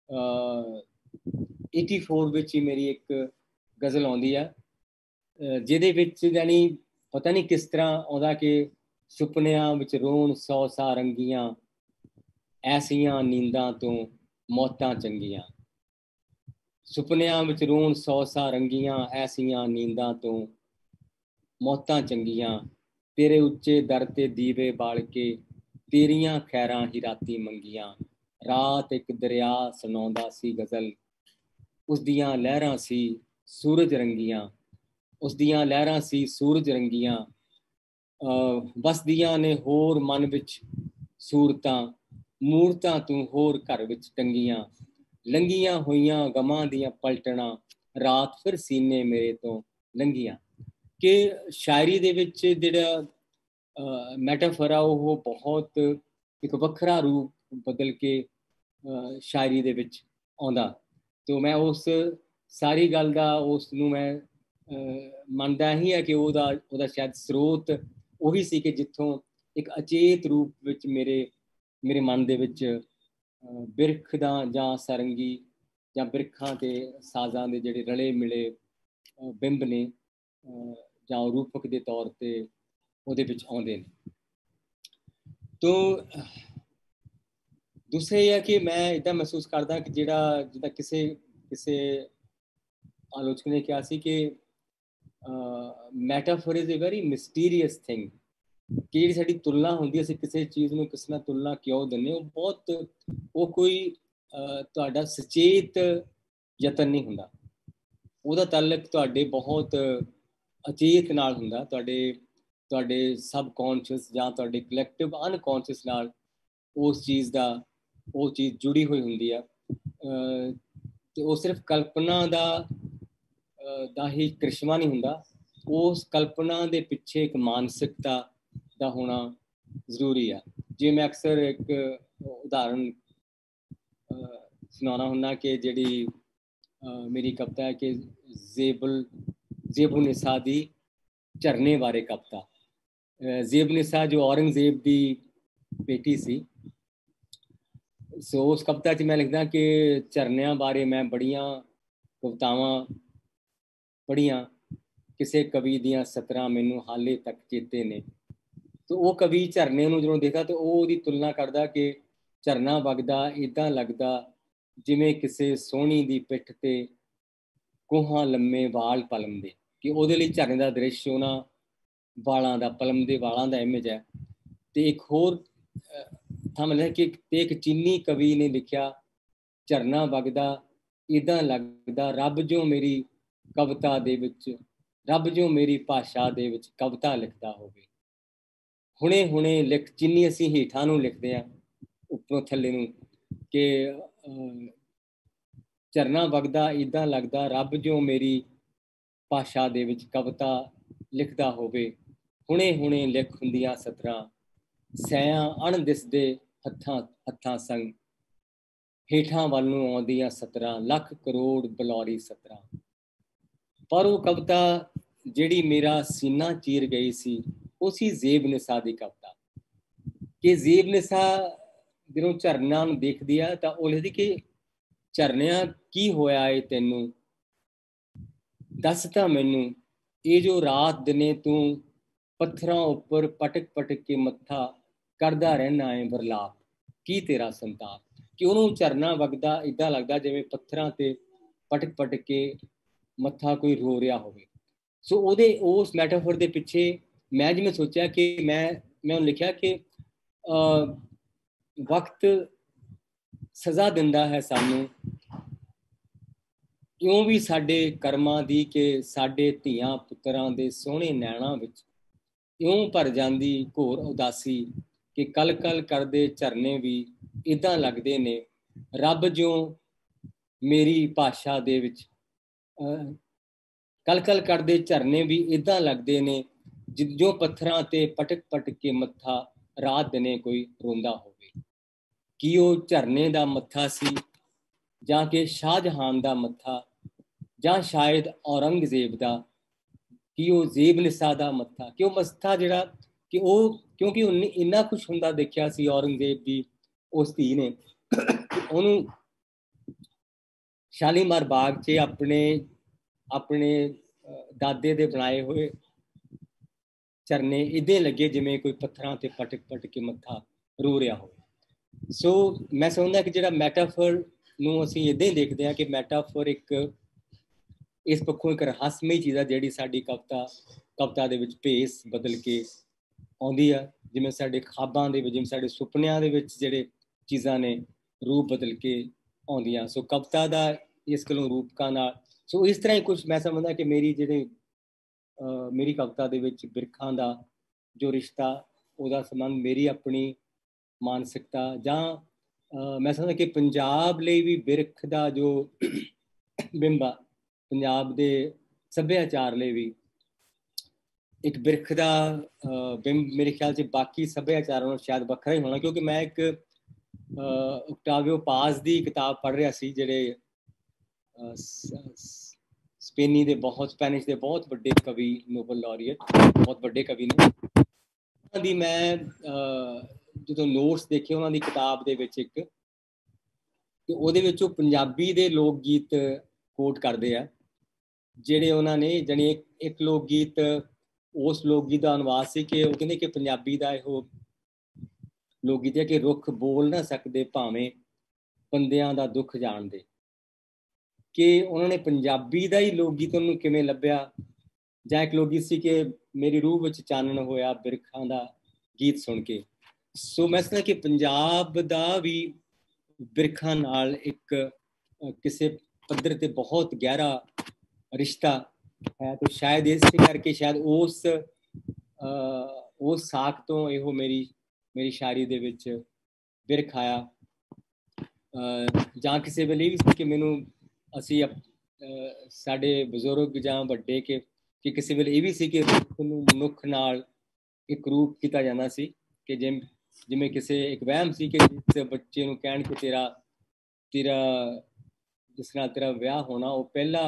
ਏਟੀ ਫੋਰ ਵਿੱਚ ਹੀ ਮੇਰੀ ਇੱਕ ਗਜ਼ਲ ਆਉਂਦੀ ਆ, ਜਿਹਦੇ ਵਿੱਚ ਯਾਨੀ ਪਤਾ ਨਹੀਂ ਕਿਸ ਤਰ੍ਹਾਂ ਆਉਂਦਾ ਕਿ ਸੁਪਨਿਆਂ ਵਿੱਚ ਰੋਣ ਸੌ ਸਾ ਰੰਗੀਆਂ, ਐਸੀਆਂ ਨੀਂਦਾਂ ਤੋਂ ਮੌਤਾਂ ਚੰਗੀਆਂ। ਸੁਪਨਿਆਂ ਵਿੱਚ ਰੋਣ ਸੌ ਸਾ ਰੰਗੀਆਂ, ਐਸੀਆਂ ਨੀਂਦਾਂ ਤੋਂ ਮੌਤਾਂ ਚੰਗੀਆਂ। ਤੇਰੇ ਉੱਚੇ ਦਰ ਤੇ ਦੀਵੇ ਬਾਲ ਕੇ, ਤੇਰੀਆਂ ਖੈਰਾਂ ਹੀ ਰਾਤੀ ਮੰਗੀਆਂ। ਰਾਤ ਇੱਕ ਦਰਿਆ ਸੁਣਾਉਂਦਾ ਸੀ ਗਜ਼ਲ, ਉਸ ਦੀਆਂ ਲਹਿਰਾਂ ਸੀ ਸੂਰਜ ਰੰਗੀਆਂ, ਉਸ ਦੀਆਂ ਲਹਿਰਾਂ ਸੀ ਸੂਰਜ ਰੰਗੀਆਂ। ਵਸਦੀਆਂ ਨੇ ਹੋਰ ਮਨ ਵਿੱਚ ਸੂਰਤਾਂ, ਮੂਰਤਾਂ ਤੂੰ ਹੋਰ ਘਰ ਵਿੱਚ ਟੰਗੀਆਂ। ਲੰਘੀਆਂ ਹੋਈਆਂ ਗਮਾਂ ਦੀਆਂ ਪਲਟਣਾ, ਰਾਤ ਫਿਰ ਸੀਨੇ ਮੇਰੇ ਤੋਂ ਲੰਘੀਆਂ। ਕਿ ਸ਼ਾਇਰੀ ਦੇ ਵਿੱਚ ਜਿਹੜਾ ਮੈਟਾਫਰ ਆ ਉਹ ਬਹੁਤ ਇੱਕ ਵੱਖਰਾ ਰੂਪ ਬਦਲ ਕੇ ਸ਼ਾਇਰੀ ਦੇ ਵਿੱਚ ਆਉਂਦਾ। ਤੇ ਮੈਂ ਉਸ ਸਾਰੀ ਗੱਲ ਦਾ ਉਸ ਨੂੰ ਮੈਂ ਮੰਨਦਾ ਹੀ ਹੈ ਕਿ ਉਹਦਾ ਉਹਦਾ ਸ਼ਾਇਦ ਸਰੋਤ ਉਹੀ ਸੀ ਕਿ ਜਿੱਥੋਂ ਇੱਕ ਅਚੇਤ ਰੂਪ ਵਿੱਚ ਮੇਰੇ ਮੇਰੇ ਮਨ ਦੇ ਵਿੱਚ ਬਿਰਖ ਦਾ ਜਾਂ ਸਰੰਗੀ ਜਾਂ ਬਿਰਖਾਂ ਤੇ ਸਾਜ਼ਾਂ ਦੇ ਜਿਹੜੇ ਰਲੇ ਮਿਲੇ ਬਿੰਬ ਨੇ ਜਾਂ ਰੂਪਕ ਦੇ ਤੌਰ ਤੇ ਉਹਦੇ ਵਿੱਚ ਆਉਂਦੇ ਨੇ। ਤੋਂ ਦੂਸਰਾ ਇਹ ਹੈ ਕਿ ਮੈਂ ਇੱਦਾਂ ਮਹਿਸੂਸ ਕਰਦਾ ਕਿ ਜਿਹੜਾ ਜਿੱਦਾਂ ਕਿਸੇ ਕਿਸੇ ਆਲੋਚਕ ਨੇ ਕਿਹਾ ਸੀ ਕਿ metaphor is a very mysterious thing, ਕਿ ਜਿਹੜੀ ਸਾਡੀ ਤੁਲਨਾ ਹੁੰਦੀ, ਅਸੀਂ ਕਿਸੇ ਚੀਜ਼ ਨੂੰ ਕਿਸੇ ਨਾਲ ਤੁਲਨਾ ਕਿਉਂ ਦਿੰਦੇ, ਉਹ ਬਹੁਤ ਉਹ ਕੋਈ ਤੁਹਾਡਾ ਸੁਚੇਤ ਯਤਨ ਨਹੀਂ ਹੁੰਦਾ, ਉਹਦਾ ਤਾਲੁਕ ਤੁਹਾਡੇ ਬਹੁਤ ਅਚੇਤ ਨਾਲ ਹੁੰਦਾ, ਤੁਹਾਡੇ ਤੁਹਾਡੇ ਸਬ ਕੌਨਸ਼ੀਅਸ ਜਾਂ ਤੁਹਾਡੇ ਕਲੈਕਟਿਵ ਅਨਕੌਨਸ਼ੀਅਸ ਨਾਲ ਉਸ ਚੀਜ਼ ਦਾ ਉਹ ਚੀਜ਼ ਜੁੜੀ ਹੋਈ ਹੁੰਦੀ ਆ। ਤੇ ਉਹ ਸਿਰਫ ਕਲਪਨਾ ਦਾ ਦਾ ਹੀ ਕ੍ਰਿਸ਼ਮਾ ਨਹੀਂ ਹੁੰਦਾ, ਉਸ ਕਲਪਨਾ ਦੇ ਪਿੱਛੇ ਇੱਕ ਮਾਨਸਿਕਤਾ ਦਾ ਹੋਣਾ ਜ਼ਰੂਰੀ ਆ। ਜੇ ਮੈਂ ਅਕਸਰ ਇੱਕ ਉਦਾਹਰਨ ਸੁਣਾਉਣਾ ਹੁੰਦਾ ਕਿ ਜਿਹੜੀ ਮੇਰੀ ਕਵਿਤਾ ਹੈ ਕਿ ਜ਼ੇਬੁਲ ਜ਼ੇਬੁਨਿਸਾ ਦੀ ਝਰਨੇ ਬਾਰੇ ਕਵਿਤਾ। ਜ਼ੇਬੁਨਿਸਾ ਜੋ ਔਰੰਗਜ਼ੇਬ ਦੀ ਬੇਟੀ ਸੀ, ਸੋ ਉਸ ਕਵਿਤਾ 'ਚ ਮੈਂ ਲਿਖਦਾ ਕਿ ਝਰਨਿਆਂ ਬਾਰੇ ਮੈਂ ਬੜੀਆਂ ਕਵਿਤਾਵਾਂ ਪੜ੍ਹੀਆਂ, ਕਿਸੇ ਕਵੀ ਦੀਆਂ ਸਤਰਾਂ ਮੈਨੂੰ ਹਾਲੇ ਤੱਕ ਚੇਤੇ ਨੇ। ਤੇ ਉਹ ਕਵੀ ਝਰਨੇ ਨੂੰ ਜਦੋਂ ਦੇਖਦਾ ਤਾਂ ਉਹ ਉਹਦੀ ਤੁਲਨਾ ਕਰਦਾ ਕਿ ਝਰਨਾ ਵਗਦਾ ਇੱਦਾਂ ਲੱਗਦਾ ਜਿਵੇਂ ਕਿਸੇ ਸੋਹਣੀ ਦੀ ਪਿੱਠ ਤੇ ਕੋਹਾਂ ਲੰਮੇ ਵਾਲ ਪਲਮਦੇ, ਕਿ ਉਹਦੇ ਲਈ ਝਰਨੇ ਦਾ ਦ੍ਰਿਸ਼ ਉਹਨਾਂ ਵਾਲਾਂ ਦਾ, ਪਲਮ ਦੇ ਵਾਲਾਂ ਦਾ ਇਮੇਜ ਹੈ। ਤੇ ਇੱਕ ਹੋਰ ਥਾਂ ਮਿਲਿਆ ਕਿ ਤੇ ਇੱਕ ਚੀਨੀ ਕਵੀ ਨੇ ਲਿਖਿਆ, ਝਰਨਾ ਵਗਦਾ ਇੱਦਾਂ ਲੱਗਦਾ ਰੱਬ ਜੋ ਮੇਰੀ ਕਵਿਤਾ ਦੇ ਵਿੱਚ, ਰੱਬ ਜੋ ਮੇਰੀ ਭਾਸ਼ਾ ਦੇ ਵਿੱਚ ਕਵਿਤਾ ਲਿਖਦਾ ਹੋਵੇ। ਹੁਣੇ ਹੁਣੇ ਲਿਖ, ਚੀਨੀ ਅਸੀਂ ਹੇਠਾਂ ਨੂੰ ਲਿਖਦੇ ਹਾਂ ਉੱਪਰੋਂ ਥੱਲੇ ਨੂੰ, ਕਿ ਝਰਨਾ ਵਗਦਾ ਇੱਦਾਂ ਲੱਗਦਾ ਰੱਬ ਜੋ ਮੇਰੀ ਭਾਸ਼ਾ ਦੇ ਵਿੱਚ ਕਵਿਤਾ ਲਿਖਦਾ ਹੋਵੇ। ਹੁਣੇ ਹੁਣੇ ਲਿਖ ਹੁੰਦੀਆਂ ਸਤਰਾਂ, ਸੈਆਂ ਅਣ ਦਿਸਦੇ ਹੱਥਾਂ ਹੱਥਾਂ ਸੰਗ, ਹੇਠਾਂ ਵੱਲ ਨੂੰ ਆਉਂਦੀਆਂ ਸਤਰਾਂ, ਲੱਖ ਕਰੋੜ ਬਲੌਰੀ ਸਤਰਾਂ। ਪਰ ਉਹ ਕਵਿਤਾ ਜਿਹੜੀ ਮੇਰਾ ਸੀਨਾ ਚੀਰ ਗਈ ਸੀ ਉਹ ਸੀ ਜ਼ੇਬ ਨਿਸਾ ਦੀ ਕਵਿਤਾ। ਕਿ ਜ਼ੇਬ ਨਿਸਾ ਜਦੋਂ ਝਰਨਾ ਨੂੰ ਦੇਖਦੀ ਆ ਤਾਂ ਉਹ ਲਿਖਦੀ ਕਿ ਝਰਨਿਆਂ ਕੀ ਹੋਇਆ ਏ ਤੈਨੂੰ, ਦੱਸ ਤਾਂ ਮੈਨੂੰ, ਇਹ ਜੋ ਰਾਤ ਦਿਨੇ ਤੂੰ ਪੱਥਰਾਂ ਉੱਪਰ ਪਟਕ ਪਟਕ ਕੇ ਮੱਥਾ ਕਰਦਾ ਰਹਿਣਾ ਏ ਵਰਲਾਪ, ਕੀ ਤੇਰਾ ਸੰਤਾਪ। ਕਿ ਉਹਨੂੰ ਝਰਨਾ ਵਗਦਾ ਇੱਦਾਂ ਲੱਗਦਾ ਜਿਵੇਂ ਪੱਥਰਾਂ ਤੇ ਪਟਕ ਪਟਕ ਕੇ ਮੱਥਾ ਕੋਈ ਰੋ ਰਿਹਾ ਹੋਵੇ। ਸੋ ਉਹਦੇ ਉਸ ਮੈਟਾਫੋਰ ਦੇ ਪਿੱਛੇ ਮੈਂ ਜਿਵੇਂ ਸੋਚਿਆ ਕਿ ਮੈਂ ਮੈਂ ਉਹਨੂੰ ਲਿਖਿਆ ਕਿ ਵਕਤ ਸਜ਼ਾ ਦਿੰਦਾ ਹੈ ਸਾਨੂੰ, ਕਿਉਂ ਵੀ ਸਾਡੇ ਕਰਮਾਂ ਦੀ, ਕਿ ਸਾਡੇ ਧੀਆਂ ਪੁੱਤਰਾਂ ਦੇ ਸੋਹਣੇ ਨੈਣਾਂ ਵਿੱਚ ਇਉਂ ਭਰ ਜਾਂਦੀ ਘੋਰ ਉਦਾਸੀ, ਕਿ ਕਲ ਕਲ ਕਰਦੇ ਝਰਨੇ ਵੀ ਇੱਦਾਂ ਲੱਗਦੇ ਨੇ ਰੱਬ ਜਿਉਂ ਮੇਰੀ ਭਾਸ਼ਾ ਦੇ ਵਿੱਚ, ਕਲ ਕਲ ਕਰਦੇ ਝਰਨੇ ਵੀ ਇੱਦਾਂ ਲੱਗਦੇ ਨੇ ਜੋ ਪੱਥਰਾਂ ਤੇ ਪਟਕ ਪਟਕ ਕੇ ਮੱਥਾ ਰਾਤ ਦਿਨੇ ਕੋਈ ਰੋਂਦਾ ਹੋਵੇ। ਕੀ ਉਹ ਝਰਨੇ ਦਾ ਮੱਥਾ ਸੀ, ਜਾਂ ਕਿ ਸ਼ਾਹਜਹਾਨ ਦਾ ਮੱਥਾ, ਜਾਂ ਸ਼ਾਇਦ ਔਰੰਗਜ਼ੇਬ ਦਾ, ਕਿ ਉਹ ਜ਼ੇਬ ਨਿਸਾ ਦਾ ਮੱਥਾ, ਕਿ ਉਹ ਮੱਥਾ ਜਿਹੜਾ ਕਿ ਉਹ ਕਿਉਂਕਿ ਉਹਨੇ ਇੰਨਾ ਕੁਛ ਹੁੰਦਾ ਦੇਖਿਆ ਸੀ ਔਰੰਗਜ਼ੇਬ ਦੀ ਉਸ ਧੀ ਨੇ, ਉਹਨੂੰ ਸ਼ਾਲੀਮਾਰ ਬਾਗ 'ਚ ਆਪਣੇ ਆਪਣੇ ਦਾਦੇ ਦੇ ਬਣਾਏ ਹੋਏ ਝਰਨੇ ਇੱਦਾਂ ਲੱਗੇ ਜਿਵੇਂ ਕੋਈ ਪੱਥਰਾਂ ਤੇ ਪਟਕ ਪਟਕ ਕੇ ਮੱਥਾ ਰੋ ਰਿਹਾ ਹੋਵੇ। ਸੋ ਮੈਂ ਸਮਝਦਾ ਕਿ ਜਿਹੜਾ ਮੈਟਾਫੋਰ ਨੂੰ ਅਸੀਂ ਇੱਦਾਂ ਹੀ ਦੇਖਦੇ ਹਾਂ ਕਿ ਮੈਟਾਫੋਰ ਇੱਕ ਇਸ ਪੱਖੋਂ ਇੱਕ ਰਹੱਸਮਈ ਚੀਜ਼ ਆ ਜਿਹੜੀ ਸਾਡੀ ਕਵਿਤਾ ਕਵਿਤਾ ਦੇ ਵਿੱਚ ਭੇਸ ਬਦਲ ਕੇ ਆਉਂਦੀ ਆ, ਜਿਵੇਂ ਸਾਡੇ ਖਾਬਾਂ ਦੇ ਵਿੱਚ, ਜਿਵੇਂ ਸਾਡੇ ਸੁਪਨਿਆਂ ਦੇ ਵਿੱਚ ਜਿਹੜੇ ਚੀਜ਼ਾਂ ਨੇ ਰੂਪ ਬਦਲ ਕੇ ਆਉਂਦੀਆਂ। ਸੋ ਕਵਿਤਾ ਦਾ ਇਸ ਗੱਲੋਂ ਰੂਪਕਾਂ ਨਾਲ, ਸੋ ਇਸ ਤਰ੍ਹਾਂ ਹੀ ਕੁਛ ਮੈਂ ਸਮਝਦਾ ਕਿ ਮੇਰੀ ਜਿਹੜੇ ਮੇਰੀ ਕਵਿਤਾ ਦੇ ਵਿੱਚ ਬਿਰਖਾਂ ਦਾ ਜੋ ਰਿਸ਼ਤਾ, ਉਹਦਾ ਸੰਬੰਧ ਮੇਰੀ ਆਪਣੀ ਮਾਨਸਿਕਤਾ ਜਾਂ ਮੈਂ ਸਮਝਦਾ ਕਿ ਪੰਜਾਬ ਲਈ ਵੀ ਬਿਰਖ ਦਾ ਜੋ ਬਿੰਬ ਆ, ਪੰਜਾਬ ਦੇ ਸੱਭਿਆਚਾਰ ਲਈ ਵੀ ਇੱਕ ਬਿਰਖ ਦਾ ਬਿੰਬ ਮੇਰੇ ਖਿਆਲ 'ਚ ਬਾਕੀ ਸੱਭਿਆਚਾਰਾਂ ਨਾਲੋਂ ਸ਼ਾਇਦ ਵੱਖਰਾ ਹੀ ਹੋਣਾ। ਕਿਉਂਕਿ ਮੈਂ ਇੱਕ ਓਕਟਾਵੀਓ ਪਾਜ਼ ਦੀ ਕਿਤਾਬ ਪੜ੍ਹ ਰਿਹਾ ਸੀ, ਜਿਹੜੇ ਸਪੇਨੀ ਦੇ ਬਹੁਤ ਸਪੈਨਿਸ਼ ਦੇ ਬਹੁਤ ਵੱਡੇ ਕਵੀ, ਨੋਬਲ ਲੌਰੀਏਟ, ਬਹੁਤ ਵੱਡੇ ਕਵੀ ਨੇ। ਉਹਨਾਂ ਦੀ ਮੈਂ ਜਦੋਂ ਨੋਟਸ ਦੇਖੇ ਉਹਨਾਂ ਦੀ ਕਿਤਾਬ ਦੇ ਵਿੱਚ ਇੱਕ, ਤੇ ਉਹਦੇ ਵਿੱਚ ਉਹ ਪੰਜਾਬੀ ਦੇ ਲੋਕ ਗੀਤ ਕੋਟ ਕਰਦੇ ਆ, ਜਿਹੜੇ ਉਹਨਾਂ ਨੇ ਜਾਣੀ ਇੱਕ ਇੱਕ ਲੋਕ ਗੀਤ ਉਸ ਲੋਕ ਗੀਤ ਦਾ ਅਨੁਵਾਦ ਸੀ ਕਿ ਉਹ ਕਹਿੰਦੇ ਕਿ ਪੰਜਾਬੀ ਦਾ ਇਹੋ ਲੋਕ ਗੀਤ ਹੈ ਕਿ ਰੁੱਖ ਬੋਲ ਨਾ ਸਕਦੇ ਭਾਵੇਂ ਬੰਦਿਆਂ ਦਾ ਦੁੱਖ ਜਾਣਦੇ। ਕਿ ਉਹਨਾਂ ਨੇ ਪੰਜਾਬੀ ਦਾ ਹੀ ਲੋਕ ਗੀਤ ਉਹਨੂੰ ਕਿਵੇਂ ਲੱਭਿਆ, ਜਾਂ ਇੱਕ ਲੋਕ ਗੀਤ ਸੀ ਕਿ ਮੇਰੀ ਰੂਹ ਵਿੱਚ ਚਾਨਣ ਹੋਇਆ ਬਿਰਖਾਂ ਦਾ ਗੀਤ ਸੁਣ ਕੇ। ਸੋ ਮੈਂ ਸਮਝਦਾ ਕਿ ਪੰਜਾਬ ਦਾ ਵੀ ਬਿਰਖਾਂ ਨਾਲ ਇੱਕ ਕਿਸੇ ਪੱਧਰ ਤੇ ਬਹੁਤ ਗਹਿਰਾ ਰਿਸ਼ਤਾ ਹੈ। ਤੇ ਸ਼ਾਇਦ ਇਸੇ ਕਰਕੇ ਸ਼ਾਇਦ ਉਸ ਉਸ ਸਾਖ ਤੋਂ ਇਹੋ ਮੇਰੀ ਮੇਰੀ ਸ਼ਾਇਰੀ ਦੇ ਵਿੱਚ ਬਿਰਖ ਆਇਆ। ਜਾਂ ਕਿਸੇ ਵੇਲੇ ਵੀ ਸੀ ਕਿ ਮੈਨੂੰ ਅਸੀਂ ਸਾਡੇ ਬਜ਼ੁਰਗ ਜਾਂ ਵੱਡੇ ਕਿ ਕਿ ਕਿਸੇ ਵੇਲੇ ਇਹ ਵੀ ਸੀ ਕਿ ਰੁੱਖ ਨੂੰ ਮਨੁੱਖ ਨਾਲ ਇੱਕ ਰੂਪ ਕੀਤਾ ਜਾਂਦਾ ਸੀ, ਕਿ ਜਿਵੇਂ ਜਿਵੇਂ ਕਿਸੇ ਇੱਕ ਵਹਿਮ ਸੀ ਕਿ ਜਿਸ ਬੱਚੇ ਨੂੰ ਕਹਿਣ ਕਿ ਤੇਰਾ ਤੇਰਾ ਜਿਸ ਨਾਲ ਤੇਰਾ ਵਿਆਹ ਹੋਣਾ ਉਹ ਪਹਿਲਾ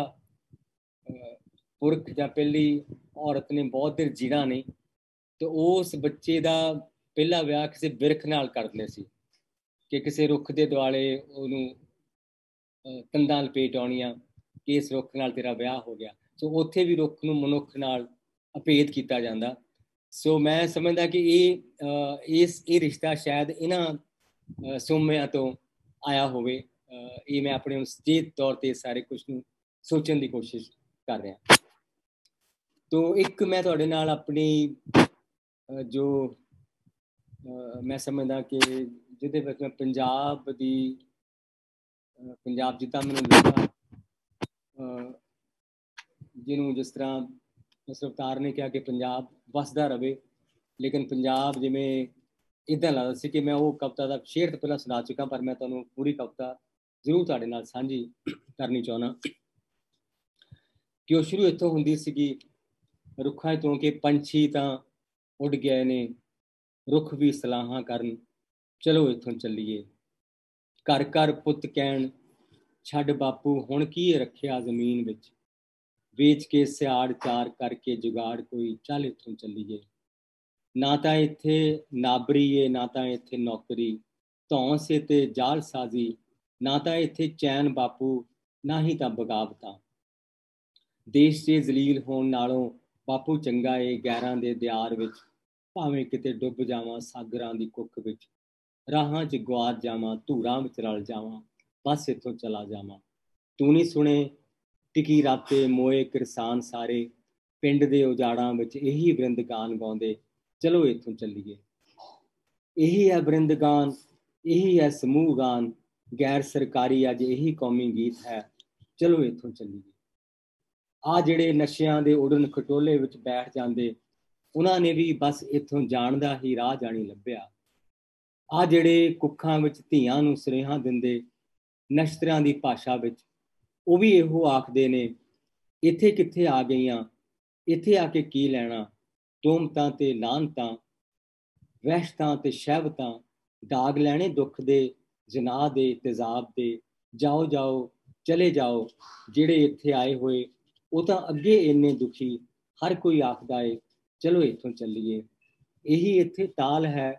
ਪੁਰਖ ਜਾਂ ਪਹਿਲੀ ਔਰਤ ਨੇ ਬਹੁਤ ਦੇਰ ਜੀਣਾ ਨਹੀਂ, ਤੇ ਉਸ ਬੱਚੇ ਦਾ ਪਹਿਲਾ ਵਿਆਹ ਕਿਸੇ ਬਿਰਖ ਨਾਲ ਕਰਦੇ ਸੀ, ਕਿ ਕਿਸੇ ਰੁੱਖ ਦੇ ਦੁਆਲੇ ਉਹਨੂੰ ਤੰਦਾਂ ਲਪੇਟ ਆਉਣੀਆਂ ਕਿ ਇਸ ਰੁੱਖ ਨਾਲ ਤੇਰਾ ਵਿਆਹ ਹੋ ਗਿਆ। ਸੋ ਉੱਥੇ ਵੀ ਰੁੱਖ ਨੂੰ ਮਨੁੱਖ ਨਾਲ ਅਭੇਦ ਕੀਤਾ ਜਾਂਦਾ। ਸੋ ਮੈਂ ਸਮਝਦਾ ਕਿ ਇਹ ਇਸ ਇਹ ਰਿਸ਼ਤਾ ਸ਼ਾਇਦ ਇਹਨਾਂ ਸੋਮਿਆਂ ਤੋਂ ਆਇਆ ਹੋਵੇ। ਇਹ ਮੈਂ ਆਪਣੇ ਸੁਚੇਤ ਤੌਰ ਤੇ ਸਾਰੇ ਕੁਛ ਨੂੰ ਸੋਚਣ ਦੀ ਕੋਸ਼ਿਸ਼ ਕਰ ਰਿਹਾ। ਤੋ ਇੱਕ ਮੈਂ ਤੁਹਾਡੇ ਨਾਲ ਆਪਣੀ ਜੋ ਮੈਂ ਸਮਝਦਾ ਕਿ ਜਿਹਦੇ ਵਿੱਚ ਮੈਂ ਪੰਜਾਬ ਦੀ ਪੰਜਾਬ ਜਿੱਦਾਂ ਮੈਨੂੰ ਲੱਗਾ, ਜਿਹਨੂੰ ਜਿਸ ਤਰ੍ਹਾਂ ਸਰਦਾਰ ਨੇ ਕਿਹਾ ਕਿ ਪੰਜਾਬ ਵਸਦਾ ਰਵੇ, ਲੇਕਿਨ ਪੰਜਾਬ ਜਿਵੇਂ ਇੱਦਾਂ ਲੱਗਦਾ ਸੀ ਕਿ ਮੈਂ ਉਹ ਕਵਿਤਾ ਦਾ ਸ਼ੇਅਰ ਤੋਂ ਪਹਿਲਾਂ ਸੁਣਾ ਚੁੱਕਾ, ਪਰ ਮੈਂ ਤੁਹਾਨੂੰ ਪੂਰੀ ਕਵਿਤਾ ਜ਼ਰੂਰ ਤੁਹਾਡੇ ਨਾਲ ਸਾਂਝੀ ਕਰਨੀ ਚਾਹੁੰਦਾ। ਕਿ ਉਹ ਸ਼ੁਰੂ ਇੱਥੋਂ ਹੁੰਦੀ ਸੀਗੀ, ਰੁੱਖਾਂ ਤੋਂ ਕਿ ਪੰਛੀ ਤਾਂ ਉੱਡ ਗਏ ਨੇ, ਰੁੱਖ ਵੀ ਸਲਾਹਾਂ ਕਰਨ, ਚਲੋ ਇੱਥੋਂ ਚੱਲੀਏ। ਘਰ ਘਰ ਪੁੱਤ ਕਹਿਣ, ਛੱਡ ਬਾਪੂ ਹੁਣ ਕੀ ਰੱਖਿਆ ਜ਼ਮੀਨ ਵਿੱਚ, ਵੇਚ ਕੇ ਸਿਆੜ ਚਾਰ ਕਰਕੇ ਜੁਗਾੜ ਕੋਈ ਚੱਲ ਇੱਥੋਂ ਚੱਲੀਏ। ਨਾ ਤਾਂ ਇੱਥੇ ਨਾਬਰੀ ਏ ਨਾ ਤਾਂ ਇੱਥੇ ਨੌਕਰੀ, ਧੌਂਸ ਏ ਤੇ ਜਾਲ ਸਾਜ਼ੀ, ਨਾ ਤਾਂ ਇੱਥੇ ਚੈਨ ਬਾਪੂ ਨਾ ਹੀ ਤਾਂ ਬਗਾਵਤਾਂ। ਦੇਸ਼ 'ਚ ਜ਼ਲੀਲ ਹੋਣ ਨਾਲੋਂ ਬਾਪੂ ਚੰਗਾ ਏ ਗੈਰਾਂ ਦੇ ਦਿਆਰ ਵਿੱਚ, ਭਾਵੇਂ ਕਿਤੇ ਡੁੱਬ ਜਾਵਾਂ ਸਾਗਰਾਂ ਦੀ ਕੁੱਖ ਵਿੱਚ, ਰਾਹਾਂ 'ਚ ਗੁਆਚ ਜਾਵਾਂ ਧੂੜਾਂ ਵਿੱਚ ਰਲ ਜਾਵਾਂ, ਬਸ ਇੱਥੋਂ ਚਲਾ ਜਾਵਾਂ। ਤੂੰ ਨਹੀਂ ਸੁਣੇ ਟਿਕੀ ਰਾਤੇ ਮੋਏ ਕਿਰਸਾਨ ਸਾਰੇ, ਪਿੰਡ ਦੇ ਉਜਾੜਾਂ ਵਿੱਚ ਇਹੀ ਬ੍ਰਿੰਦ ਗਾਨ ਗਾਉਂਦੇ, ਚਲੋ ਇੱਥੋਂ ਚੱਲੀਏ। ਇਹੀ ਹੈ ਬ੍ਰਿੰਦ ਗਾਨ, ਇਹੀ ਹੈ ਸਮੂਹ ਗਾਨ, ਗੈਰ ਸਰਕਾਰੀ ਅੱਜ ਇਹੀ ਕੌਮੀ ਗੀਤ ਹੈ, ਚਲੋ ਇੱਥੋਂ ਚੱਲੀਏ। ਆ ਜਿਹੜੇ ਨਸ਼ਿਆਂ ਦੇ ਉਡਣ ਖਟੋਲੇ ਵਿੱਚ ਬੈਠ ਜਾਂਦੇ, ਉਹਨਾਂ ਨੇ ਵੀ ਬਸ ਇੱਥੋਂ ਜਾਣ ਦਾ ਹੀ ਰਾਹ ਜਾਣੀ ਲੱਭਿਆ। ਆ ਜਿਹੜੇ ਕੁੱਖਾਂ ਵਿੱਚ ਧੀਆਂ ਨੂੰ ਸੁਨੇਹਾ ਦਿੰਦੇ ਨਸ਼ਤਰਾਂ ਦੀ ਭਾਸ਼ਾ ਵਿੱਚ, ਉਹ ਵੀ ਇਹੋ ਆਖਦੇ ਨੇ, ਇੱਥੇ ਕਿੱਥੇ ਆ ਗਈਆਂ, ਇੱਥੇ ਆ ਕੇ ਕੀ ਲੈਣਾ, ਤੋਮਤਾਂ ਤੇ ਲਾਹਨਤਾਂ, ਵਹਿਸ਼ਤਾਂ ਤੇ ਸ਼ਹਿਵਤਾਂ, ਦਾਗ ਲੈਣੇ ਦੁੱਖ ਦੇ ਜਨਾਹ ਦੇ ਤੇਜ਼ਾਬ ਦੇ, ਜਾਓ ਜਾਓ ਚਲੇ ਜਾਓ। ਜਿਹੜੇ ਇੱਥੇ ਆਏ ਹੋਏ ਉਹ ਤਾਂ ਅੱਗੇ ਇੰਨੇ ਦੁਖੀ, ਹਰ ਕੋਈ ਆਖਦਾ ਏ ਚਲੋ ਇੱਥੋਂ ਚੱਲੀਏ। ਇਹੀ ਇੱਥੇ ਤਾਲ ਹੈ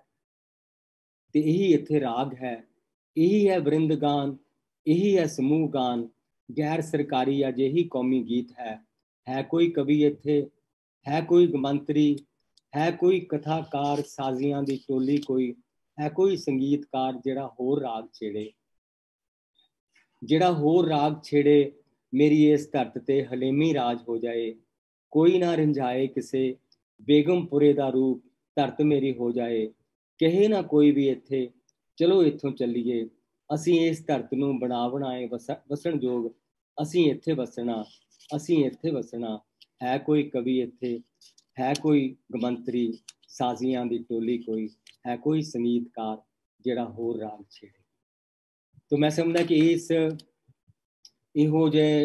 ਤੇ ਇਹੀ ਇੱਥੇ ਰਾਗ ਹੈ, ਇਹੀ ਹੈ ਬ੍ਰਿੰਦ ਗਾਨ, ਇਹੀ ਹੈ ਸਮੂਹ ਗਾਨ, ਗੈਰ ਸਰਕਾਰੀ ਅਜਿਹੀ ਕੌਮੀ ਗੀਤ ਹੈ। ਹੈ ਕੋਈ ਕਵੀ ਇੱਥੇ, ਹੈ ਕੋਈ ਗਮੰਤਰੀ, ਹੈ ਕੋਈ ਕਥਾਕਾਰ ਸਾਜ਼ੀਆਂ ਦੀ ਟੋਲੀ ਕੋਈ, ਹੈ ਕੋਈ ਸੰਗੀਤਕਾਰ ਜਿਹੜਾ ਹੋਰ ਰਾਗ ਛੇੜੇ, ਜਿਹੜਾ ਹੋਰ ਰਾਗ ਛੇੜੇ। ਮੇਰੀ ਇਸ ਧਰਤ ਤੇ ਹਲੇਮੀ ਰਾਜ ਹੋ ਜਾਏ, ਕੋਈ ਨਾ ਰਿੰਝਾਏ ਕਿਸੇ ਬੇਗਮਪੁਰੇ ਦਾ ਰੂਪ, ਧਰਤ ਮੇਰੀ ਹੋ ਜਾਏ। ਕਹੇ ਨਾ ਕੋਈ ਵੀ ਇੱਥੇ ਚਲੋ ਇੱਥੋਂ ਚੱਲੀਏ, ਅਸੀਂ ਇਸ ਧਰਤ ਨੂੰ ਬਣਾ ਬਣਾਏ ਵਸ ਵਸਣ ਯੋਗ, ਅਸੀਂ ਇੱਥੇ ਵਸਣਾ, ਅਸੀਂ ਇੱਥੇ ਵਸਣਾ। ਹੈ ਕੋਈ ਕਵੀ ਇੱਥੇ, ਹੈ ਕੋਈ ਗਮੰਤਰੀ ਸਾਜ਼ੀਆਂ ਦੀ ਟੋਲੀ ਕੋਈ, ਹੈ ਕੋਈ ਸੰਗੀਤਕਾਰ ਜਿਹੜਾ ਹੋਰ ਰਾਗ ਛੇੜੇ। ਤਾਂ ਮੈਂ ਸਮਝਦਾ ਕਿ ਇਸ ਇਹੋ ਜਿਹੇ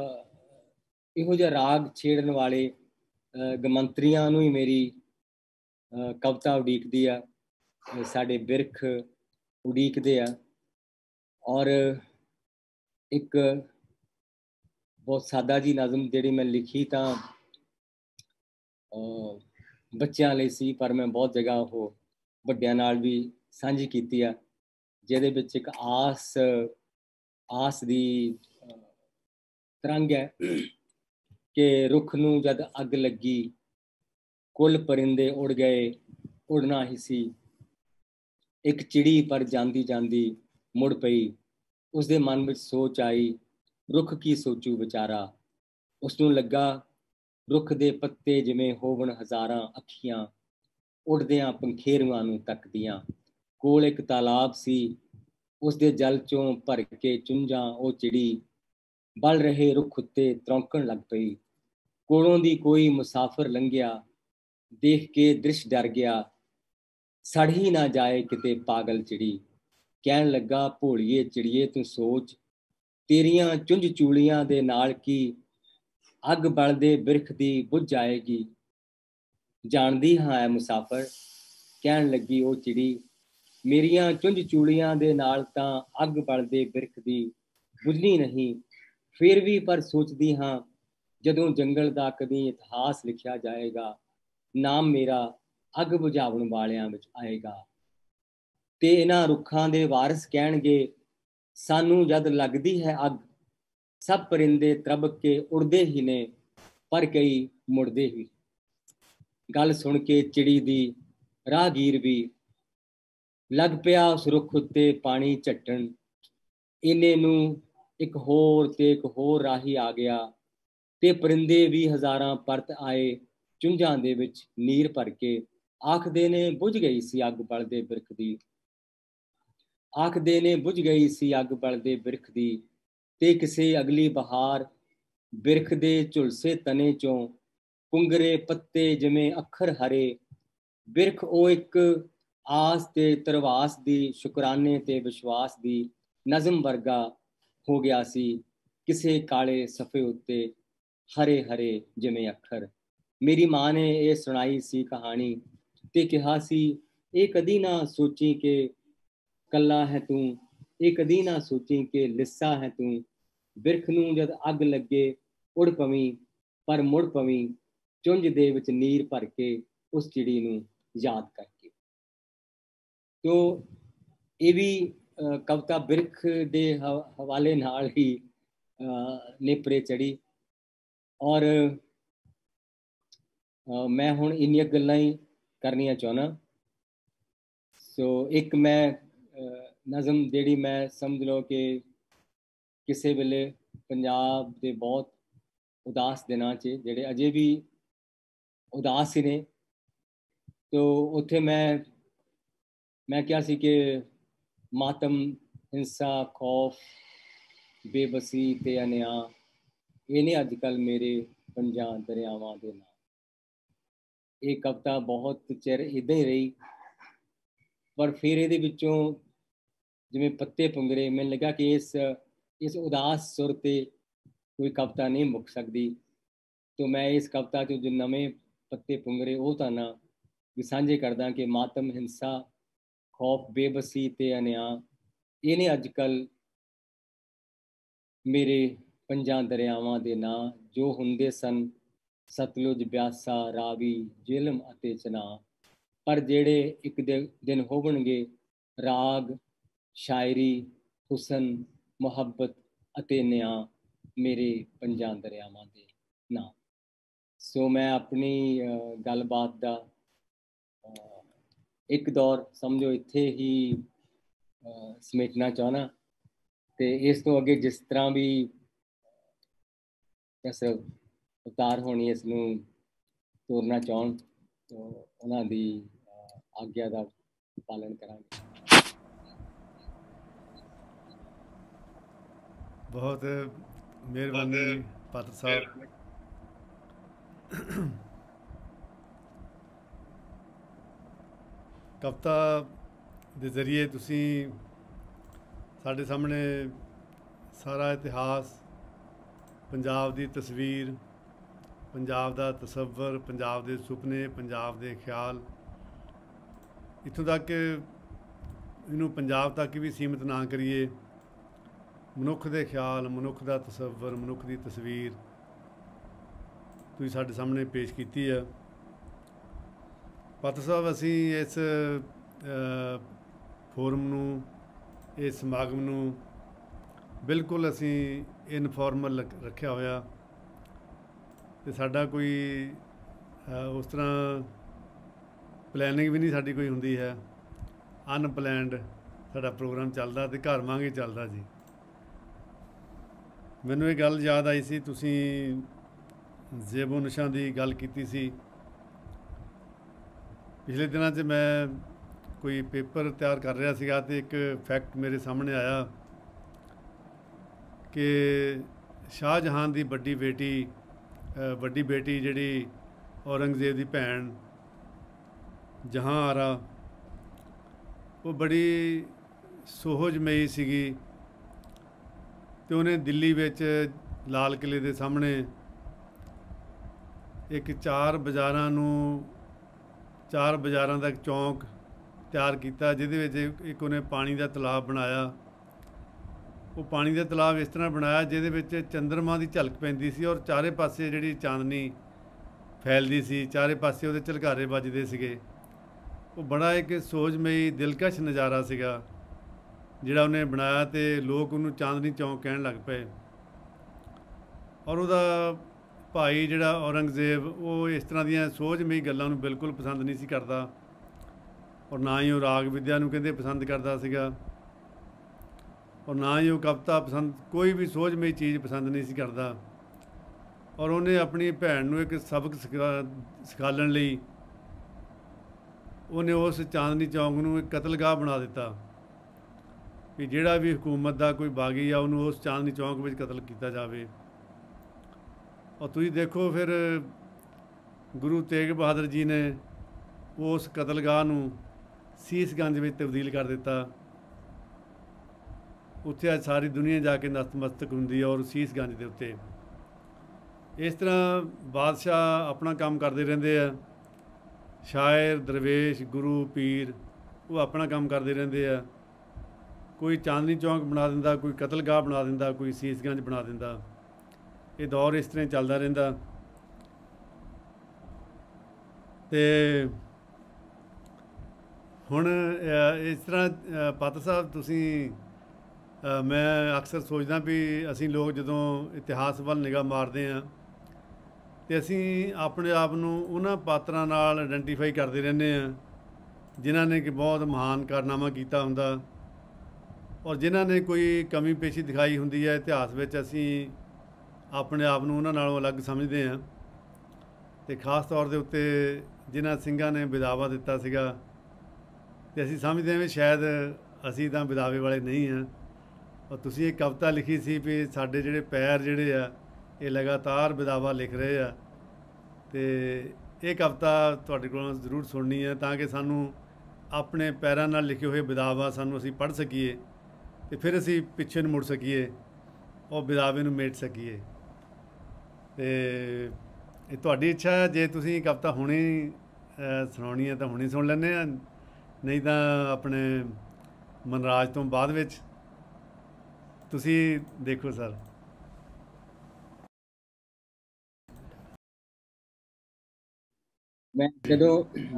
ਇਹੋ ਜਿਹਾ ਰਾਗ ਛੇੜਨ ਵਾਲੇ ਗਮੰਤਰੀਆਂ ਨੂੰ ਹੀ ਮੇਰੀ ਕਵਿਤਾ ਉਡੀਕਦੀ ਆ, ਸਾਡੇ ਬਿਰਖ ਉਡੀਕਦੇ ਆ। ਔਰ ਇੱਕ ਬਹੁਤ ਸਾਦਾ ਜੀ ਨਜ਼ਮ ਜਿਹੜੀ ਮੈਂ ਲਿਖੀ ਤਾਂ ਬੱਚਿਆਂ ਲਈ ਸੀ, ਪਰ ਮੈਂ ਬਹੁਤ ਜਗ੍ਹਾ ਉਹ ਵੱਡਿਆਂ ਨਾਲ ਵੀ ਸਾਂਝੀ ਕੀਤੀ ਆ, ਜਿਹਦੇ ਵਿੱਚ ਇੱਕ ਆਸ ਆਸ ਦੀ ਤਰੰਗ ਹੈ ਕਿ ਰੁੱਖ ਨੂੰ ਜਦ ਅੱਗ ਲੱਗੀ, ਕੁੱਲ ਪਰਿੰਦੇ ਉੜ ਗਏ, ਉੜਨਾ ਹੀ ਸੀ। ਇੱਕ ਚਿੜੀ ਪਰ ਜਾਂਦੀ ਜਾਂਦੀ ਮੁੜ ਪਈ, ਉਸਦੇ ਮਨ ਵਿੱਚ ਸੋਚ ਆਈ, ਰੁੱਖ ਕੀ ਸੋਚੂ ਵਿਚਾਰਾ। ਉਸਨੂੰ ਲੱਗਾ ਰੁੱਖ ਦੇ ਪੱਤੇ ਜਿਵੇਂ ਹੋਵਣ ਹਜ਼ਾਰਾਂ ਅੱਖੀਆਂ, ਉੱਡਦਿਆਂ ਪੰਖੇਰੂਆਂ ਨੂੰ ਤੱਕਦੀਆਂ। ਕੋਲ ਇੱਕ ਤਾਲਾਬ ਸੀ, ਉਸਦੇ ਜਲ ਚੋਂ ਭਰ ਕੇ ਚੁੰਝਾਂ ਉਹ ਚਿੜੀ ਬਲ ਰਹੇ ਰੁੱਖ ਉੱਤੇ ਤਰੌਂਕਣ ਲੱਗ ਪਈ। ਕੋਲੋਂ ਦੀ ਕੋਈ ਮੁਸਾਫਰ ਲੰਘਿਆ, ਦੇਖ ਕੇ ਦ੍ਰਿਸ਼ ਡਰ ਗਿਆ, ਸੜ ਹੀ ਨਾ ਜਾਏ ਕਿਤੇ ਪਾਗਲ ਚਿੜੀ। ਕਹਿਣ ਲੱਗਾ ਭੋਲੀਏ ਚਿੜੀਏ ਤੂੰ ਸੋਚ, ਤੇਰੀਆਂ ਚੁੰਝ ਚੂਲੀਆਂ ਦੇ ਨਾਲ ਕੀ ਅੱਗ ਬਲਦੇ ਬਿਰਖ ਦੀ ਬੁੱਝ ਜਾਏਗੀ। ਜਾਣਦੀ ਹਾਂ ਐ ਮੁਸਾਫਰ, ਕਹਿਣ ਲੱਗੀ ਉਹ ਚਿੜੀ, ਮੇਰੀਆਂ ਚੁੰਝ ਚੂਲੀਆਂ ਦੇ ਨਾਲ ਤਾਂ ਅੱਗ ਬਲਦੇ ਬਿਰਖ ਦੀ ਬੁਝਣੀ ਨਹੀਂ। ਫਿਰ ਵੀ ਪਰ ਸੋਚਦੀ ਹਾਂ, ਜਦੋਂ ਜੰਗਲ ਦਾ ਕਦੀ ਇਤਿਹਾਸ ਲਿਖਿਆ ਜਾਏਗਾ, ਨਾਮ ਮੇਰਾ ਅੱਗ ਬੁਝਾਉਣ ਵਾਲਿਆਂ ਵਿੱਚ ਆਏਗਾ। ਤੇ ਇਹਨਾਂ ਰੁੱਖਾਂ ਦੇ ਵਾਰਿਸ ਕਹਿਣਗੇ, ਸਾਨੂੰ ਜਦ ਲੱਗਦੀ ਹੈ ਅੱਗ, ਸਭ ਪਰਿੰਦੇ ਤਰਬਕ ਕੇ ਉੜਦੇ ਹੀ ਨੇ, ਪਰ ਕਈ ਮੁੜਦੇ ਹੀ। ਗੱਲ ਸੁਣ ਕੇ ਚਿੜੀ ਦੀ ਰਾਹਗੀਰ ਵੀ ਲੱਗ ਪਿਆ ਉਸ ਰੁੱਖ ਉੱਤੇ ਪਾਣੀ ਝੱਟਣ। ਇੰਨੇ ਨੂੰ ਇੱਕ ਹੋਰ ਤੇ ਇੱਕ ਹੋਰ ਰਾਹੀ ਆ ਗਿਆ, ਤੇ ਪਰਿੰਦੇ ਵੀ ਹਜ਼ਾਰਾਂ ਪਰਤ ਆਏ ਚੁੰਝਾਂ ਦੇ ਵਿੱਚ ਨੀਰ ਭਰ ਕੇ। ਆਖਦੇ ਨੇ ਬੁਝ ਗਈ ਸੀ ਅੱਗ ਬਲਦੇ ਬਿਰਖ ਦੀ, ਆਖਦੇ ਨੇ ਬੁਝ ਗਈ ਸੀ ਅੱਗ ਬਲਦੇ ਬਿਰਖ ਦੀ। ਤੇ ਕਿਸੇ ਅਗਲੀ ਬਹਾਰ ਬਿਰਖ ਦੇ ਝੁਲਸੇ ਤਨੇ ਚੋਂ ਪੁੰਗਰੇ ਪੱਤੇ ਜਿਵੇਂ ਅੱਖਰ ਹਰੇ। ਬਿਰਖ ਉਹ ਇੱਕ ਆਸ ਤੇ ਤਰਵਾਸ ਦੀ, ਸ਼ੁਕਰਾਨੇ ਤੇ ਵਿਸ਼ਵਾਸ ਦੀ ਨਜ਼ਮ ਵਰਗਾ ਹੋ ਗਿਆ ਸੀ, ਕਿਸੇ ਕਾਲੇ ਸਫੇ ਉੱਤੇ ਹਰੇ ਹਰੇ ਜਿਵੇਂ ਅੱਖਰ। ਮੇਰੀ ਮਾਂ ਨੇ ਇਹ ਸੁਣਾਈ ਸੀ ਕਹਾਣੀ ਤੇ ਕਿਹਾ ਸੀ, ਇਹ ਕਦੀ ਨਾ ਸੋਚੀ ਕਿ ਕੱਲਾ ਹੈ ਤੂੰ, ਇਹ ਕਦੀ ਨਾ ਸੋਚੀ ਕਿ ਲਿੱਸਾ ਹੈ ਤੂੰ। ਬਿਰਖ ਨੂੰ ਜਦ ਅੱਗ ਲੱਗੇ ਉੜ ਪਵੀਂ, पर मुड़ पवी चुंझ दे विच नीर भर के उस चिड़ी नूं याद करके। तो ये भी कविता बिरख दे हवाले नाल ही नेपरे चढ़ी। और मैं हुण इन्नियां गल्लां ही करनियां चाहुंदा। सो एक मैं नज़म जिहड़ी मैं समझ लो कि किसी वेले पंजाब दे बहुत उदास दिनां च जिहड़े अजे भी उदास ही ने, तो उत्थे मैं मैं क्या सी कि मातम हिंसा खौफ बेबसी ते अन्या ये ने अजकल मेरे पंजां दरियावां दे नां। ये कविता बहुत चिर इदां ही रही, पर फिर ये विचों जिवें पत्ते पुंगरे मैनूं लगा कि इस इस उदास सुर ते कोई कविता नहीं मुक सकती। तो मैं इस कविता चो जो नवें पत्ते पुंगरे वो ताना भी सांझे करदा कि मातम हिंसा खौफ बेबसी ते अन्या ये ने अजकल मेरे पंजां दरियावां दे नां, जो हुंदे सन सतलुज ब्यासा रावी झेलम अते चनां, पर जेड़े एक दिन होवणगे राग शायरी हुसन मुहब्बत अते न्यां मेरे पंजां दरियावां दे नां। सो मैं अपनी गलबात दा एक दौर समझो इत्थे ही समेटना चाहना। तो इस तो अगे जिस तरह भी इस उतार होनी इसनूं तोड़ना चाहन तो उन्हां दी आग्या का पालन करांगे। बहुत मेहरबानी पात्र साहब। कविता ਦੇ ਜ਼ਰੀਏ ਤੁਸੀਂ ਸਾਡੇ ਸਾਹਮਣੇ ਸਾਰਾ ਇਤਿਹਾਸ, ਪੰਜਾਬ ਦੀ ਤਸਵੀਰ, ਪੰਜਾਬ ਦਾ ਤਸੱਵਰ, ਪੰਜਾਬ ਦੇ ਸੁਪਨੇ, ਪੰਜਾਬ ਦੇ ਖਿਆਲ, ਇੱਥੋਂ ਤੱਕ ਕਿ ਇਹਨੂੰ ਪੰਜਾਬ ਤੱਕ ਵੀ ਸੀਮਿਤ ਨਾ ਕਰੀਏ, ਮਨੁੱਖ ਦੇ ਖਿਆਲ, ਮਨੁੱਖ ਦਾ ਤਸੱਵਰ, ਮਨੁੱਖ ਦੀ ਤਸਵੀਰ ਤੁਸੀਂ ਸਾਡੇ ਸਾਹਮਣੇ ਪੇਸ਼ ਕੀਤੀ ਆ। ਪਾਤਰ ਸਾਹਿਬ, ਅਸੀਂ ਇਸ ਫੋਰਮ ਨੂੰ, ਇਸ ਸਮਾਗਮ ਨੂੰ ਬਿਲਕੁਲ ਅਸੀਂ ਇਨਫੋਰਮਲ ਰੱਖਿਆ ਹੋਇਆ ਅਤੇ ਸਾਡਾ ਕੋਈ ਉਸ ਤਰ੍ਹਾਂ ਪਲੈਨਿੰਗ ਵੀ ਨਹੀਂ ਸਾਡੀ ਕੋਈ ਹੁੰਦੀ ਹੈ। ਅਨਪਲੈਨਡ ਸਾਡਾ ਪ੍ਰੋਗਰਾਮ ਚੱਲਦਾ ਅਤੇ ਘਰ ਵਾਂਗ ਹੀ ਚੱਲਦਾ ਜੀ। ਮੈਨੂੰ ਇਹ ਗੱਲ ਯਾਦ ਆਈ ਸੀ, ਤੁਸੀਂ ਜ਼ੇਬੋ ਨਸ਼ਾਂ ਦੀ ਗੱਲ ਕੀਤੀ ਸੀ। ਪਿਛਲੇ ਦਿਨਾਂ 'ਚ ਮੈਂ ਕੋਈ ਪੇਪਰ ਤਿਆਰ ਕਰ ਰਿਹਾ ਸੀਗਾ ਅਤੇ ਇੱਕ ਫੈਕਟ ਮੇਰੇ ਸਾਹਮਣੇ ਆਇਆ ਕਿ ਸ਼ਾਹਜਹਾਨ ਦੀ ਵੱਡੀ ਬੇਟੀ ਵੱਡੀ ਬੇਟੀ ਜਿਹੜੀ ਔਰੰਗਜ਼ੇਬ ਦੀ ਭੈਣ ਜਹਾਂ ਆਰਾ, ਉਹ ਬੜੀ ਸੁਹਜਮਈ ਸੀਗੀ ਅਤੇ ਉਹਨੇ ਦਿੱਲੀ ਵਿੱਚ ਲਾਲ ਕਿਲ੍ਹੇ ਦੇ ਸਾਹਮਣੇ ਇੱਕ ਚਾਰ ਬਾਜ਼ਾਰਾਂ ਨੂੰ ਚਾਰ ਬਾਜ਼ਾਰਾਂ ਦਾ ਇੱਕ ਚੌਂਕ ਤਿਆਰ ਕੀਤਾ, ਜਿਹਦੇ ਵਿੱਚ ਇੱਕ ਉਹਨੇ ਪਾਣੀ ਦਾ ਤਲਾਬ ਬਣਾਇਆ। ਉਹ ਪਾਣੀ ਦਾ ਤਲਾਬ ਇਸ ਤਰ੍ਹਾਂ ਬਣਾਇਆ ਜਿਹਦੇ ਵਿੱਚ ਚੰਦਰਮਾ ਦੀ ਝਲਕ ਪੈਂਦੀ ਸੀ ਔਰ ਚਾਰੇ ਪਾਸੇ ਜਿਹੜੀ ਚਾਂਦਨੀ ਫੈਲਦੀ ਸੀ, ਚਾਰੇ ਪਾਸੇ ਉਹਦੇ ਝਲਕਾਰੇ ਵੱਜਦੇ ਸੀਗੇ। ਉਹ ਬੜਾ ਇੱਕ ਸੋਝਮਈ ਦਿਲਕਸ਼ ਨਜ਼ਾਰਾ ਸੀਗਾ ਜਿਹੜਾ ਉਹਨੇ ਬਣਾਇਆ ਅਤੇ ਲੋਕ ਉਹਨੂੰ ਚਾਂਦਨੀ ਚੌਂਕ ਕਹਿਣ ਲੱਗ ਪਏ। ਔਰ ਉਹਦਾ ਭਾਈ ਜਿਹੜਾ ਔਰੰਗਜ਼ੇਬ, ਉਹ ਇਸ ਤਰ੍ਹਾਂ ਦੀਆਂ ਸੋਝਮਈ ਗੱਲਾਂ ਨੂੰ ਬਿਲਕੁਲ ਪਸੰਦ ਨਹੀਂ ਸੀ ਕਰਦਾ ਔਰ ਨਾ ਹੀ ਉਹ ਰਾਗ ਵਿਦਿਆ ਨੂੰ ਕਹਿੰਦੇ ਪਸੰਦ ਕਰਦਾ ਸੀਗਾ ਔਰ ਨਾ ਹੀ ਉਹ ਕਵਿਤਾ ਪਸੰਦ, ਕੋਈ ਵੀ ਸੋਝਮਈ ਚੀਜ਼ ਪਸੰਦ ਨਹੀਂ ਸੀ ਕਰਦਾ। ਔਰ ਉਹਨੇ ਆਪਣੀ ਭੈਣ ਨੂੰ ਇੱਕ ਸਬਕ ਸਿਖਾ ਸਿਖਾਲਣ ਲਈ ਉਹਨੇ ਉਸ ਚਾਂਦਨੀ ਚੌਂਕ ਨੂੰ ਇੱਕ ਕਤਲਗਾਹ ਬਣਾ ਦਿੱਤਾ ਵੀ ਜਿਹੜਾ ਵੀ ਹਕੂਮਤ ਦਾ ਕੋਈ ਬਾਗੀ ਆ ਉਹਨੂੰ ਉਸ ਚਾਂਦਨੀ ਚੌਂਕ ਵਿੱਚ ਕਤਲ ਕੀਤਾ ਜਾਵੇ। ਔਰ ਤੁਸੀਂ ਦੇਖੋ ਫਿਰ ਗੁਰੂ ਤੇਗ ਬਹਾਦਰ ਜੀ ਨੇ ਉਸ ਕਤਲਗਾਹ ਨੂੰ ਸੀਸਗੰਜ ਵਿੱਚ ਤਬਦੀਲ ਕਰ ਦਿੱਤਾ। ਉੱਥੇ ਅੱਜ ਸਾਰੀ ਦੁਨੀਆ ਜਾ ਕੇ ਨਤਮਸਤਕ ਹੁੰਦੀ ਹੈ ਔਰ ਸੀਸਗੰਜ ਦੇ ਉੱਤੇ। ਇਸ ਤਰ੍ਹਾਂ ਬਾਦਸ਼ਾਹ ਆਪਣਾ ਕੰਮ ਕਰਦੇ ਰਹਿੰਦੇ ਆ, ਸ਼ਾਇਰ, ਦਰਵੇਸ਼, ਗੁਰੂ, ਪੀਰ ਉਹ ਆਪਣਾ ਕੰਮ ਕਰਦੇ ਰਹਿੰਦੇ ਆ। ਕੋਈ ਚਾਂਦਨੀ ਚੌਂਕ ਬਣਾ ਦਿੰਦਾ, ਕੋਈ ਕਤਲਗਾਹ ਬਣਾ ਦਿੰਦਾ, ਕੋਈ ਸੀਸਗੰਜ ਬਣਾ ਦਿੰਦਾ। ਇਹ ਦੌਰ ਇਸ ਤਰ੍ਹਾਂ ਚੱਲਦਾ ਰਹਿੰਦਾ। ਤੇ ਹੁਣ ਇਸ ਤਰ੍ਹਾਂ ਪਾਤਰ ਸਾਹਿਬ ਤੁਸੀਂ ਮੈਂ ਅਕਸਰ ਸੋਚਦਾ ਵੀ ਅਸੀਂ ਲੋਕ ਜਦੋਂ ਇਤਿਹਾਸ ਵੱਲ ਨਿਗਾਹ ਮਾਰਦੇ ਹਾਂ ਤੇ ਅਸੀਂ ਆਪਣੇ ਆਪ ਨੂੰ ਉਹਨਾਂ ਪਾਤਰਾਂ ਨਾਲ ਆਇਡੈਂਟੀਫਾਈ ਕਰਦੇ ਰਹਿੰਦੇ ਹਾਂ ਜਿਨ੍ਹਾਂ ਨੇ ਕਿ ਬਹੁਤ ਮਹਾਨ ਕਾਰਨਾਮਾ ਕੀਤਾ ਹੁੰਦਾ ਔਰ ਜਿਨ੍ਹਾਂ ਨੇ ਕੋਈ ਕਮੀ ਪੇਸ਼ੀ ਦਿਖਾਈ ਹੁੰਦੀ ਹੈ ਇਤਿਹਾਸ ਵਿੱਚ ਅਸੀਂ ਆਪਣੇ ਆਪ ਨੂੰ ਉਹਨਾਂ ਨਾਲੋਂ ਅਲੱਗ ਸਮਝਦੇ ਹਾਂ ਅਤੇ ਖਾਸ ਤੌਰ ਦੇ ਉੱਤੇ ਜਿਨ੍ਹਾਂ ਸਿੰਘਾਂ ਨੇ ਵਿਦਾਵਾ ਦਿੱਤਾ ਸੀਗਾ ਅਤੇ ਅਸੀਂ ਸਮਝਦੇ ਹਾਂ ਵੀ ਸ਼ਾਇਦ ਅਸੀਂ ਤਾਂ ਵਿਦਾਵੇ ਵਾਲੇ ਨਹੀਂ ਹਾਂ ਔਰ ਤੁਸੀਂ ਇੱਕ ਕਵਿਤਾ ਲਿਖੀ ਸੀ ਵੀ ਸਾਡੇ ਜਿਹੜੇ ਪੈਰ ਜਿਹੜੇ ਆ ਇਹ ਲਗਾਤਾਰ ਵਿਦਾਵਾ ਲਿਖ ਰਹੇ ਆ ਅਤੇ ਇਹ ਕਵਿਤਾ ਤੁਹਾਡੇ ਕੋਲੋਂ ਜ਼ਰੂਰ ਸੁਣਨੀ ਹੈ ਤਾਂ ਕਿ ਸਾਨੂੰ ਆਪਣੇ ਪੈਰਾਂ ਨਾਲ ਲਿਖੇ ਹੋਏ ਵਿਦਾਵਾ ਸਾਨੂੰ ਅਸੀਂ ਪੜ੍ਹ ਸਕੀਏ ਅਤੇ ਫਿਰ ਅਸੀਂ ਪਿੱਛੇ ਨੂੰ ਮੁੜ ਸਕੀਏ ਉਹ ਵਿਦਾਵੇ ਨੂੰ ਮੇਟ ਸਕੀਏ ਅਤੇ ਇਹ ਤੁਹਾਡੀ ਇੱਛਾ ਹੈ ਜੇ ਤੁਸੀਂ ਕਵਿਤਾ ਹੁਣੇ ਸੁਣਾਉਣੀ ਹੈ ਤਾਂ ਹੁਣੇ ਸੁਣ ਲੈਂਦੇ ਹਾਂ ਨਹੀਂ ਤਾਂ ਆਪਣੇ ਮਨਰਾਜ ਤੋਂ ਬਾਅਦ ਵਿੱਚ ਤੁਸੀਂ ਦੇਖੋ ਸਰ ਮੈਂ ਜਦੋਂ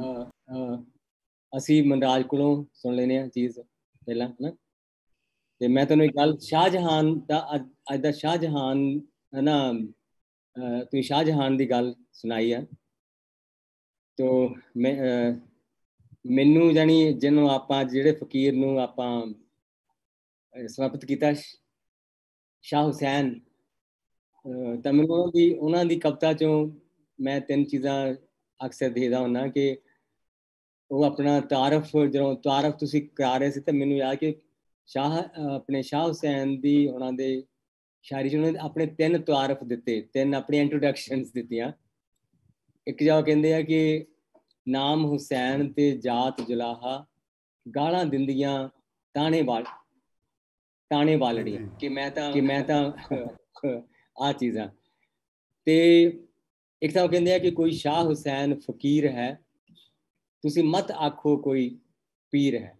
ਅਸੀਂ ਮਨਰਾਜ ਕੋਲੋਂ ਸੁਣ ਲੈਂਦੇ ਹਾਂ ਚੀਜ਼ ਪਹਿਲਾਂ ਹੈ ਨਾ ਅਤੇ ਮੈਂ ਤੁਹਾਨੂੰ ਇੱਕ ਗੱਲ ਸ਼ਾਹਜਹਾਨ ਦਾ ਅੱਜ ਅੱਜ ਦਾ ਸ਼ਾਹਜਹਾਨ ਹੈ ਨਾ ਤੁਸੀਂ ਸ਼ਾਹਜਹਾਨ ਦੀ ਗੱਲ ਸੁਣਾਈ ਆ ਤੋ ਮੈਂ ਮੈਨੂੰ ਜਾਣੀ ਜਿਹਨੂੰ ਆਪਾਂ ਜਿਹੜੇ ਫਕੀਰ ਨੂੰ ਆਪਾਂ ਸਮਰਪਿਤ ਕੀਤਾ ਸ਼ਾਹ ਹੁਸੈਨ ਤਾਂ ਮੈਨੂੰ ਉਹਨਾਂ ਦੀ ਉਹਨਾਂ ਦੀ ਕਵਿਤਾ 'ਚੋਂ ਮੈਂ ਤਿੰਨ ਚੀਜ਼ਾਂ ਅਕਸਰ ਦੇਖਦਾ ਹੁੰਦਾ ਕਿ ਉਹ ਆਪਣਾ ਤਾਰਫ ਜਦੋਂ ਤਾਰਫ ਤੁਸੀਂ ਕਰਾ ਰਹੇ ਸੀ ਤਾਂ ਮੈਨੂੰ ਯਾਦ ਕਿ ਸ਼ਾਹ ਆਪਣੇ ਸ਼ਾਹ ਹੁਸੈਨ ਦੀ ਉਹਨਾਂ ਦੇ ਸ਼ਾਇਰੀ 'ਚ ਉਹਨਾਂ ਨੇ ਆਪਣੇ ਤਿੰਨ ਤਾਰਫ ਦਿੱਤੇ ਤਿੰਨ ਆਪਣੀਆਂ ਇੰਟਰੋਡਕਸ਼ਨਸ ਦਿੱਤੀਆਂ ਇੱਕ ਜਗ੍ਹਾ ਕਹਿੰਦੇ ਆ ਕਿ ਨਾਮ ਹੁਸੈਨ ਤੇ ਜਾਤ ਜੁਲਾਹਾ ਗਾਲਾਂ ਦਿੰਦੀਆਂ ਤਾਣੇ ਵਾਲ ਤਾਣੇ ਵਾਲੜੀਆਂ ਕਿ ਮੈਂ ਤਾਂ ਕਿ ਮੈਂ ਤਾਂ ਆਹ ਚੀਜ਼ਾਂ ਤੇ ਇੱਕ ਤਾਂ ਉਹ ਕਹਿੰਦੇ ਆ ਕਿ ਕੋਈ ਸ਼ਾਹ ਹੁਸੈਨ ਫਕੀਰ ਹੈ ਤੁਸੀਂ ਮਤ ਆਖੋ ਕੋਈ ਪੀਰ ਹੈ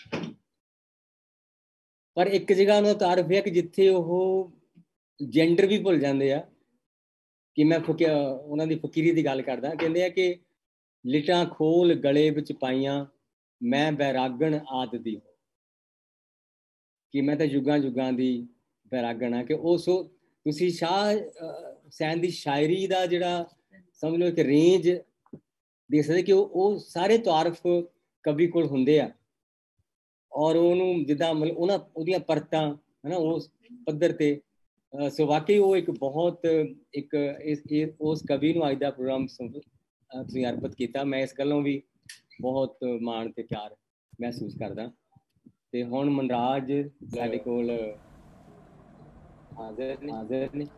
ਪਰ ਇੱਕ ਜਗ੍ਹਾ ਉਹਨਾਂ ਦਾ ਤਾਰਫ ਹੈ ਕਿ ਜਿੱਥੇ ਉਹ ਜੈਂਡਰ ਵੀ ਭੁੱਲ ਜਾਂਦੇ ਆ ਕਿ ਮੈਂ ਫਕੀ ਉਹਨਾਂ ਦੀ ਫਕੀਰੀ ਦੀ ਗੱਲ ਕਰਦਾ ਕਹਿੰਦੇ ਆ ਕਿ ਲਿਟਾਂ ਖੋਲ ਗਲੇ ਵਿੱਚ ਪਾਈਆਂ ਮੈਂ ਬੈਰਾਗਣ ਆਦਿ ਦੀ ਕਿ ਮੈਂ ਤਾਂ ਯੁੱਗਾਂ ਯੁੱਗਾਂ ਦੀ ਬੈਰਾਗਣ ਆ ਕਿ ਉਹ ਸੋ ਤੁਸੀਂ ਸ਼ਾਹ ਹੁਸੈਨ ਦੀ ਸ਼ਾਇਰੀ ਦਾ ਜਿਹੜਾ ਸਮਝ ਲਓ ਇੱਕ ਰੇਂਜ ਦੇਖ ਸਕਦੇ ਕਿ ਉਹ ਉਹ ਸਾਰੇ ਤਾਰਫ ਕਵੀ ਕੋਲ ਹੁੰਦੇ ਆ ਔਰ ਉਹਨੂੰ ਜਿੱਦਾਂ ਮਤਲਬ ਉਹਨਾਂ ਉਹਦੀਆਂ ਪਰਤਾਂ ਹੈ ਨਾ ਉਸ ਪੱਧਰ 'ਤੇ ਸੋ ਵਾਕਈ ਉਹ ਇੱਕ ਬਹੁਤ ਇੱਕ ਇਸ ਉਸ ਕਵੀ ਨੂੰ ਅੱਜ ਦਾ ਪ੍ਰੋਗਰਾਮ ਤੁਸੀਂ ਅਰਪਿਤ ਕੀਤਾ ਮੈਂ ਇਸ ਗੱਲੋਂ ਵੀ ਬਹੁਤ ਮਾਣ ਅਤੇ ਪਿਆਰ ਮਹਿਸੂਸ ਕਰਦਾ ਅਤੇ ਹੁਣ ਮਨਰਾਜ ਸਾਡੇ ਕੋਲ ਹਾਜ਼ਰ ਨੇ ਹਾਜ਼ਰ ਨੇ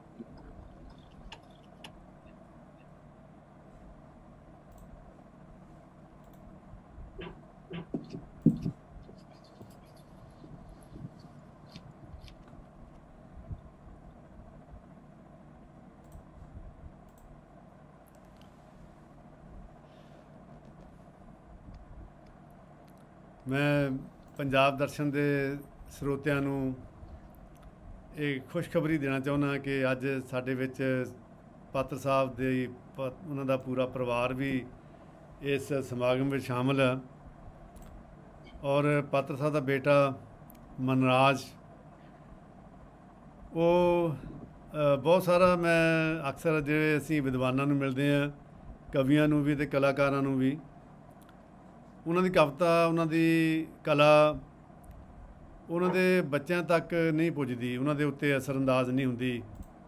ਮੈਂ ਪੰਜਾਬ ਦਰਸ਼ਨ ਦੇ ਸਰੋਤਿਆਂ ਨੂੰ ਇਹ ਖੁਸ਼ਖਬਰੀ ਦੇਣਾ ਚਾਹੁੰਦਾ ਕਿ ਅੱਜ ਸਾਡੇ ਵਿੱਚ ਪਾਤਰ ਸਾਹਿਬ ਦੇ ਉਹਨਾਂ ਦਾ ਪੂਰਾ ਪਰਿਵਾਰ ਵੀ ਇਸ ਸਮਾਗਮ ਵਿੱਚ ਸ਼ਾਮਲ ਹੈ ਔਰ ਪਾਤਰ ਸਾਹਿਬ ਦਾ ਬੇਟਾ ਮਨਰਾਜ ਉਹ ਬਹੁਤ ਸਾਰਾ ਮੈਂ ਅਕਸਰ ਜਿਹੜੇ ਅਸੀਂ ਵਿਦਵਾਨਾਂ ਨੂੰ ਮਿਲਦੇ ਹਾਂ ਕਵੀਆਂ ਨੂੰ ਵੀ ਅਤੇ ਕਲਾਕਾਰਾਂ ਨੂੰ ਵੀ ਉਹਨਾਂ ਦੀ ਕਵਿਤਾ ਉਹਨਾਂ ਦੀ ਕਲਾ ਉਹਨਾਂ ਦੇ ਬੱਚਿਆਂ ਤੱਕ ਨਹੀਂ ਪੁੱਜਦੀ ਉਹਨਾਂ ਦੇ ਉੱਤੇ ਅਸਰਅੰਦਾਜ਼ ਨਹੀਂ ਹੁੰਦੀ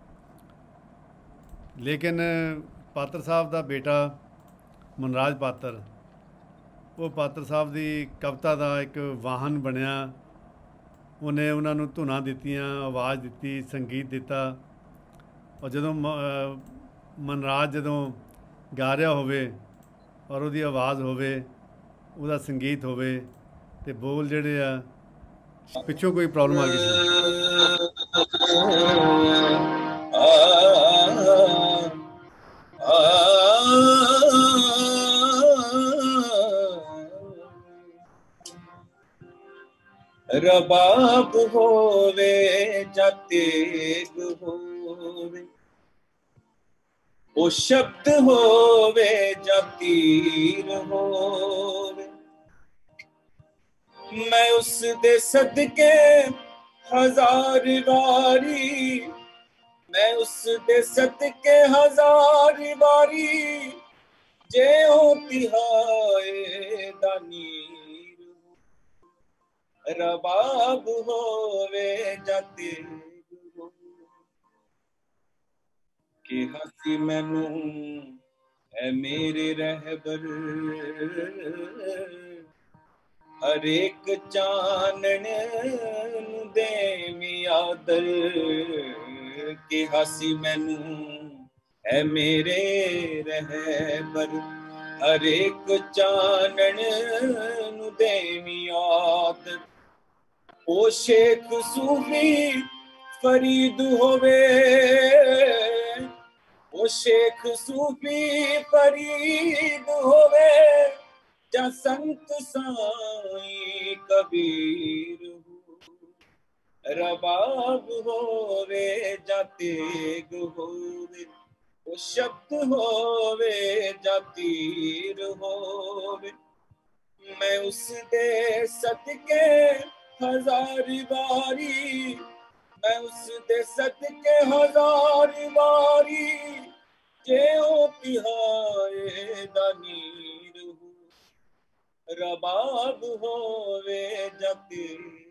ਲੇਕਿਨ ਪਾਤਰ ਸਾਹਿਬ ਦਾ ਬੇਟਾ ਮਨਰਾਜ ਪਾਤਰ ਉਹ ਪਾਤਰ ਸਾਹਿਬ ਦੀ ਕਵਿਤਾ ਦਾ ਇੱਕ ਵਾਹਨ ਬਣਿਆ ਉਹਨੇ ਉਹਨਾਂ ਨੂੰ ਧੁਨਾਂ ਦਿੱਤੀਆਂ ਆਵਾਜ਼ ਦਿੱਤੀ ਸੰਗੀਤ ਦਿੱਤਾ ਔਰ ਜਦੋਂ ਮਨਰਾਜ ਜਦੋਂ ਗਾ ਰਿਹਾ ਹੋਵੇ ਔਰ ਉਹਦੀ ਆਵਾਜ਼ ਹੋਵੇ ਉਹਦਾ ਸੰਗੀਤ ਹੋਵੇ ਅਤੇ ਬੋਲ ਜਿਹੜੇ ਆ ਪਿੱਛੋਂ ਕੋਈ ਪ੍ਰੋਬਲਮ ਆ ਗਈ ਸੀ ਰਬਾਬ ਹੋਵੇ ਜਾਂ ਤੇਗ ਹੋਵੇ ओ शब्द होवे जा तीर होवे, मैं उस दे सदके हजार वारी, मैं उस दे सदके हजार वारी, जे हो तिहाए दानीर, रबाब होवे जाते कि हसी मैनू है मेरे रहबर, हर एक चानन देवी आदर, कि हसी मैनू है मेरे रहबर, हर एक चानन देवी आदर। ओ शेख सूफी फरीद होवे, ओ शेख सूफी फरीद होवे, जा संत साईं कबीर हो, रबाब होवे जा तेग होवे, ओ शब्द होवे जा तीर होवे, मैं उस दे सदके हजार बारी, मैं उस दे सदके हजार बारी, जे ओ तिहाए दानीर हो, रबाब होवे जाते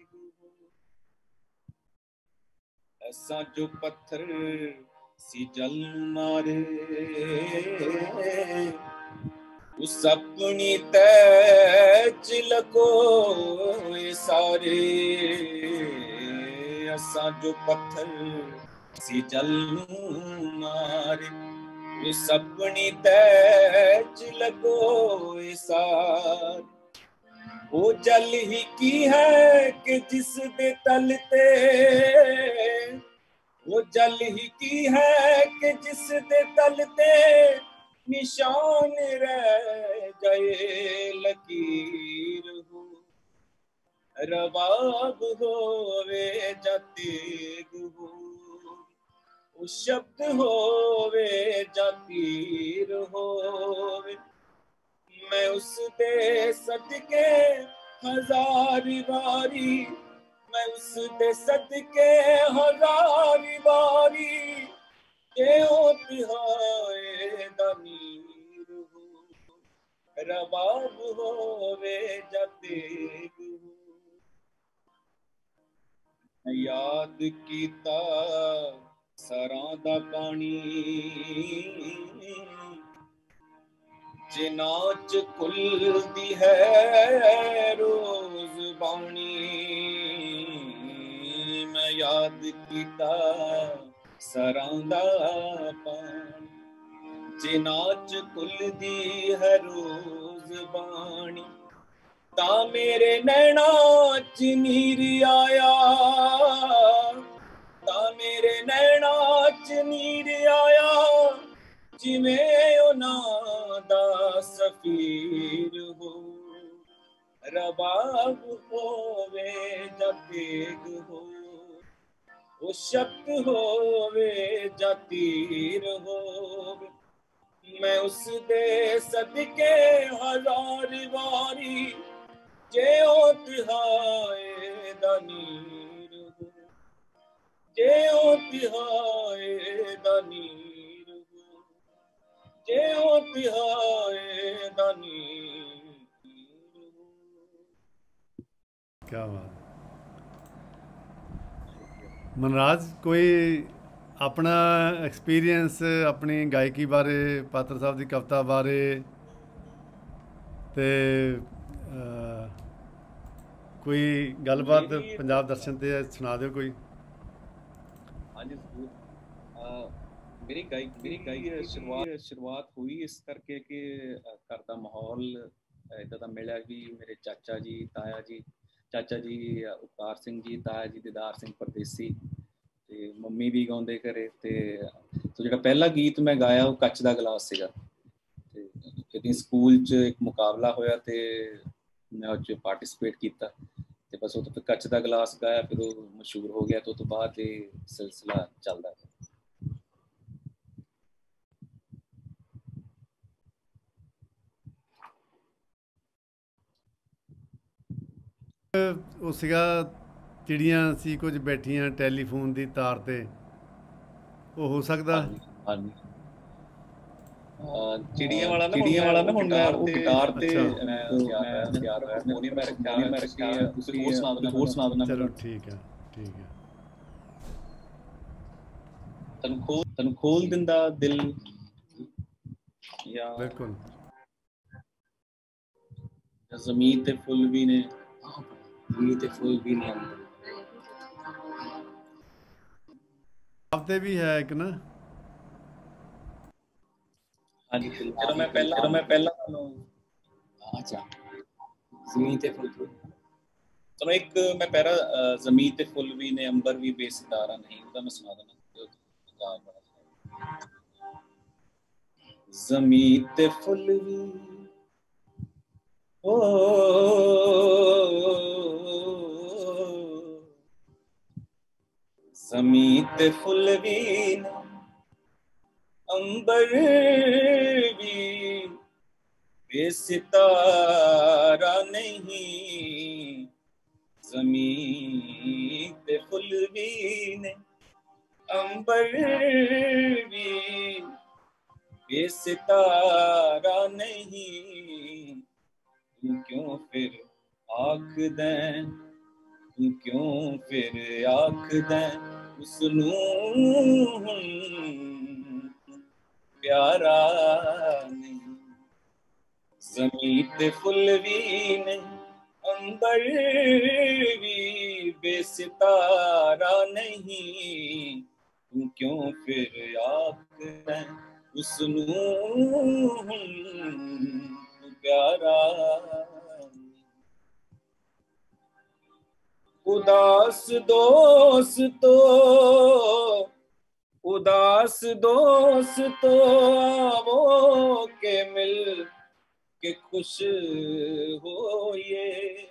ऐसा जो पत्थर सी जल मारे, उस अपनी तैज लको सारे, ऐसा जो पत्थर सी जल मारे, उस अपनी तैज लगो सारे, वो जल ही की है कि जिस दे तलते, वो जल ही की है कि जिस दे तलते, निशान रह गए लकीर हो, रबाब होवे जा तेग हो, वो शब्द होवे जा तीर होवे, मैं उस दे सदके हजार बारी, मैं उस दे सदके हजार बारी, जे ओ तिहाए दानीर हो, रबाब होवे जा तेग हो, याद कीता सरां दा पानी, जिन्हां च खुलदी है रोज बाणी, मैं याद कीता सरां दा पानी, जिन्हां च खुलदी है रोज बाणी, ता मेरे नैना च नीर आया, ता मेरे नैना च नीर आया, जिवें उन्हां दा सफीर हो, रबाब होवे जा तेग हो, वो शब्द होवे जा तीर होवे, मैं उस दे सदके हजार बारी, जे ओ तिहाए दानीर हो, जे ओ तिहाए दानीर हो, जे ओ तिहाए दानीर हो। क्या बात। मनराज, कोई अपना एक्सपीरियंस अपनी गायकी बारे, पात्र साहब की कविता बारे ते अ, कोई गलबात पंजाब दर्शन ते सुना दो कोई। हाँ जी जरूर। मेरी गायक मेरी गायकी शुरुआत शुरुआत हुई इस करके कि घर का माहौल इदा दा मिलिया भी, मेरे चाचा जी, ताया जी, चाचा जी उपकार सिंह जी, ताया जी दीदार सिंह परदेसी, ते मम्मी भी गाउंदे घरे, ते तो जिहड़ा पहला गीत मैं गाया वो कच्च दा गलास सीगा, ते जदों स्कूल च एक मुकाबला होया ते मैं उस च पार्टिसिपेट कीता, ते बस उस तो कच्च दा गलास गाया, फिर वो मशहूर हो गया, तो तो बाद ये सिलसिला चलदा है। ਉਹ ਸੀਗਾ ਚਿੜੀਆਂ ਸੀ ਕੁਝ ਬੈਠੀਆਂ ਟੈਲੀਫੋਨ ਦੀ ਤਾਰ ਤੇ, ਉਹ ਹੋ ਸਕਦਾ? ਹਾਂਜੀ ਚਿੜੀਆਂ ਵਾਲਾ ਨਾ ਚਿੜੀਆਂ ਵਾਲਾ ਨਾ ਹੁਣ ਮੈਂ ਉਹ ਗਿਟਾਰ ਤੇ ਮੈਂ ਤਿਆਰ ਹੋਇਆ ਮੈਂ ਨਹੀਂ ਮੈਂ ਰੱਖਿਆ ਮੈਂ ਰੱਖਿਆ ਤੁਸੀਂ ਹੋਰ ਸੁਣਾ ਦਿਓ ਹੋਰ ਸੁਣਾ ਦਿਓ। ਚਲੋ ਠੀਕ ਹੈ ਠੀਕ ਹੈ। ਤੈਨੂੰ ਖੋਲ ਤੈਨੂੰ ਖੋਲ ਦਿੰਦਾ ਦਿਲ ਜਾਂ ਬਿਲਕੁਲ ਜ਼ਮੀਨ ਤੇ ਫੁੱਲ ਵੀ ਨੇ ਜ਼ਮੀਨ ਤੇ ਫੁੱਲ ਵੀ ਨੇ ਆਪ ਤੇ ਵੀ ਹੈ ਇੱਕ ਨਾ। ਹਾਂਜੀ ਚਲੋ ਮੈਂ ਪਹਿਲਾਂ ਚਲੋ ਮੈਂ ਪਹਿਲਾਂ ਤੁਹਾਨੂੰ ਅੱਛਾ ਜ਼ਮੀਨ ਤੇ ਫੁੱਲ ਚਲੋ ਇੱਕ ਮੈਂ ਪਹਿਰਾ ਜ਼ਮੀਨ ਤੇ ਫੁੱਲ ਵੀ ਨੇ ਅੰਬਰ ਵੀ ਬੇਸਿਤਾਰਾ ਨਹੀਂ ਉਹਦਾ ਮੈਂ ਸੁਣਾ ਦਿੰਦਾ। ਜ਼ਮੀਨ ਤੇ ਫੁੱਲ ਵੀ ਓ ਜ਼ਮੀਨ ਤੇ ਫੁੱਲ ਵੀ ਨੇ ਅੰਬਰ ਵੀ ਬੇਸਿਤਾਰਾ ਨਹੀਂ ਜ਼ਮੀਨ ਤੇ ਫੁੱਲ ਵੀ ਨੇ ਅੰਬਰ ਵੀ ਬੇਸਿਤਾਰਾ ਨਹੀਂ ਤੂੰ ਕਿਉਂ ਫਿਰ ਆਖਦਾ ਤੂੰ ਕਿਉਂ ਫਿਰ ਆਖਦਾ ਉਸ ਨੂੰ ਪਿਆਰਾ ਨਹੀਂ ਜ਼ਮੀਨ ਤੇ ਫੁੱਲ ਵੀ ਨਹੀਂ ਅੰਬਰ ਵੀ ਬੇਸਿਤਾਰਾ ਨਹੀਂ ਤੂੰ ਕਿਉਂ ਫਿਰ ਆਖਦਾ ਉਸ ਨੂੰ ਪਿਆਰਾ ਉਦਾਸ ਦੋਸਤੋ उदास दोस्तो आवो के मिल के खुश होइए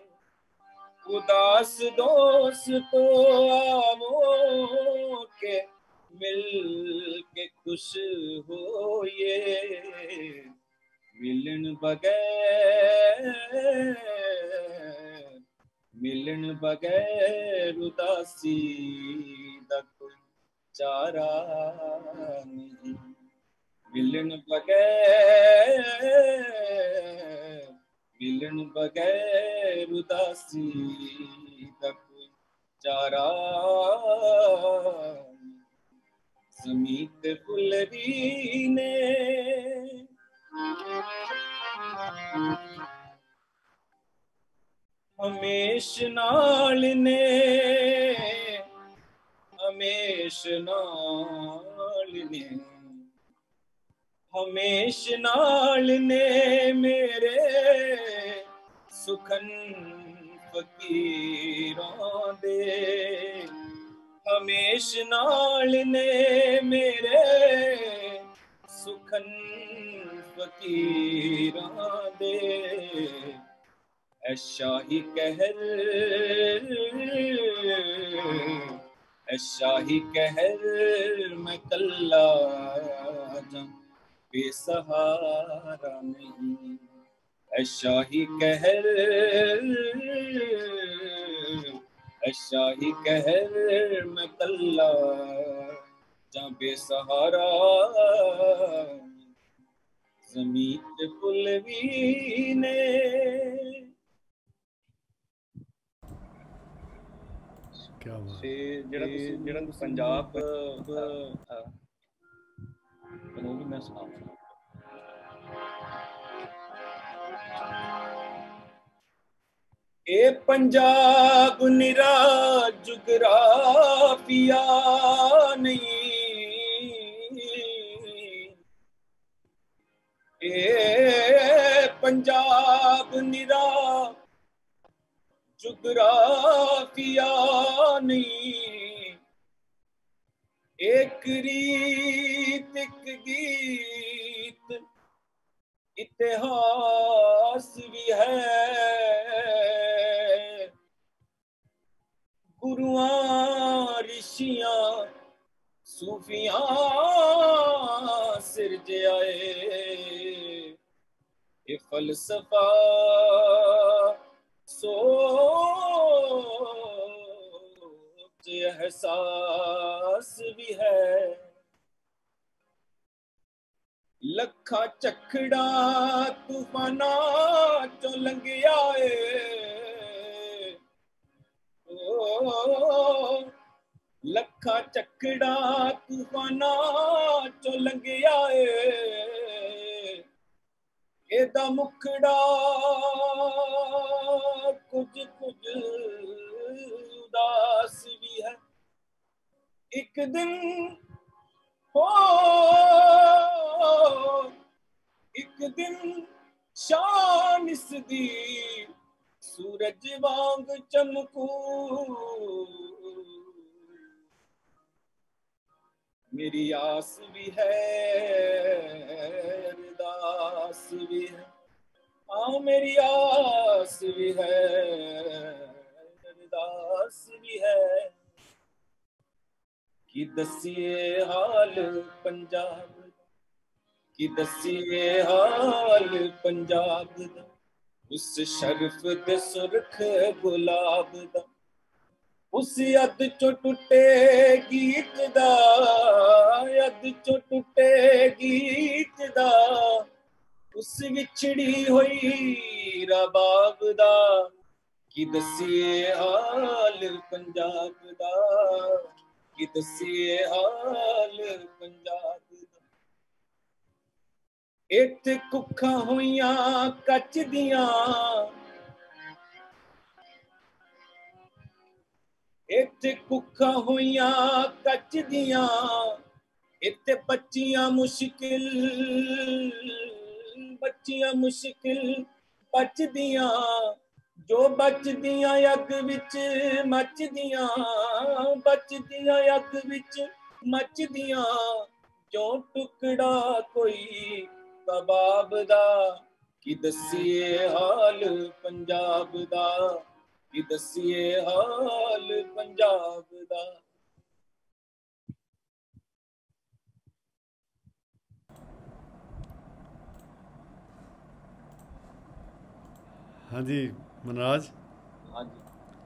उदास दोस्तो आवो के मिल के खुश होइए मिलन बगैर मिलन बगैर उदासी दा कोई चारा नहीं मिलन बगैर मिलन बगैर उदासी का कोई चारा ज़मीन ते फुल भी ने हमेश नाल ने हमेश नाल ने हमेश नाल ने मेरे सुखन फकीरां दे हमेश नाल ने मेरे सुखन फकीरां दे ऐ शाही कहर ऐ शाही कहर मैं कल्ला जा बेसहारा नहीं ऐ शाही कहर ऐ शाही कहर मैं कल्ला जा बेसहारा ज़मीन ते फुल भी ने क्या बात ते जेड़ा तुसी जेड़ा तुसी पंजाब करो भी मैं सुनाऊंगा ए पंजाब निरा जुगराफिया नहीं ए पंजाब निरा जुगराफिया नहीं एक रीत एक गीत इतिहास भी है गुरुआं ऋषियां सूफियां सिरजाए ये फलसफा सोच एहसास भी है, लखा चखड़ा तूफाना चो लंघिया ए, लखा चखड़ा तूफाना चो लंघिया ए, एदा मुखड़ा कुछ कुछ उदास भी है। एक दिन हो एक दिन शान इसदी सूरज वांग चमकू, मेरी आस भी है अरदास भी है, हाँ मेरी आस भी है अरदास भी है। कि दसिए हाल पंजाब, कि दसिए हाल पंजाब दा, उस शर्फ दे सुरख गुलाब दा, उस अद चो टुटे गीत दा, अद चो टुटे गीत दा, उस विछड़ी होई रबाब दा। कि दसिए हाल पंजाब दा, कि दसिए हाल पंजाब दा। इत्थे कुखा होइयां कच दियां, इत्थे कुखा होइयां कच दियां, इत्थे बच्चियां मुश्किल बच्चियां मुश्किल बचदियां, जो बचदियां अग विच मचदियां, बचदियां अग विच मचदियां, जो टुकड़ा कोई कबाब दा। कि दसिए हाल पंजाब दा, कि दसिए हाल पंजाब दा। हाँ जी मनराज। हाँ जी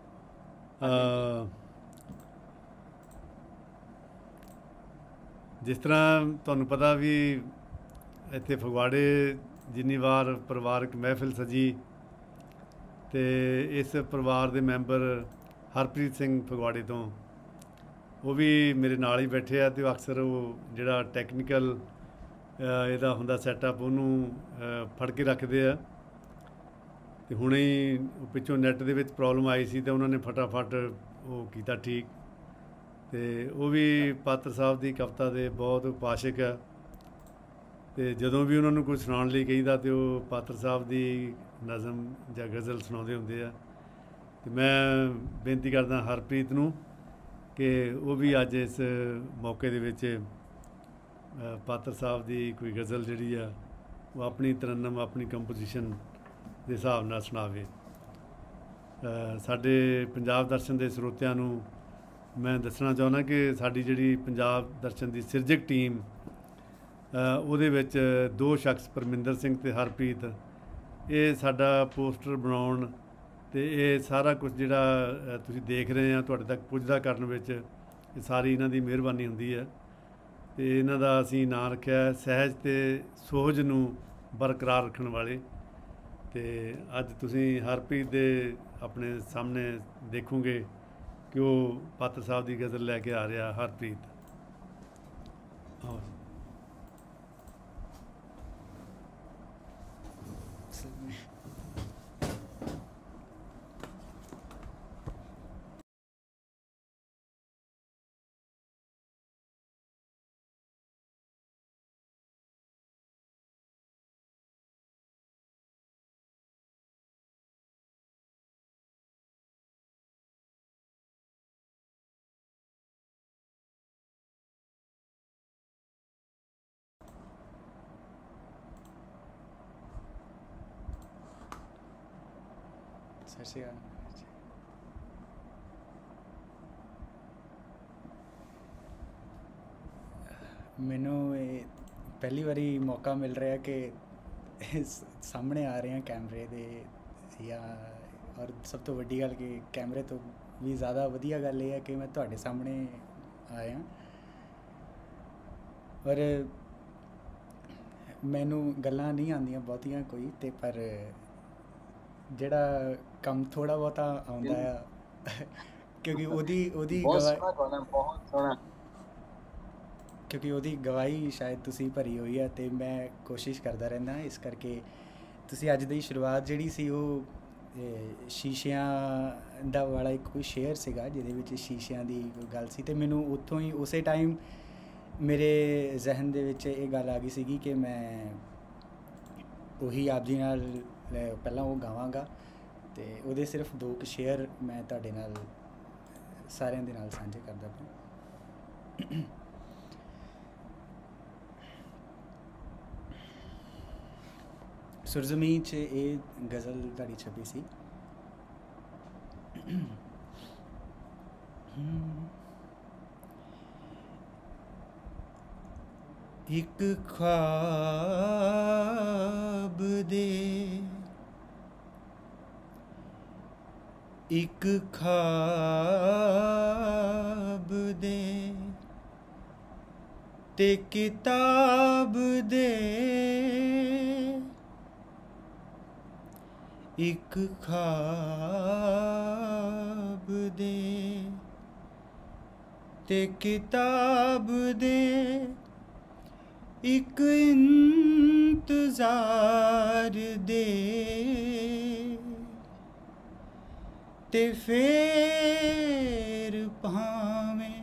जिस तरह ਤੁਹਾਨੂੰ पता भी ਇੱਥੇ ਫਗਵਾੜੇ ਜਿੰਨੀ ਵਾਰ ਪਰਿਵਾਰਕ ਮਹਿਫਿਲ ਸਜੀ ਤੇ ਇਸ ਪਰਿਵਾਰ ਦੇ ਮੈਂਬਰ ਹਰਪ੍ਰੀਤ ਸਿੰਘ ਫਗਵਾੜੇ ਤੋਂ ਉਹ ਵੀ ਮੇਰੇ ਨਾਲ ਹੀ ਬੈਠੇ ਆ ਤੇ ਅਕਸਰ ਉਹ ਜਿਹੜਾ ਟੈਕਨੀਕਲ ਇਹਦਾ ਹੁੰਦਾ ਸੈਟਅਪ ਉਹਨੂੰ ਫੜ ਕੇ ਰੱਖਦੇ ਆ ਤੇ ਹੁਣੇ ਹੀ ਪਿੱਛੋਂ ਨੈੱਟ ਦੇ ਵਿੱਚ ਪ੍ਰੋਬਲਮ ਆਈ ਸੀ ਤੇ ਉਹਨਾਂ ਨੇ ਫਟਾਫਟ ਉਹ ਕੀਤਾ ਠੀਕ। ਤੇ ਉਹ ਵੀ ਪਾਤਰ ਸਾਹਿਬ ਦੀ ਕਵਿਤਾ ਦੇ ਬਹੁਤ ਉਪਾਸ਼ਕ ਆ ਤੇ ਜਦੋਂ ਵੀ ਉਹਨਾਂ ਨੂੰ ਕੁਝ ਸੁਣਾਉਣ ਲਈ ਕਹੀਦਾ ਤੇ ਉਹ ਪਾਤਰ ਸਾਹਿਬ ਦੀ ਨਜ਼ਮ ਜਾਂ ਗਜ਼ਲ ਸੁਣਾਉਂਦੇ ਹੁੰਦੇ ਆ। ਤੇ ਮੈਂ ਬੇਨਤੀ ਕਰਦਾ ਹਰਪ੍ਰੀਤ ਨੂੰ ਕਿ ਉਹ ਵੀ ਅੱਜ ਇਸ ਮੌਕੇ ਦੇ ਵਿੱਚ ਪਾਤਰ ਸਾਹਿਬ ਦੀ ਕੋਈ ਗਜ਼ਲ ਜਿਹੜੀ ਆ ਉਹ ਆਪਣੀ ਤਰੰਨਮ ਆਪਣੀ ਕੰਪੋਜੀਸ਼ਨ ਦੇ ਹਿਸਾਬ ਨਾਲ ਸੁਣਾਵੇ। ਸਾਡੇ ਪੰਜਾਬ ਦਰਸ਼ਨ ਦੇ ਸਰੋਤਿਆਂ ਨੂੰ ਮੈਂ ਦੱਸਣਾ ਚਾਹੁੰਦਾ ਕਿ ਸਾਡੀ ਜਿਹੜੀ ਪੰਜਾਬ ਦਰਸ਼ਨ ਦੀ ਸਿਰਜਕ ਟੀਮ ਉਹਦੇ ਵਿੱਚ ਦੋ ਸ਼ਖਸ ਪਰਮਿੰਦਰ ਸਿੰਘ ਅਤੇ ਹਰਪ੍ਰੀਤ ਇਹ ਸਾਡਾ ਪੋਸਟਰ ਬਣਾਉਣ ਅਤੇ ਇਹ ਸਾਰਾ ਕੁਝ ਜਿਹੜਾ ਤੁਸੀਂ ਦੇਖ ਰਹੇ ਆ ਤੁਹਾਡੇ ਤੱਕ ਪੁੱਜਦਾ ਕਰਨ ਵਿੱਚ ਇਹ ਸਾਰੀ ਇਹਨਾਂ ਦੀ ਮਿਹਰਬਾਨੀ ਹੁੰਦੀ ਹੈ। ਅਤੇ ਇਹਨਾਂ ਦਾ ਅਸੀਂ ਨਾਂ ਰੱਖਿਆ ਸਹਿਜ ਅਤੇ ਸੋਹਜ ਨੂੰ ਬਰਕਰਾਰ ਰੱਖਣ ਵਾਲੇ। ਅਤੇ ਅੱਜ ਤੁਸੀਂ ਹਰਪ੍ਰੀਤ ਦੇ ਆਪਣੇ ਸਾਹਮਣੇ ਦੇਖੋਗੇ ਕਿ ਉਹ ਪਾਤਰ ਸਾਹਿਬ ਦੀ ਗਜ਼ਲ ਲੈ ਕੇ ਆ ਰਿਹਾ ਹਰਪ੍ਰੀਤ। ਆਓ ਸਤਿ ਸ਼੍ਰੀ ਅਕਾਲ। ਮੈਨੂੰ ਇਹ ਪਹਿਲੀ ਵਾਰੀ ਮੌਕਾ ਮਿਲ ਰਿਹਾ ਕਿ ਸਾਹਮਣੇ ਆ ਰਹੇ ਹਾਂ ਕੈਮਰੇ ਦੇ ਜਾਂ ਔਰ ਸਭ ਤੋਂ ਵੱਡੀ ਗੱਲ ਕਿ ਕੈਮਰੇ ਤੋਂ ਵੀ ਜ਼ਿਆਦਾ ਵਧੀਆ ਗੱਲ ਇਹ ਹੈ ਕਿ ਮੈਂ ਤੁਹਾਡੇ ਸਾਹਮਣੇ ਆਇਆ ਔਰ ਮੈਨੂੰ ਗੱਲਾਂ ਨਹੀਂ ਆਉਂਦੀਆਂ ਬਹੁਤੀਆਂ ਕੋਈ ਤੇ ਪਰ ਜਿਹੜਾ ਕੰਮ ਥੋੜ੍ਹਾ ਬਹੁਤਾ ਆਉਂਦਾ ਆ ਕਿਉਂਕਿ ਉਹਦੀ ਉਹਦੀ ਬਹੁਤ ਗਵਾ ਸੋਹਣਾ ਗਾਣਾ, ਬਹੁਤ ਸੋਹਣਾ। ਕਿਉਂਕਿ ਉਹਦੀ ਗਵਾਹੀ ਸ਼ਾਇਦ ਤੁਸੀਂ ਭਰੀ ਹੋਈ ਹੈ ਅਤੇ ਮੈਂ ਕੋਸ਼ਿਸ਼ ਕਰਦਾ ਰਹਿੰਦਾ ਇਸ ਕਰਕੇ ਤੁਸੀਂ ਅੱਜ ਦੀ ਸ਼ੁਰੂਆਤ ਜਿਹੜੀ ਸੀ ਉਹ ਇਹ, ਸ਼ੀਸ਼ਿਆਂ ਦਾ ਵਾਲਾ ਇੱਕ ਕੋਈ ਸ਼ੇਅਰ ਸੀਗਾ ਜਿਹਦੇ ਵਿੱਚ ਸ਼ੀਸ਼ਿਆਂ ਦੀ ਕੋਈ ਗੱਲ ਸੀ ਅਤੇ ਮੈਨੂੰ ਉੱਥੋਂ ਹੀ ਉਸੇ ਟਾਈਮ ਮੇਰੇ ਜ਼ਿਹਨ ਦੇ ਵਿੱਚ ਇਹ ਗੱਲ ਆ ਗਈ ਸੀਗੀ ਕਿ ਮੈਂ ਉਹੀ ਆਪ ਜੀ ਨਾਲ ਲੈ- ਪਹਿਲਾਂ ਉਹ ਗਾਵਾਂਗਾ ਅਤੇ ਉਹਦੇ ਸਿਰਫ ਦੋ ਕੁ ਸ਼ੇਅਰ ਮੈਂ ਤੁਹਾਡੇ ਨਾਲ ਸਾਰਿਆਂ ਦੇ ਨਾਲ ਸਾਂਝੇ ਕਰਦਾ ਪਿਆ। ਸੁਰਜ਼ਮੀਂ 'ਚ ਇਹ ਗਜ਼ਲ ਤੁਹਾਡੀ ਛਪੀ ਸੀ। ਇੱਕ ख्वाब ਦੇ ਇੱਕ ख्वाब ਦੇ ਤੇ ਕਿਤਾਬ ਦੇ ਇੱਕ ख्वाब ਦੇ ਤੇ ਕਿਤਾਬ ਦੇ ਇੱਕ ਇੰਤਜ਼ਾਰ ਦੇ ਤੇ ਫੇਰ ਭਾਵੇਂ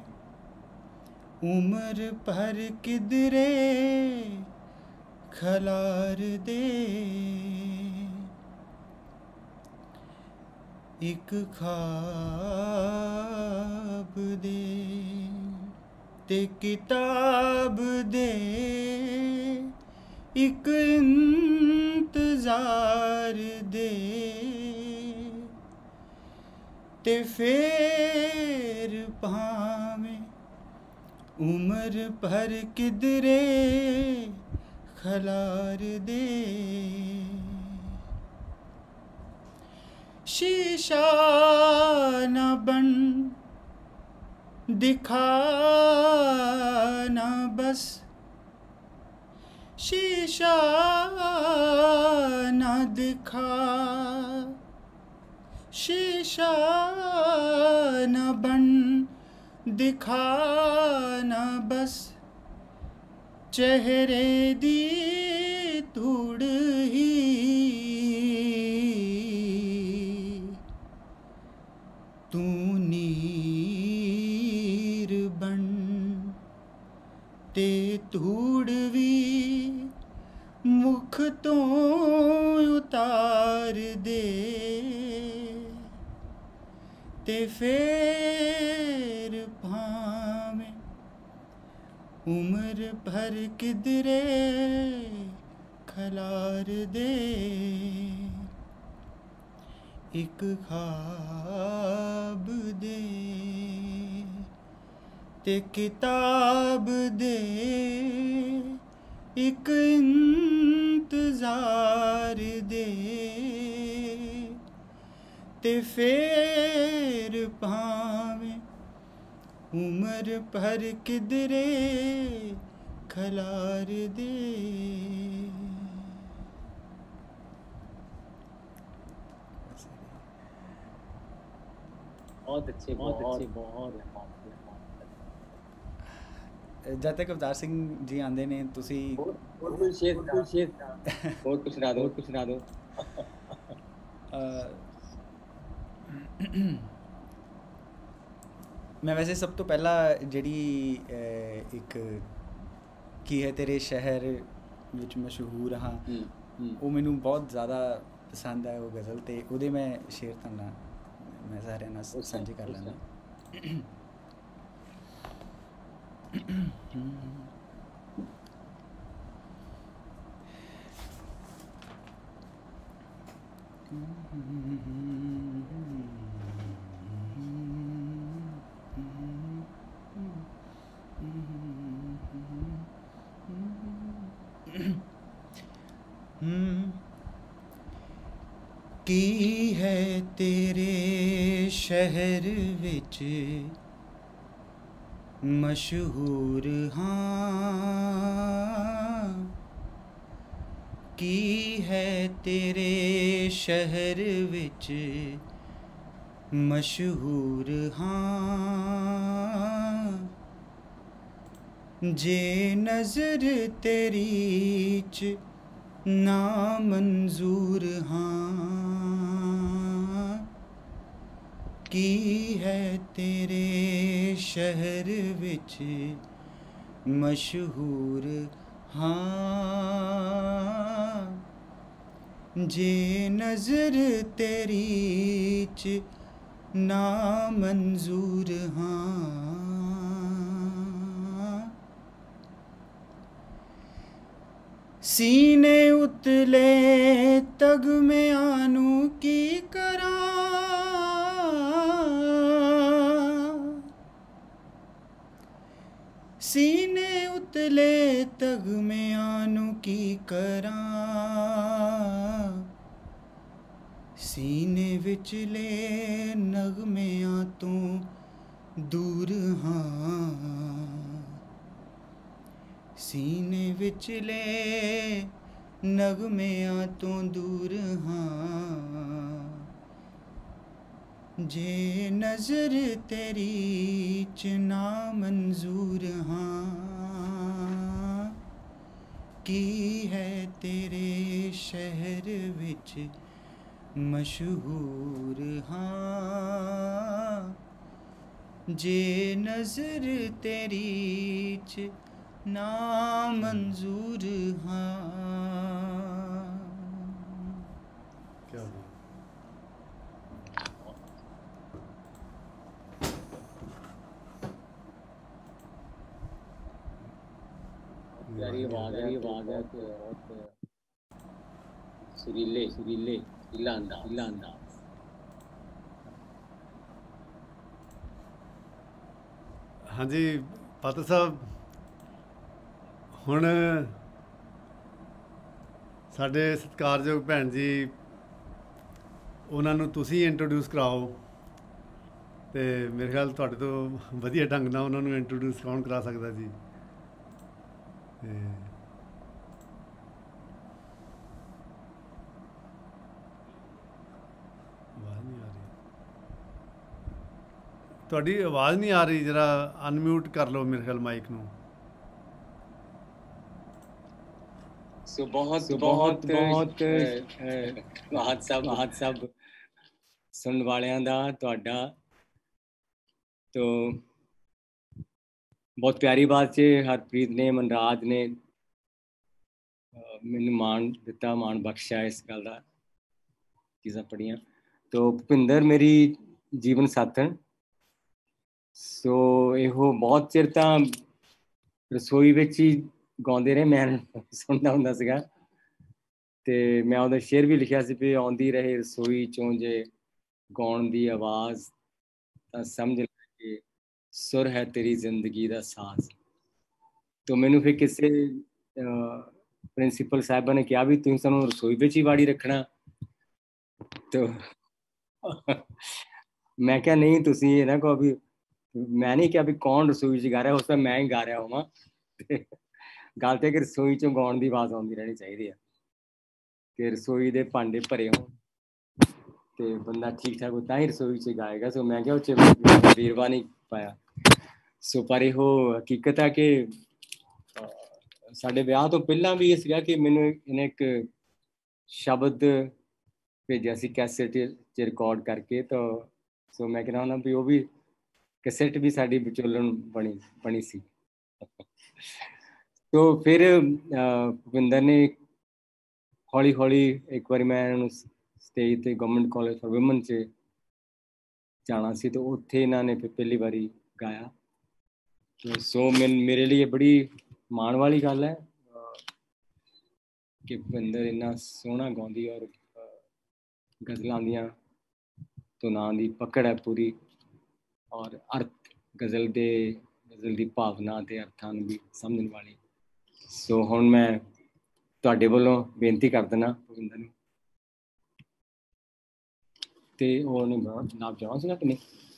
ਉਮਰ ਭਰ ਕਿਧਰੇ ਖਲਾਰ ਦੇ ਇੱਕ ख्वाब ਦੇ ਤੇ ਕਿਤਾਬ ਦੇ ਇੱਕ ਇੰਤਜ਼ਾਰ ਦੇ ਤੇ ਫੇਰ ਭਾਵੇਂ ਉਮਰ ਭਰ ਕਿਧਰੇ ਖਲਾਰ ਦੇ शीशा न बन दिखा न बस शीशा न दिखा शीशा न बन दिखा न बस चेहरे दी धूड़ ही तू नीर बन ते धूड़ भी मुख तो उतार दे ते फेर भावें उम्र भर किधरे खलार दे ਇੱਕ ख्वाब ਦੇ ਤੇ ਕਿਤਾਬ ਦੇ ਇੱਕ ਇੰਤਜ਼ਾਰ ਦੇ ਤੇ ਫੇਰ ਭਾਵੇਂ ਉਮਰ ਭਰ ਕਿਧਰੇ ਖਲਾਰ ਦੇ बहुत अच्छे बहुत अच्छे बहुत ਜਦ ਤੱਕ ਅਵਤਾਰ ਸਿੰਘ ਜੀ ਆਉਂਦੇ ਨੇ ਤੁਸੀਂ और कुछ शेर कुछ शेर और कुछ सुना दो और कुछ सुना दो ਅਹ, ਮੈਂ ਵੈਸੇ ਸਭ ਤੋਂ ਪਹਿਲਾਂ ਜਿਹੜੀ ਅਹ, ਇੱਕ ਕੀ ਹੈ ਤੇਰੇ ਸ਼ਹਿਰ ਵਿੱਚ ਮਸ਼ਹੂਰ ਹਾਂ ਉਹ ਮੈਨੂੰ ਬਹੁਤ ਜ਼ਿਆਦਾ ਪਸੰਦ ਹੈ ਉਹ ਗਜ਼ਲ ਤੇ ਉਹਦੇ ਮੈਂ ਸ਼ੇਰ ਤੁਹਾਨੂੰ ਮੈਂ ਸਾਰਿਆਂ ਨਾਲ ਸਾਂਝੇ ਕਰ ਲੈਂਦਾ की है तेरे शहर विच मशहूर हाँ की है तेरे शहर विच मशहूर हाँ जे नज़र तेरी च ना मंजूर हाँ की है तेरे शहर विच मशहूर हाँ जे नज़र तेरी च ना मंजूर हाँ सीने उतले तग में आनू की करा सीने उतले तग में आनू की करा सीने विचले नगमियां तो दूर हाँ सीने विचले नगमियां तो दूर हाँ जे नज़र तेरी च ना मंजूर हाँ की है तेरे शहर विच मशहूर हाँ जे नज़र तेरी च ना मंजूर हाँ क्या बात। प्यारी आवाज़ है, आवाज़ है तो बहुत सुरीले सुरीले सुरीला अंदाज सुरीला अंदाज ਹਾਂਜੀ ਪਾਤਰ ਸਾਹਿਬ, ਹੁਣ ਸਾਡੇ ਸਤਿਕਾਰਯੋਗ ਭੈਣ ਜੀ, ਉਹਨਾਂ ਨੂੰ ਤੁਸੀਂ ਇੰਟਰੋਡਿਊਸ ਕਰਾਓ ਤੇ ਮੇਰੇ ਖਿਆਲ ਤੁਹਾਡੇ ਤੋਂ ਵਧੀਆ ਢੰਗ ਨਾਲ ਉਹਨਾਂ ਨੂੰ ਇੰਟਰੋਡਿਊਸ ਕੌਣ ਕਰਾ ਸਕਦਾ ਜੀ। ਤੇ ਆਵਾਜ਼ ਨਹੀਂ ਆ ਰਹੀ, ਤੁਹਾਡੀ ਆਵਾਜ਼ ਨਹੀਂ ਆ ਰਹੀ, ਜਰਾ ਅਨਮਿਊਟ ਕਰ ਲਓ ਮੇਰੇ ਖਿਆਲ ਮਾਈਕ ਨੂੰ। ਸੋ ਬਹੁਤ ਬਹੁਤ ਬਹੁਤ ਆਪ ਸਭ ਆਪ ਸਭ ਸੁਣਨ ਵਾਲਿਆਂ ਦਾ ਤੁਹਾਡਾ ਤੋ ਬਹੁਤ ਪਿਆਰੀ ਬਾਤ ਚ ਹਰਪ੍ਰੀਤ ਨੇ ਮਨਰਾਜ ਨੇ ਮੈਨੂੰ ਮਾਣ ਦਿੱਤਾ, ਮਾਣ ਬਖਸ਼ਿਆ ਇਸ ਗੱਲ ਦਾ, ਚੀਜ਼ਾਂ ਪੜ੍ਹੀਆਂ। ਤੋ ਭੁਪਿੰਦਰ ਮੇਰੀ ਜੀਵਨ ਸਾਥਣ, ਸੋ ਇਹੋ ਬਹੁਤ ਚਿਰ ਤਾਂ ਰਸੋਈ ਵਿੱਚ ਹੀ ਗਾਉਂਦੇ ਰਹੇ, ਮੈਂ ਸੁਣਦਾ ਹੁੰਦਾ ਸੀਗਾ ਤੇ ਮੈਂ ਉਹਦਾ ਸ਼ੇਅਰ ਵੀ ਲਿਖਿਆ ਸੀ ਵੀ ਆਉਂਦੀ ਰਹੇ ਰਸੋਈ ਚੋਂ ਜੇ ਗਾਉਣ ਦੀ ਆਵਾਜ਼ ਤਾਂ ਸਮਝ ਲੈ ਕਿ ਸੁਰ ਹੈ ਤੇਰੀ ਜ਼ਿੰਦਗੀ ਦਾ ਸਾਜ਼। ਤੋ ਮੈਨੂੰ ਫਿਰ ਕਿਸੇ ਪ੍ਰਿੰਸੀਪਲ ਸਾਹਿਬਾਂ ਨੇ ਕਿਹਾ ਵੀ ਤੁਸੀਂ ਸਾਨੂੰ ਰਸੋਈ ਵਿੱਚ ਹੀ ਵਾੜੀ ਰੱਖਣਾ, ਤੋ ਮੈਂ ਕਿਹਾ ਨਹੀਂ, ਤੁਸੀਂ ਇਹ ਨਾ ਕਹੋ ਵੀ ਮੈਂ ਨਹੀਂ ਕਿਹਾ ਵੀ ਕੌਣ ਰਸੋਈ 'ਚ ਗਾ ਰਿਹਾ, ਉਸ ਤਾਂ ਮੈਂ ਹੀ ਗਾ ਰਿਹਾ ਹੋਵਾਂ। ਤੇ ਗੱਲ ਤੇ ਕਿ ਰਸੋਈ 'ਚੋਂ ਗਾਉਣ ਦੀ ਆਵਾਜ਼ ਆਉਂਦੀ ਰਹਿਣੀ ਚਾਹੀਦੀ ਆ, ਕਿ ਰਸੋਈ ਦੇ ਭਾਂਡੇ ਭਰੇ ਹੋਣ ਤੇ ਬੰਦਾ ਠੀਕ ਠਾਕ ਹੋ ਤਾਂ ਹੀ ਰਸੋਈ 'ਚ ਗਾਏਗਾ। ਸੋ ਮੈਂ ਕਿਹਾ ਉਹ 'ਚ ਵੀਰਵਾ ਨਹੀਂ ਪਾਇਆ। ਸੋ ਪਰ ਇਹੋ ਹਕੀਕਤ ਹੈ ਕਿ ਸਾਡੇ ਵਿਆਹ ਤੋਂ ਪਹਿਲਾਂ ਵੀ ਇਹ ਸੀਗਾ ਕਿ ਮੈਨੂੰ ਇਹਨੇ ਇੱਕ ਸ਼ਬਦ ਭੇਜਿਆ ਸੀ ਕੈਸੇਟ 'ਚ ਰਿਕਾਰਡ ਕਰਕੇ, ਤਾਂ ਸੋ ਮੈਂ ਕਹਿੰਦਾ ਹੁੰਦਾ ਵੀ ਉਹ ਵੀ ਕੈਸੇਟ ਵੀ ਸਾਡੀ ਵਿਚੋਲਣ ਬਣੀ ਬਣੀ ਸੀ। ਤੋ ਫਿਰ ਭੁਪਿੰਦਰ ਨੇ ਹੌਲੀ ਹੌਲੀ ਇੱਕ ਵਾਰੀ ਮੈਂ ਇਹਨਾਂ ਨੂੰ ਸਟੇਜ 'ਤੇ ਗਵਰਨਮੈਂਟ ਕਾਲਜ ਫਾਰ ਵੂਮਨ 'ਚ ਜਾਣਾ ਸੀ, ਤਾਂ ਉੱਥੇ ਇਹਨਾਂ ਨੇ ਫਿਰ ਪਹਿਲੀ ਵਾਰੀ ਗਾਇਆ। ਸੋ ਮੈਂ ਮੇਰੇ ਲਈ ਇਹ ਬੜੀ ਮਾਣ ਵਾਲੀ ਗੱਲ ਹੈ ਕਿ ਭੁਪਿੰਦਰ ਇੰਨਾ ਸੋਹਣਾ ਗਾਉਂਦੀ, ਔਰ ਗਜ਼ਲਾਂ ਦੀਆਂ ਧੁਨਾਂ ਦੀ ਪਕੜ ਹੈ ਪੂਰੀ, ਔਰ ਅਰਥ ਗਜ਼ਲ ਦੇ ਗਜ਼ਲ ਦੀ ਭਾਵਨਾ ਅਤੇ ਅਰਥਾਂ ਨੂੰ ਵੀ ਸਮਝਣ ਵਾਲੀ। ਸੋ ਹੁਣ ਮੈਂ ਤੁਹਾਡੇ ਵੱਲੋਂ ਬੇਨਤੀ ਕਰ ਦਿੰਦਾ ਭੁਪਿੰਦਰ ਨੂੰ। ਤੇ ਉਹ ਨੇ ਨਾਮ ਜਾਣਾ ਸੀਗਾ ਕਿ ਨਹੀਂ?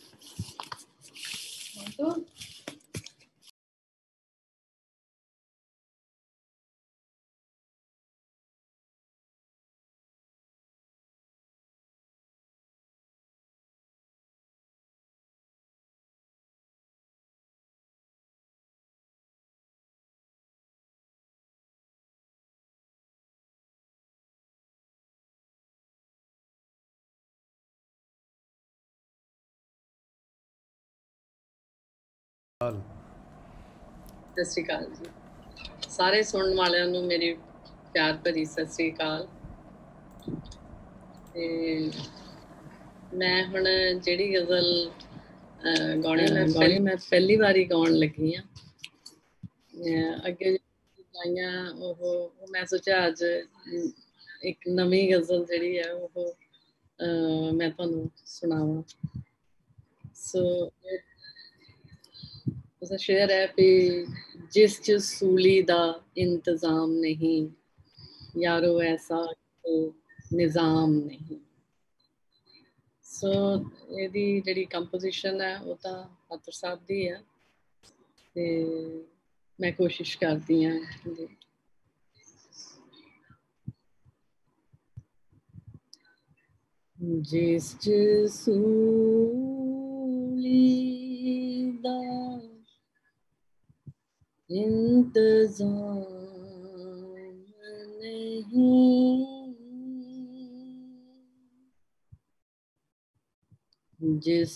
ਸਤਿ ਸ਼੍ਰੀ ਅਕਾਲ ਜੀ ਸਾਰੇ ਸੁਣਨ ਵਾਲਿਆਂ ਨੂੰ ਮੇਰੀ ਪਿਆਰ ਭਰੀ ਸਤਿ ਸ਼੍ਰੀ ਅਕਾਲ। ਤੇ ਮੈਂ ਹੁਣ ਜਿਹੜੀ ਗਜ਼ਲ ਗਾਉਣੀ ਮੈਂ ਪਹਿਲੀ ਮੈਂ ਪਹਿਲੀ ਵਾਰੀ ਗਾਉਣ ਲੱਗੀ ਹਾਂ। ਅੱਗੇ ਗਾਈਆਂ ਉਹ ਮੈਂ ਸੋਚਿਆ ਅੱਜ ਇੱਕ ਨਵੀਂ ਗਜ਼ਲ ਜਿਹੜੀ ਹੈ ਉਹ ਮੈਂ ਤੁਹਾਨੂੰ ਸੁਣਾਵਾਂ। ਸੋ उसका शेर है भी जिस जिस सूली दा इंतजाम नहीं यारो ऐसा तो निज़ाम नहीं। सो ਇਹਦੀ ਜਿਹੜੀ ਕੰਪੋਜੀਸ਼ਨ ਹੈ ਉਹ ਤਾਂ ਪਾਤਰ ਸਾਹਿਬ ਦੀ ਹੈ ਤੇ ਮੈਂ ਕੋਸ਼ਿਸ਼ ਕਰਦੀ ਹਾਂ ਜਿਸ ਜਿਸ ਸੂਲੀ ਦਾ इंतजाम नहीं जिस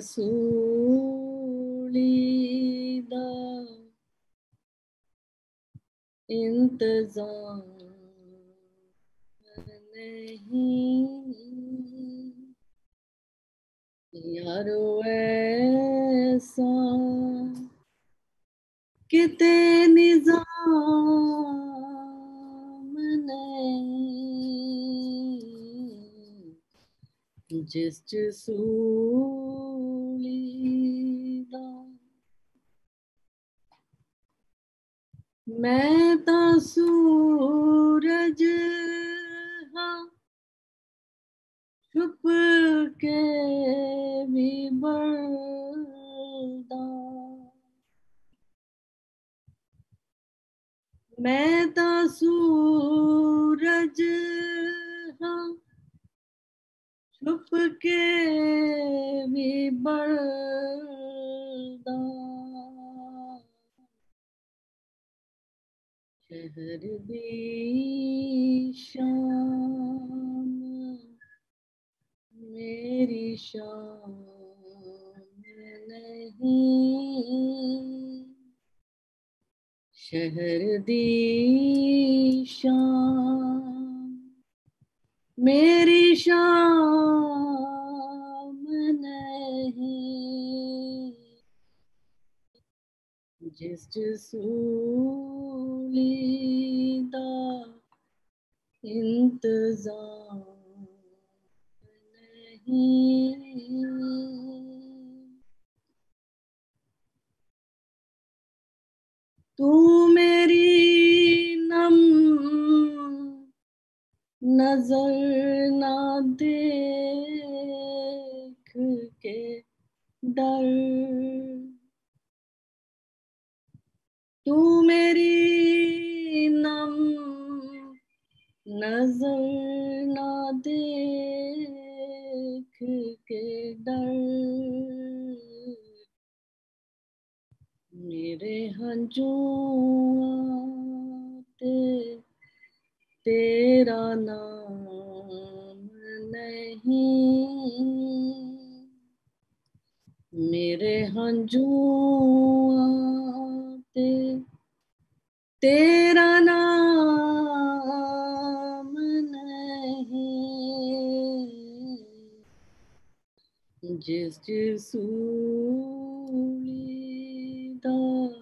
जसूली दा इंतजाम नहीं यारो ऐसा किते निज़ाम नहीं जिस जसूली दा मैं ता सूरज हाँ छुप के भी बढ़दा मैं ता सूरज हाँ छुप के भी बढ़दा शहर दी शाम मेरी शाम नहीं शहर दी शाम मेरी शाम नहीं जिस जसूली दा इंतजाम नहीं तू मेरी नम नजर ना देख के डर तू मेरी नम नजर ना देख के डर मेरे हंजुओं ते तेरा नाम नहीं मेरे हंजुओं ते तेरा नाम नहीं जिस जसूली दा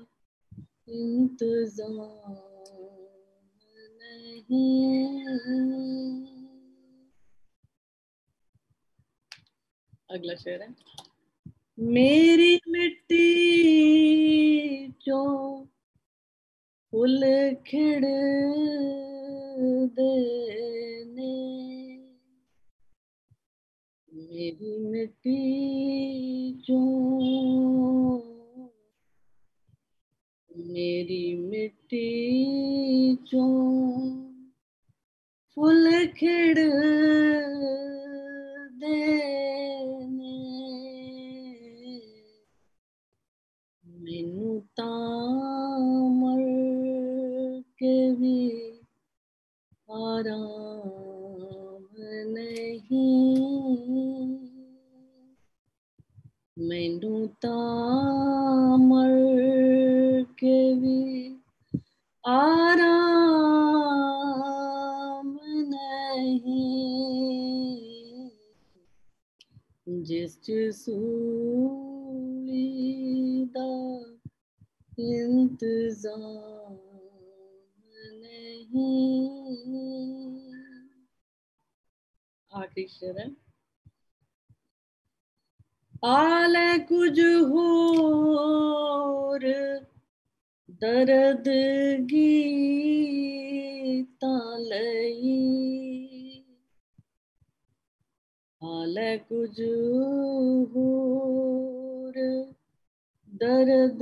इंतजाम अगला शेर है मेरी मिट्टी जो फुल खिड़ देने मेरी मिट्टी जो मेरी मिट्टी जो फुल खिड़ देने मैनू तां मर के भी आराम नहीं मैनू तां मर के भी आराम नहीं जिस सूली दा इंतजाम नहीं। आखिरी शेर है। आले कुछ होर दर्द गीतां लई आले कुछ होर दर्द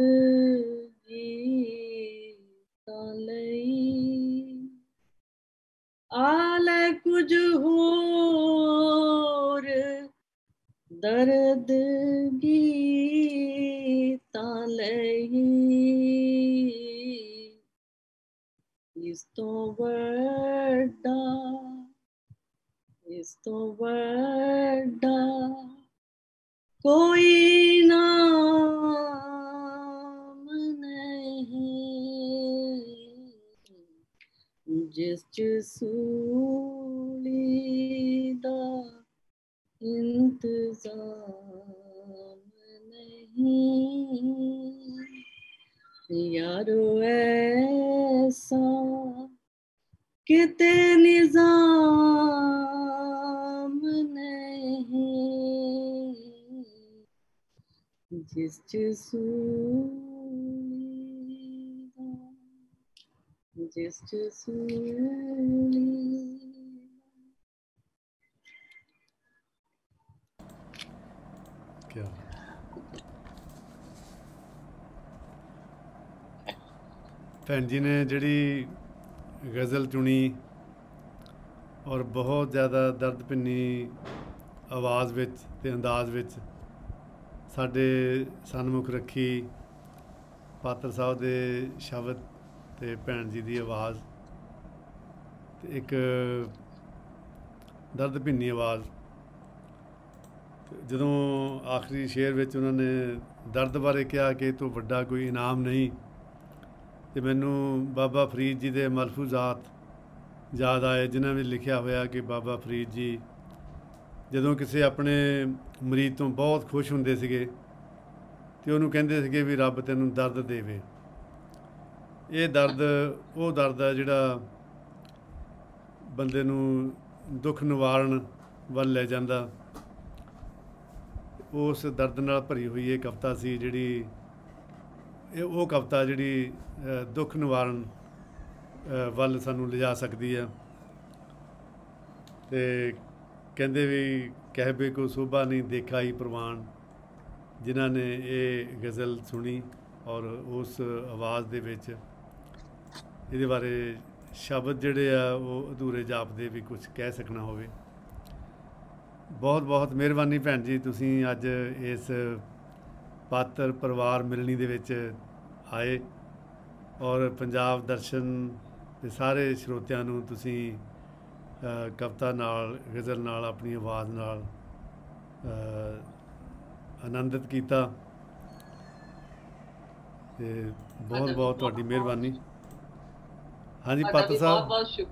गीतां लई आले कुछ होर दर्द गीतां लई इस तो बड़ा इस तो बड़ा कोई नाम नहीं जिस सूली दा इंतजाम नहीं यारो ऐसा किते निजाम नहीं जिस सूली दा जिस सूली क्या ਭੈਣ ਜੀ ਨੇ ਜਿਹੜੀ ਗਜ਼ਲ ਚੁਣੀ ਔਰ ਬਹੁਤ ਜ਼ਿਆਦਾ ਦਰਦ ਭਿੰਨੀ ਆਵਾਜ਼ ਵਿੱਚ ਅਤੇ ਅੰਦਾਜ਼ ਵਿੱਚ ਸਾਡੇ ਸਨਮੁਖ ਰੱਖੀ ਪਾਤਰ ਸਾਹਿਬ ਦੇ ਸ਼ਬਦ ਅਤੇ ਭੈਣ ਜੀ ਦੀ ਆਵਾਜ਼ ਅਤੇ ਇੱਕ ਦਰਦ ਭਿੰਨੀ ਆਵਾਜ਼। ਜਦੋਂ ਆਖਰੀ ਸ਼ੇਰ ਵਿੱਚ ਉਹਨਾਂ ਨੇ ਦਰਦ ਬਾਰੇ ਕਿਹਾ ਕਿ ਇਹ ਤੋਂ ਵੱਡਾ ਕੋਈ ਇਨਾਮ ਨਹੀਂ, ਅਤੇ ਮੈਨੂੰ ਬਾਬਾ ਫਰੀਦ ਜੀ ਦੇ ਮਲਫੂਜ਼ਾਤ ਯਾਦ ਆਏ ਜਿਨ੍ਹਾਂ ਵਿੱਚ ਲਿਖਿਆ ਹੋਇਆ ਕਿ ਬਾਬਾ ਫਰੀਦ ਜੀ ਜਦੋਂ ਕਿਸੇ ਆਪਣੇ ਮਰੀਜ਼ ਤੋਂ ਬਹੁਤ ਖੁਸ਼ ਹੁੰਦੇ ਸੀਗੇ ਅਤੇ ਉਹਨੂੰ ਕਹਿੰਦੇ ਸੀਗੇ ਵੀ ਰੱਬ ਤੈਨੂੰ ਦਰਦ ਦੇਵੇ। ਇਹ ਦਰਦ ਉਹ ਦਰਦ ਹੈ ਜਿਹੜਾ ਬੰਦੇ ਨੂੰ ਦੁੱਖ ਨਿਵਾਰਨ ਵੱਲ ਲੈ ਜਾਂਦਾ। ਉਸ ਦਰਦ ਨਾਲ ਭਰੀ ਹੋਈ ਇਹ ਕਵਿਤਾ ਸੀ ਜਿਹੜੀ ਇਹ ਉਹ ਕਵਿਤਾ ਜਿਹੜੀ ਦੁੱਖ ਨਿਵਾਰਨ ਵੱਲ ਸਾਨੂੰ ਲਿਜਾ ਸਕਦੀ ਹੈ। ਅਤੇ ਕਹਿੰਦੇ ਵੀ ਕਹਿਬੇ ਕੋ ਸੋਭਾ ਨਹੀਂ ਦੇਖਾ ਹੀ ਪ੍ਰਵਾਨ, ਜਿਨ੍ਹਾਂ ਨੇ ਇਹ ਗਜ਼ਲ ਸੁਣੀ ਔਰ ਉਸ ਆਵਾਜ਼ ਦੇ ਵਿੱਚ ਇਹਦੇ ਬਾਰੇ ਸ਼ਬਦ ਜਿਹੜੇ ਆ ਉਹ ਅਧੂਰੇ ਜਾਪਦੇ ਵੀ ਕੁਛ ਕਹਿ ਸਕਣਾ ਹੋਵੇ। ਬਹੁਤ ਬਹੁਤ ਮਿਹਰਬਾਨੀ ਭੈਣ ਜੀ, ਤੁਸੀਂ ਅੱਜ ਇਸ ਪਾਤਰ ਪਰਿਵਾਰ ਮਿਲਣੀ ਦੇ ਵਿੱਚ ਆਏ ਔਰ ਪੰਜਾਬ ਦਰਸ਼ਨ ਦੇ ਸਾਰੇ ਸਰੋਤਿਆਂ ਨੂੰ ਤੁਸੀਂ ਕਵਿਤਾ ਨਾਲ ਗਜ਼ਲ ਨਾਲ ਆਪਣੀ ਆਵਾਜ਼ ਨਾਲ ਆਨੰਦਿਤ ਕੀਤਾ ਅਤੇ ਬਹੁਤ ਬਹੁਤ ਤੁਹਾਡੀ ਮਿਹਰਬਾਨੀ। ਹਾਂਜੀ ਪਾਤਰ ਸਾਹਿਬ,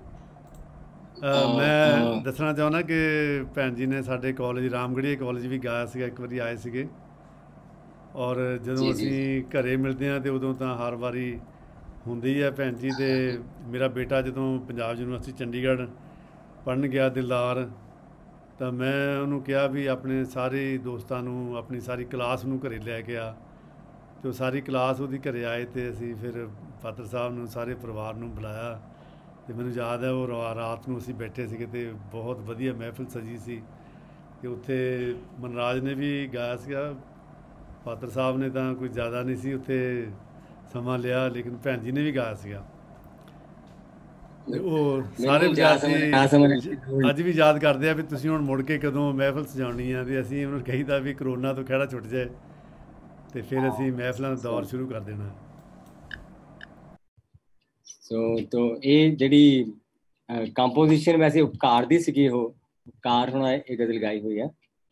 ਮੈਂ ਦੱਸਣਾ ਚਾਹੁੰਦਾ ਕਿ ਭੈਣ ਜੀ ਨੇ ਸਾਡੇ ਕਾਲਜ ਰਾਮਗੜ੍ਹੀਆ ਕਾਲਜ ਵੀ ਗਾਇਆ ਸੀਗਾ, ਇੱਕ ਵਾਰੀ ਆਏ ਸੀਗੇ ਔਰ ਜਦੋਂ ਅਸੀਂ ਘਰੇ ਮਿਲਦੇ ਹਾਂ ਤਾਂ ਉਦੋਂ ਤਾਂ ਹਰ ਵਾਰੀ ਹੁੰਦੀ ਹੈ ਭੈਣ ਜੀ। ਅਤੇ ਮੇਰਾ ਬੇਟਾ ਜਦੋਂ ਪੰਜਾਬ ਯੂਨੀਵਰਸਿਟੀ ਚੰਡੀਗੜ੍ਹ ਪੜ੍ਹਨ ਗਿਆ ਦਿਲਦਾਰ, ਤਾਂ ਮੈਂ ਉਹਨੂੰ ਕਿਹਾ ਵੀ ਆਪਣੇ ਸਾਰੇ ਦੋਸਤਾਂ ਨੂੰ ਆਪਣੀ ਸਾਰੀ ਕਲਾਸ ਨੂੰ ਘਰੇ ਲੈ ਕੇ ਆ, ਅਤੇ ਉਹ ਸਾਰੀ ਕਲਾਸ ਉਹਦੀ ਘਰੇ ਆਏ ਅਤੇ ਅਸੀਂ ਫਿਰ ਪਾਤਰ ਸਾਹਿਬ ਨੂੰ ਸਾਰੇ ਪਰਿਵਾਰ ਨੂੰ ਬੁਲਾਇਆ। ਅਤੇ ਮੈਨੂੰ ਯਾਦ ਹੈ ਉਹ ਰਾਤ ਨੂੰ ਅਸੀਂ ਬੈਠੇ ਸੀਗੇ ਅਤੇ ਬਹੁਤ ਵਧੀਆ ਮਹਿਫਿਲ ਸਜੀ ਸੀ ਕਿ ਉੱਥੇ ਮਨਰਾਜ ਨੇ ਵੀ ਗਾਇਆ ਸੀਗਾ, ਪਾਤਰ ਸਾਹਿਬ ਨੇ ਤਾਂ ਕੋਈ ਜ਼ਿਆਦਾ ਨਹੀਂ ਸੀ ਉੱਥੇ ਸਮਾਂ ਲਿਆ, ਲੇਕਿਨ ਭੈਣ ਜੀ ਨੇ ਵੀ ਗਾਇਆ ਸੀਗਾ। ਉਹ ਸਾਰੇ ਵਿਦਿਆਰਥੀ ਅੱਜ ਵੀ ਯਾਦ ਕਰਦੇ ਆ ਵੀ ਤੁਸੀਂ ਹੁਣ ਮੁੜ ਕੇ ਕਦੋਂ ਮਹਿਫਲ ਸਜਾਉਣੀ ਆ, ਤੇ ਅਸੀਂ ਉਹਨੂੰ ਕਹੀਦਾ ਵੀ ਕਰੋਨਾ ਤੋਂ ਖਹਿੜਾ ਛੁੱਟ ਜਾਏ ਤੇ ਫਿਰ ਅਸੀਂ ਮਹਿਫਲਾਂ ਦਾ ਦੌਰ ਸ਼ੁਰੂ ਕਰ ਦੇਣਾ। ਸੋ ਤੋ ਇਹ ਜਿਹੜੀ ਕੰਪੋਜੀਸ਼ਨ ਵੈਸੇ ਉਪਕਾਰ ਦੀ ਸੀਗੀ, ਉਹ ਉਪਕਾਰ ਹੁਣ ਇਹ ਗਜ਼ਲ ਗਾਈ ਹੋਈ ਆ।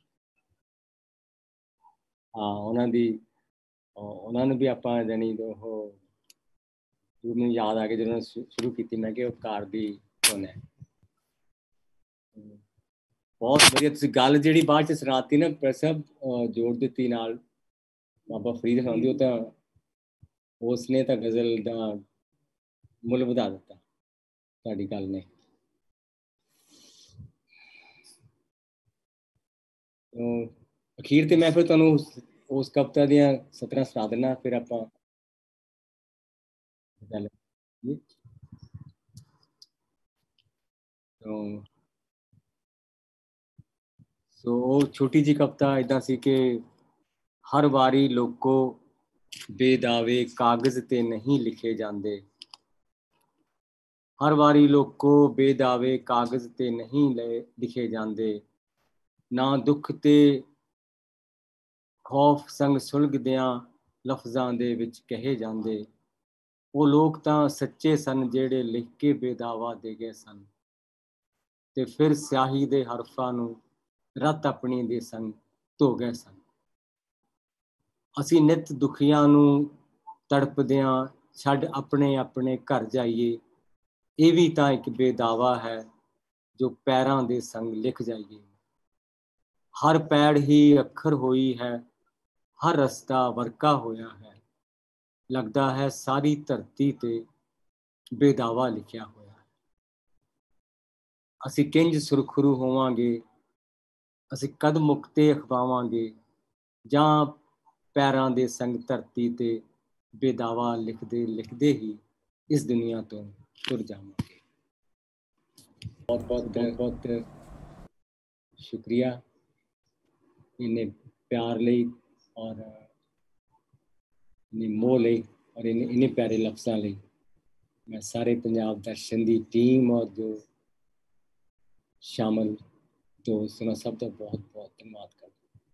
ਹਾਂ, ਉਹਨਾਂ ਦੀ ਉਹਨਾਂ ਨੂੰ ਵੀ ਆਪਾਂ ਜਾਣੀ ਉਹ ਜਦੋਂ ਮੈਨੂੰ ਯਾਦ ਆ ਗਿਆ, ਜਦੋਂ ਸ਼ੁਰੂ ਕੀਤੀ ਮੈਂ ਕਿ ਉਪਕਾਰ ਦੀ ਧੁਨ ਹੈ। ਬਹੁਤ ਵਧੀਆ ਤੁਸੀਂ ਗੱਲ ਜਿਹੜੀ ਬਾਅਦ ਚ ਸੁਣਾਤੀ ਨਾ ਪ੍ਰਸਭ ਜੋੜ ਦਿੱਤੀ ਨਾਲ ਬਾਬਾ ਫਰੀਦ ਖਾਨ ਦੀ, ਉਹ ਤਾਂ ਉਸਨੇ ਤਾਂ ਗਜ਼ਲ ਦਾ ਮੁੱਲ ਵਧਾ ਦਿੱਤਾ ਤੁਹਾਡੀ ਗੱਲ ਨੇ। ਅਖੀਰ ਤੇ ਮੈਂ ਫਿਰ ਤੁਹਾਨੂੰ ਉਸ ਕਵਿਤਾ ਦੀਆਂ ਸਤਰਾਂ ਸੁਣਾ ਦੇਣਾ, ਫਿਰ ਆਪਾਂ ਗੱਲ। ਸੋ ਉਹ ਛੋਟੀ ਜਿਹੀ ਕਵਿਤਾ ਏਦਾਂ ਸੀ ਕਿ ਹਰ ਵਾਰੀ ਲੋਕੋ ਬੇਦਾਵੇ ਕਾਗਜ਼ ਤੇ ਨਹੀਂ ਲਿਖੇ ਜਾਂਦੇ, ਹਰ ਵਾਰੀ ਲੋਕੋ ਬੇਦਾਵੇ ਕਾਗਜ਼ ਤੇ ਨਹੀਂ ਲਿਖੇ ਜਾਂਦੇ, ਨਾ ਦੁੱਖ ਤੇ ਖੌਫ ਸੰਗ ਸੁਲਗਦਿਆਂ ਲਫ਼ਜ਼ਾਂ ਦੇ ਵਿੱਚ ਕਹੇ ਜਾਂਦੇ। ਉਹ ਲੋਕ ਤਾਂ ਸੱਚੇ ਸਨ ਜਿਹੜੇ ਲਿਖ ਕੇ ਬੇਦਾਵਾ ਦੇ ਗਏ ਸਨ, ਤੇ ਫਿਰ ਸਿਆਹੀ ਦੇ ਹਰਫਾਂ ਨੂੰ ਰੱਤ ਆਪਣੀ ਦੇ ਸੰਗ ਧੋ ਗਏ ਸਨ। ਅਸੀਂ ਨਿੱਤ ਦੁਖੀਆਂ ਨੂੰ ਤੜਪਦਿਆਂ ਛੱਡ ਆਪਣੇ ਆਪਣੇ ਘਰ ਜਾਈਏ, ਇਹ ਵੀ ਤਾਂ ਇੱਕ ਬੇਦਾਵਾ ਹੈ ਜੋ ਪੈਰਾਂ ਦੇ ਸੰਗ ਲਿਖ ਜਾਈਏ। ਹਰ ਪੈੜ ਹੀ ਅੱਖਰ ਹੋਈ ਹੈ, ਹਰ ਰਸਤਾ ਵਰਕਾ ਹੋਇਆ ਹੈ, ਲੱਗਦਾ ਹੈ ਸਾਰੀ ਧਰਤੀ ਤੇ ਬੇਦਾਵਾ ਲਿਖਿਆ ਹੋਇਆ ਹੈ। ਅਸੀਂ ਕਿੰਜ ਸੁਰਖਰੂ ਹੋਵਾਂਗੇ, ਅਸੀਂ ਕਦ ਮੁਕਤੇ ਅਖਵਾਵਾਂਗੇ, ਜਾਂ ਪੈਰਾਂ ਦੇ ਸੰਗ ਧਰਤੀ ਤੇ ਬੇਦਾਵਾ ਲਿਖਦੇ ਲਿਖਦੇ ਹੀ ਇਸ ਦੁਨੀਆ ਤੋਂ ਤੁਰ ਜਾਵਾਂਗੇ। ਬਹੁਤ ਬਹੁਤ ਬਹੁਤ ਬਹੁਤ ਸ਼ੁਕਰੀਆ ਇੰਨੇ ਪਿਆਰ ਲਈ ਔਰ ਇੰਨੀ ਮੋਹ ਲਈ ਔਰ ਇੰਨੇ ਇੰਨੇ ਪਿਆਰੇ ਲਫ਼ਜ਼ਾਂ ਲਈ। ਮੈਂ ਸਾਰੇ ਪੰਜਾਬ ਦਰਸ਼ਨ ਦੀ ਟੀਮ ਔਰ ਜੋ ਸ਼ਾਮਲ ਦੋਸਤ ਉਹਨਾਂ ਸਭ ਦਾ ਬਹੁਤ ਬਹੁਤ ਧੰਨਵਾਦ ਕਰਦਾ।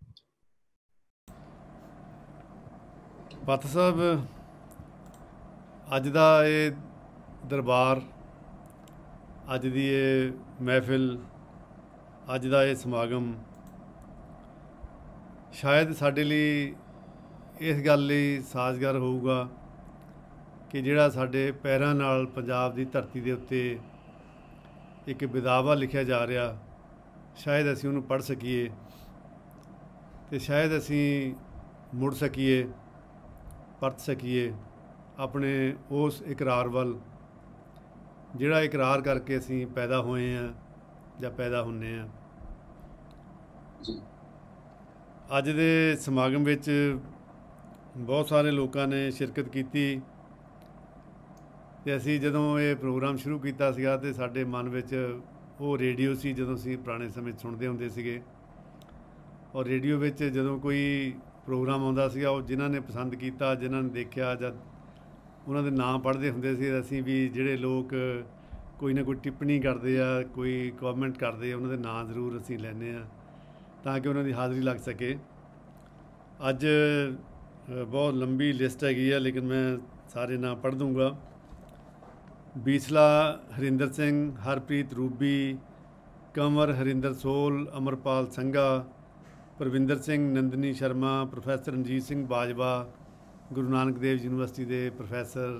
ਭੱਤ ਸਾਹਿਬ, ਅੱਜ ਦਾ ਇਹ ਦਰਬਾਰ, ਅੱਜ ਦੀ ਇਹ ਮਹਿਫਿਲ, ਅੱਜ ਦਾ ਇਹ ਸਮਾਗਮ ਸ਼ਾਇਦ ਸਾਡੇ ਲਈ ਇਸ ਗੱਲ ਲਈ ਸਾਜ਼ਗਾਰ ਹੋਊਗਾ ਕਿ ਜਿਹੜਾ ਸਾਡੇ ਪੈਰਾਂ ਨਾਲ ਪੰਜਾਬ ਦੀ ਧਰਤੀ ਦੇ ਉੱਤੇ ਇੱਕ ਵਿਦਾਵਾ ਲਿਖਿਆ ਜਾ ਰਿਹਾ, ਸ਼ਾਇਦ ਅਸੀਂ ਉਹਨੂੰ ਪੜ੍ਹ ਸਕੀਏ ਅਤੇ ਸ਼ਾਇਦ ਅਸੀਂ ਮੁੜ ਸਕੀਏ, ਪਰਤ ਸਕੀਏ ਆਪਣੇ ਉਸ ਇਕਰਾਰ ਵੱਲ ਜਿਹੜਾ ਇਕਰਾਰ ਕਰਕੇ ਅਸੀਂ ਪੈਦਾ ਹੋਏ ਹਾਂ ਜਾਂ ਪੈਦਾ ਹੁੰਦੇ ਹਾਂ। ਅੱਜ ਦੇ ਸਮਾਗਮ ਵਿੱਚ ਬਹੁਤ ਸਾਰੇ ਲੋਕਾਂ ਨੇ ਸ਼ਿਰਕਤ ਕੀਤੀ ਅਤੇ ਅਸੀਂ ਜਦੋਂ ਇਹ ਪ੍ਰੋਗਰਾਮ ਸ਼ੁਰੂ ਕੀਤਾ ਸੀਗਾ ਅਤੇ ਸਾਡੇ ਮਨ ਵਿੱਚ ਉਹ ਰੇਡੀਓ ਸੀ ਜਦੋਂ ਅਸੀਂ ਪੁਰਾਣੇ ਸਮੇਂ ਸੁਣਦੇ ਹੁੰਦੇ ਸੀਗੇ, ਔਰ ਰੇਡੀਓ ਵਿੱਚ ਜਦੋਂ ਕੋਈ ਪ੍ਰੋਗਰਾਮ ਆਉਂਦਾ ਸੀਗਾ, ਉਹ ਜਿਨ੍ਹਾਂ ਨੇ ਪਸੰਦ ਕੀਤਾ, ਜਿਨ੍ਹਾਂ ਨੇ ਦੇਖਿਆ, ਜਦ ਉਹਨਾਂ ਦੇ ਨਾਮ ਪੜ੍ਹਦੇ ਹੁੰਦੇ ਸੀ, ਅਸੀਂ ਵੀ ਜਿਹੜੇ ਲੋਕ ਕੋਈ ਨਾ ਕੋਈ ਟਿੱਪਣੀ ਕਰਦੇ ਆ, ਕੋਈ ਕਮੈਂਟ ਕਰਦੇ ਆ, ਉਹਨਾਂ ਦੇ ਨਾਂ ਜ਼ਰੂਰ ਅਸੀਂ ਲੈਂਦੇ ਹਾਂ ਤਾਂ ਕਿ ਉਹਨਾਂ ਦੀ ਹਾਜ਼ਰੀ ਲੱਗ ਸਕੇ। ਅੱਜ ਬਹੁਤ ਲੰਬੀ ਲਿਸਟ ਹੈਗੀ ਆ, ਲੇਕਿਨ ਮੈਂ ਸਾਰੇ ਨਾਂ ਪੜ੍ਹ ਦੂੰਗਾ। Bisla Harinder Singh, Harpreet Ruby, Kanwar Harinder Sol, Amarpal Sangha, Parvinder Singh, Nandini Sharma, professor Ranjit Singh Bajwa, Guru Nanak Dev university ਦੇ professor,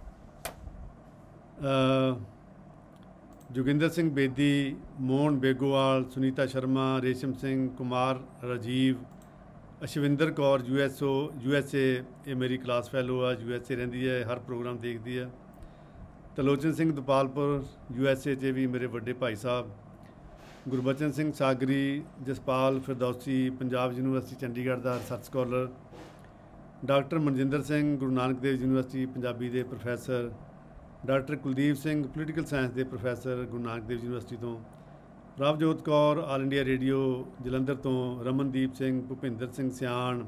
Joginder Singh Bedi, Mohan Begowal, Sunita Sharma, Resham Singh, Kumar Rajiv, Ashwinder Kaur, U S O U S A, ਇਹ ਮੇਰੀ ਕਲਾਸ ਫੈਲੋ ਆ, ਯੂ ਐਸ ਏ ਰਹਿੰਦੀ ਹੈ, ਹਰ ਪ੍ਰੋਗਰਾਮ ਦੇਖਦੀ ਹੈ। Talochan Singh Dupalpur, U S A 'ਚ ਵੀ ਮੇਰੇ ਵੱਡੇ ਭਾਈ ਸਾਹਿਬ। ਗੁਰਬਚਨ ਸਿੰਘ ਸਾਗਰੀ, ਜਸਪਾਲ ਫਿਰਦੌਸੀ, ਪੰਜਾਬ ਯੂਨੀਵਰਸਿਟੀ ਚੰਡੀਗੜ੍ਹ ਦਾ research scholar. Doctor Manjinder Singh, Guru Nanak Dev university Punjabi ਦੇ professor. Doctor Kuldeep Singh, political science ਦੇ ਪ੍ਰੋਫੈਸਰ, ਗੁਰੂ ਨਾਨਕ ਦੇਵ ਯੂਨੀਵਰਸਿਟੀ ਤੋਂ। Prabhjot Kaur all India radio Jalandhar ਤੋਂ, ਰਮਨਦੀਪ ਸਿੰਘ, ਭੁਪਿੰਦਰ ਸਿੰਘ ਸਿਆਣ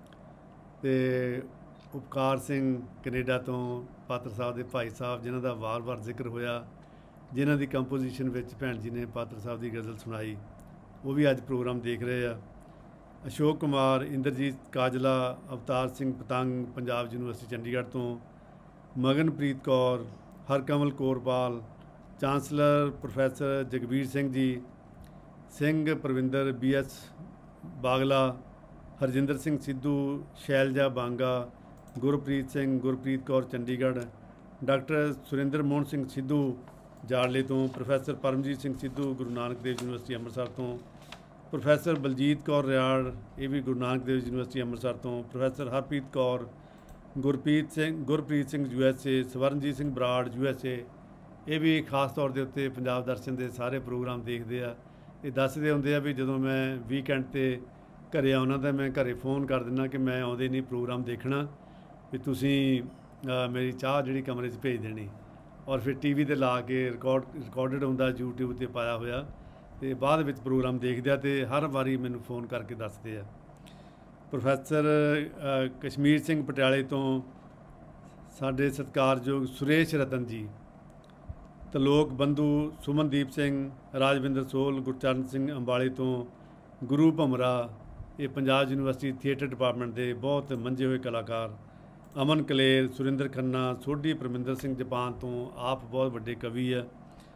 ਅਤੇ ਉਪਕਾਰ ਸਿੰਘ ਕੈਨੇਡਾ ਤੋਂ, ਪਾਤਰ ਸਾਹਿਬ ਦੇ ਭਾਈ ਸਾਹਿਬ ਜਿਨ੍ਹਾਂ ਦਾ ਵਾਰ-ਵਾਰ ਜ਼ਿਕਰ ਹੋਇਆ, ਜਿਨ੍ਹਾਂ ਦੀ ਕੰਪੋਜੀਸ਼ਨ ਵਿੱਚ ਭੈਣ ਜੀ ਨੇ ਪਾਤਰ ਸਾਹਿਬ ਦੀ ਗਜ਼ਲ ਸੁਣਾਈ, ਉਹ ਵੀ ਅੱਜ ਪ੍ਰੋਗਰਾਮ ਦੇਖ ਰਹੇ ਆ। ਅਸ਼ੋਕ ਕੁਮਾਰ, ਇੰਦਰਜੀਤ ਕਾਜਲਾ, ਅਵਤਾਰ ਸਿੰਘ ਪਤੰਗ ਪੰਜਾਬ ਯੂਨੀਵਰਸਿਟੀ ਚੰਡੀਗੜ੍ਹ ਤੋਂ, Maganpreet Kaur, Harkamal Kaurpal, chancellor professor Jagbir Singh ji, Singh Pravinder, B S Bagla, Harjinder Singh Sidhu, Shailja Banga, Gurpreet Singh, Gurpreet Kaur Chandigarh, doctor Surinder Mohan Singh Sidhu Jarle ਤੋਂ, ਪ੍ਰੋਫੈਸਰ ਪਰਮਜੀਤ ਸਿੰਘ ਸਿੱਧੂ ਗੁਰੂ ਨਾਨਕ ਦੇਵ ਯੂਨੀਵਰਸਿਟੀ ਅੰਮ੍ਰਿਤਸਰ ਤੋਂ, ਪ੍ਰੋਫੈਸਰ ਬਲਜੀਤ ਕੌਰ ਰਿਆੜ, ਇਹ ਵੀ ਗੁਰੂ ਨਾਨਕ ਦੇਵ ਯੂਨੀਵਰਸਿਟੀ ਅੰਮ੍ਰਿਤਸਰ ਤੋਂ, professor Harpreet Kaur, Gurpreet Singh Gurpreet Singh U S A, Swaranjit Singh Brar you S A, ਇਹ ਵੀ ਖਾਸ ਤੌਰ ਦੇ ਉੱਤੇ ਪੰਜਾਬ ਦਰਸ਼ਨ ਦੇ ਸਾਰੇ ਪ੍ਰੋਗਰਾਮ ਦੇਖਦੇ ਆ। ਇਹ ਦੱਸਦੇ ਹੁੰਦੇ ਆ ਵੀ ਜਦੋਂ ਮੈਂ ਵੀਕਐਂਡ 'ਤੇ ਘਰੇ ਆਉਣਾ ਤਾਂ ਮੈਂ ਘਰੇ ਫੋਨ ਕਰ ਦਿੰਦਾ ਕਿ ਮੈਂ ਆਉਂਦੇ ਨਹੀਂ ਪ੍ਰੋਗਰਾਮ ਦੇਖਣਾ, ਵੀ ਤੁਸੀਂ ਮੇਰੀ ਚਾਹ ਜਿਹੜੀ ਕਮਰੇ 'ਚ ਭੇਜ ਦੇਣੀ, ਔਰ ਫਿਰ ਟੀ ਵੀ 'ਤੇ ਲਾ ਕੇ ਰਿਕਾਰਡ ਰਿਕਾਰਡਡ ਹੁੰਦਾ ਯੂਟਿਊਬ 'ਤੇ ਪਾਇਆ ਹੋਇਆ, ਅਤੇ ਬਾਅਦ ਵਿੱਚ ਪ੍ਰੋਗਰਾਮ ਦੇਖਦੇ ਆ ਅਤੇ ਹਰ ਵਾਰੀ ਮੈਨੂੰ ਫੋਨ ਕਰਕੇ ਦੱਸਦੇ ਆ। ਪ੍ਰੋਫੈਸਰ ਕਸ਼ਮੀਰ ਸਿੰਘ ਪਟਿਆਲੇ ਤੋਂ, ਸਾਡੇ ਸਤਿਕਾਰਯੋਗ ਸੁਰੇਸ਼ ਰਤਨ ਜੀ, ਤਲੋਕ ਬੰਧੂ ਸੁਮਨਦੀਪ ਸਿੰਘ, ਰਾਜਵਿੰਦਰ ਸੋਹਲ, ਗੁਰਚਰਨ ਸਿੰਘ ਅੰਬਾਲੇ ਤੋਂ, ਗੁਰੂ ਭਮਰਾ, ਇਹ ਪੰਜਾਬ ਯੂਨੀਵਰਸਿਟੀ ਥੀਏਟਰ ਡਿਪਾਰਟਮੈਂਟ ਦੇ ਬਹੁਤ ਮੰਝੇ ਹੋਏ ਕਲਾਕਾਰ, ਅਮਨ ਕਲੇਰ, ਸੁਰਿੰਦਰ ਖੰਨਾ, ਸੋਢੀ ਪਰਮਿੰਦਰ ਸਿੰਘ ਜਾਪਾਨ ਤੋਂ, ਆਪ ਬਹੁਤ ਵੱਡੇ ਕਵੀ ਆ,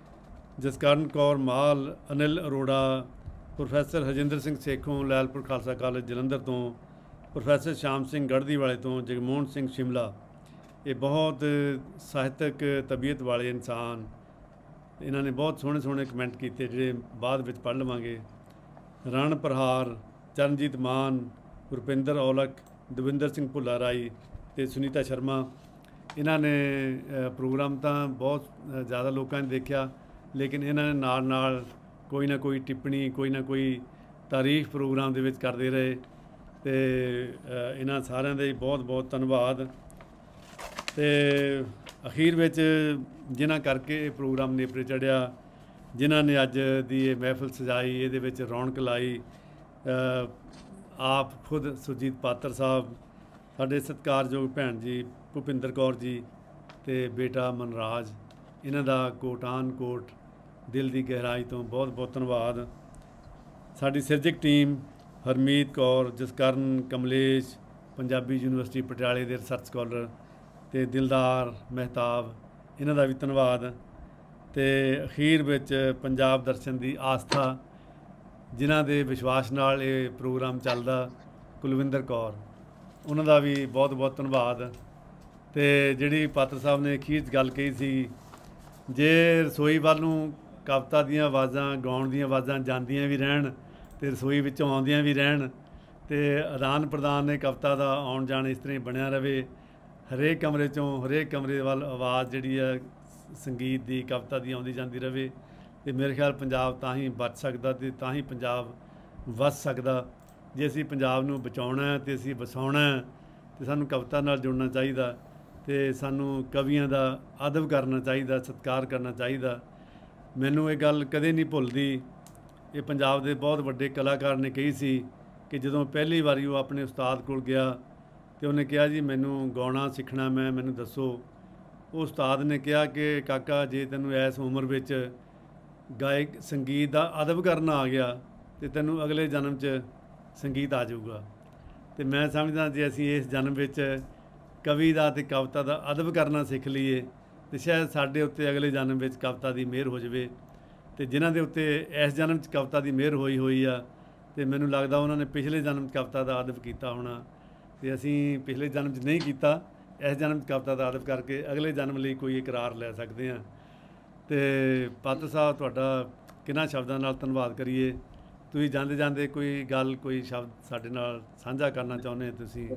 ਜਸਕਰਨ ਕੌਰ ਮਾਲ, ਅਨਿਲ ਅਰੋੜਾ, ਪ੍ਰੋਫੈਸਰ ਹਰਜਿੰਦਰ ਸਿੰਘ ਸੇਖੋਂ, ਲੈਲਪੁਰ ਖਾਲਸਾ ਕਾਲਜ ਜਲੰਧਰ ਤੋਂ, ਪ੍ਰੋਫੈਸਰ ਸ਼ਾਮ ਸਿੰਘ ਗੜ੍ਹਦੀ ਵਾਲੇ ਤੋਂ, ਜਗਮੋਹਨ ਸਿੰਘ ਸ਼ਿਮਲਾ, ਇਹ ਬਹੁਤ ਸਾਹਿਤਕ ਤਬੀਅਤ ਵਾਲੇ ਇਨਸਾਨ, ਇਹਨਾਂ ਨੇ ਬਹੁਤ ਸੋਹਣੇ ਸੋਹਣੇ ਕਮੈਂਟ ਕੀਤੇ ਜਿਹੜੇ ਬਾਅਦ ਵਿੱਚ ਪੜ੍ਹ ਲਵਾਂਗੇ। ਰਣ ਪ੍ਰਹਾਰ, ਚਰਨਜੀਤ ਮਾਨ, ਰੁਪਿੰਦਰ ਔਲਖ, ਦਵਿੰਦਰ ਸਿੰਘ ਭੁੱਲਾ ਰਾਈ ਅਤੇ ਸੁਨੀਤਾ ਸ਼ਰਮਾ, ਇਹਨਾਂ ਨੇ ਪ੍ਰੋਗਰਾਮ ਤਾਂ ਬਹੁਤ ਜ਼ਿਆਦਾ ਲੋਕਾਂ ਨੇ ਦੇਖਿਆ, ਲੇਕਿਨ ਇਹਨਾਂ ਨੇ ਨਾਲ ਨਾਲ ਕੋਈ ਨਾ ਕੋਈ ਟਿੱਪਣੀ, ਕੋਈ ਨਾ ਕੋਈ ਤਾਰੀਫ ਪ੍ਰੋਗਰਾਮ ਦੇ ਵਿੱਚ ਕਰਦੇ ਰਹੇ, ਅਤੇ ਇਹਨਾਂ ਸਾਰਿਆਂ ਦਾ ਹੀ ਬਹੁਤ ਬਹੁਤ ਧੰਨਵਾਦ। ਅਤੇ ਅਖੀਰ ਵਿੱਚ ਜਿਨ੍ਹਾਂ ਕਰਕੇ ਇਹ ਪ੍ਰੋਗਰਾਮ ਨੇਪਰੇ ਚੜ੍ਹਿਆ, ਜਿਨ੍ਹਾਂ ਨੇ ਅੱਜ ਦੀ ਇਹ ਮਹਿਫਿਲ ਸਜਾਈ, ਇਹਦੇ ਵਿੱਚ ਰੌਣਕ ਲਾਈ, ਆਪ ਖੁਦ ਸੁਰਜੀਤ ਪਾਤਰ ਸਾਹਿਬ, ਸਾਡੇ ਸਤਿਕਾਰਯੋਗ ਭੈਣ ਜੀ ਭੁਪਿੰਦਰ ਕੌਰ ਜੀ ਅਤੇ ਬੇਟਾ ਮਨਰਾਜ, ਇਹਨਾਂ ਦਾ ਕੋਟਾਨ ਕੋਟ ਦਿਲ ਦੀ ਗਹਿਰਾਈ ਤੋਂ ਬਹੁਤ ਬਹੁਤ ਧੰਨਵਾਦ। ਸਾਡੀ ਸਿਰਜਕ ਟੀਮ, ਹਰਮੀਤ ਕੌਰ, ਜਸਕਰਨ, ਕਮਲੇਸ਼, ਪੰਜਾਬੀ ਯੂਨੀਵਰਸਿਟੀ ਪਟਿਆਲੇ ਦੇ ਰਿਸਰਚ ਸਕਾਲਰ, ਅਤੇ ਦਿਲਦਾਰ ਮਹਿਤਾਬ, ਇਹਨਾਂ ਦਾ ਵੀ ਧੰਨਵਾਦ। ਅਤੇ ਅਖੀਰ ਵਿੱਚ ਪੰਜਾਬ ਦਰਸ਼ਨ ਦੀ ਆਸਥਾ, ਜਿਨ੍ਹਾਂ ਦੇ ਵਿਸ਼ਵਾਸ ਨਾਲ ਇਹ ਪ੍ਰੋਗਰਾਮ ਚੱਲਦਾ, ਕੁਲਵਿੰਦਰ ਕੌਰ, ਉਹਨਾਂ ਦਾ ਵੀ ਬਹੁਤ ਬਹੁਤ ਧੰਨਵਾਦ। ਅਤੇ ਜਿਹੜੀ ਪਾਤਰ ਸਾਹਿਬ ਨੇ ਅਖੀਰ 'ਚ ਗੱਲ ਕਹੀ ਸੀ, ਜੇ ਰਸੋਈ ਵੱਲ ਨੂੰ ਕਵਿਤਾ ਦੀਆਂ ਆਵਾਜ਼ਾਂ, ਗਾਉਣ ਦੀਆਂ ਆਵਾਜ਼ਾਂ ਜਾਂਦੀਆਂ ਵੀ ਰਹਿਣ ਅਤੇ ਰਸੋਈ ਵਿੱਚੋਂ ਆਉਂਦੀਆਂ ਵੀ ਰਹਿਣ, ਅਤੇ ਆਦਾਨ ਪ੍ਰਦਾਨ ਨੇ ਕਵਿਤਾ ਦਾ ਆਉਣ ਜਾਣ ਇਸ ਤਰ੍ਹਾਂ ਹੀ ਬਣਿਆ ਰਹੇ, ਹਰੇਕ ਕਮਰੇ 'ਚੋਂ ਹਰੇਕ ਕਮਰੇ ਵੱਲ ਆਵਾਜ਼ ਜਿਹੜੀ ਆ ਸੰਗੀਤ ਦੀ, ਕਵਿਤਾ ਦੀ ਆਉਂਦੀ ਜਾਂਦੀ ਰਹੇ, ਅਤੇ ਮੇਰੇ ਖਿਆਲ ਪੰਜਾਬ ਤਾਂ ਹੀ ਬਚ ਸਕਦਾ ਅਤੇ ਤਾਂ ਹੀ ਪੰਜਾਬ ਵਸ ਸਕਦਾ। ਜੇ ਅਸੀਂ ਪੰਜਾਬ ਨੂੰ ਬਚਾਉਣਾ ਅਤੇ ਅਸੀਂ ਵਸਾਉਣਾ ਅਤੇ ਸਾਨੂੰ ਕਵਿਤਾ ਨਾਲ ਜੁੜਨਾ ਚਾਹੀਦਾ, ਅਤੇ ਸਾਨੂੰ ਕਵੀਆਂ ਦਾ ਅਦਬ ਕਰਨਾ ਚਾਹੀਦਾ, ਸਤਿਕਾਰ ਕਰਨਾ ਚਾਹੀਦਾ। ਮੈਨੂੰ ਇਹ ਗੱਲ ਕਦੇ ਨਹੀਂ ਭੁੱਲਦੀ, ਇਹ ਪੰਜਾਬ ਦੇ ਬਹੁਤ ਵੱਡੇ ਕਲਾਕਾਰ ਨੇ ਕਹੀ ਸੀ ਕਿ ਜਦੋਂ ਪਹਿਲੀ ਵਾਰੀ ਉਹ ਆਪਣੇ ਉਸਤਾਦ ਕੋਲ ਗਿਆ ਅਤੇ ਉਹਨੇ ਕਿਹਾ ਜੀ ਮੈਨੂੰ ਗਾਉਣਾ ਸਿੱਖਣਾ ਮੈਂ, ਮੈਨੂੰ ਦੱਸੋ। ਉਹ ਉਸਤਾਦ ਨੇ ਕਿਹਾ ਕਿ ਕਾਕਾ ਜੇ ਤੈਨੂੰ ਇਸ ਉਮਰ ਵਿੱਚ ਗਾਇਕ ਸੰਗੀਤ ਦਾ ਅਦਬ ਕਰਨਾ ਆ ਗਿਆ ਅਤੇ ਤੈਨੂੰ ਅਗਲੇ ਜਨਮ 'ਚ ਸੰਗੀਤ ਆ ਜਾਊਗਾ। ਅਤੇ ਮੈਂ ਸਮਝਦਾ ਜੇ ਅਸੀਂ ਇਸ ਜਨਮ ਵਿੱਚ ਕਵੀ ਦਾ ਅਤੇ ਕਵਿਤਾ ਦਾ ਅਦਬ ਕਰਨਾ ਸਿੱਖ ਲਈਏ ਅਤੇ ਸ਼ਾਇਦ ਸਾਡੇ ਉੱਤੇ ਅਗਲੇ ਜਨਮ ਵਿੱਚ ਕਵਿਤਾ ਦੀ ਮਿਹਰ ਹੋ ਜਾਵੇ। ਅਤੇ ਜਿਨ੍ਹਾਂ ਦੇ ਉੱਤੇ ਇਸ ਜਨਮ 'ਚ ਕਵਿਤਾ ਦੀ ਮਿਹਰ ਹੋਈ ਹੋਈ ਆ, ਅਤੇ ਮੈਨੂੰ ਲੱਗਦਾ ਉਹਨਾਂ ਨੇ ਪਿਛਲੇ ਜਨਮ 'ਚ ਕਵਿਤਾ ਦਾ ਅਦਬ ਕੀਤਾ ਹੋਣਾ, ਅਤੇ ਅਸੀਂ ਪਿਛਲੇ ਜਨਮ 'ਚ ਨਹੀਂ ਕੀਤਾ, ਇਸ ਜਨਮ 'ਚ ਕਵਿਤਾ ਦਾ ਅਦਬ ਕਰਕੇ ਅਗਲੇ ਜਨਮ ਲਈ ਕੋਈ ਇਕਰਾਰ ਲੈ ਸਕਦੇ ਹਾਂ। ਅਤੇ ਪਾਤਰ ਸਾਹਿਬ ਤੁਹਾਡਾ ਕਿਹਨਾਂ ਸ਼ਬਦਾਂ ਨਾਲ ਧੰਨਵਾਦ ਕਰੀਏ। ਤੁਸੀਂ ਜਾਂਦੇ ਜਾਂਦੇ ਕੋਈ ਗੱਲ, ਕੋਈ ਸ਼ਬਦ ਸਾਡੇ ਨਾਲ ਸਾਂਝਾ ਕਰਨਾ ਚਾਹੁੰਦੇ ਤੁਸੀਂ?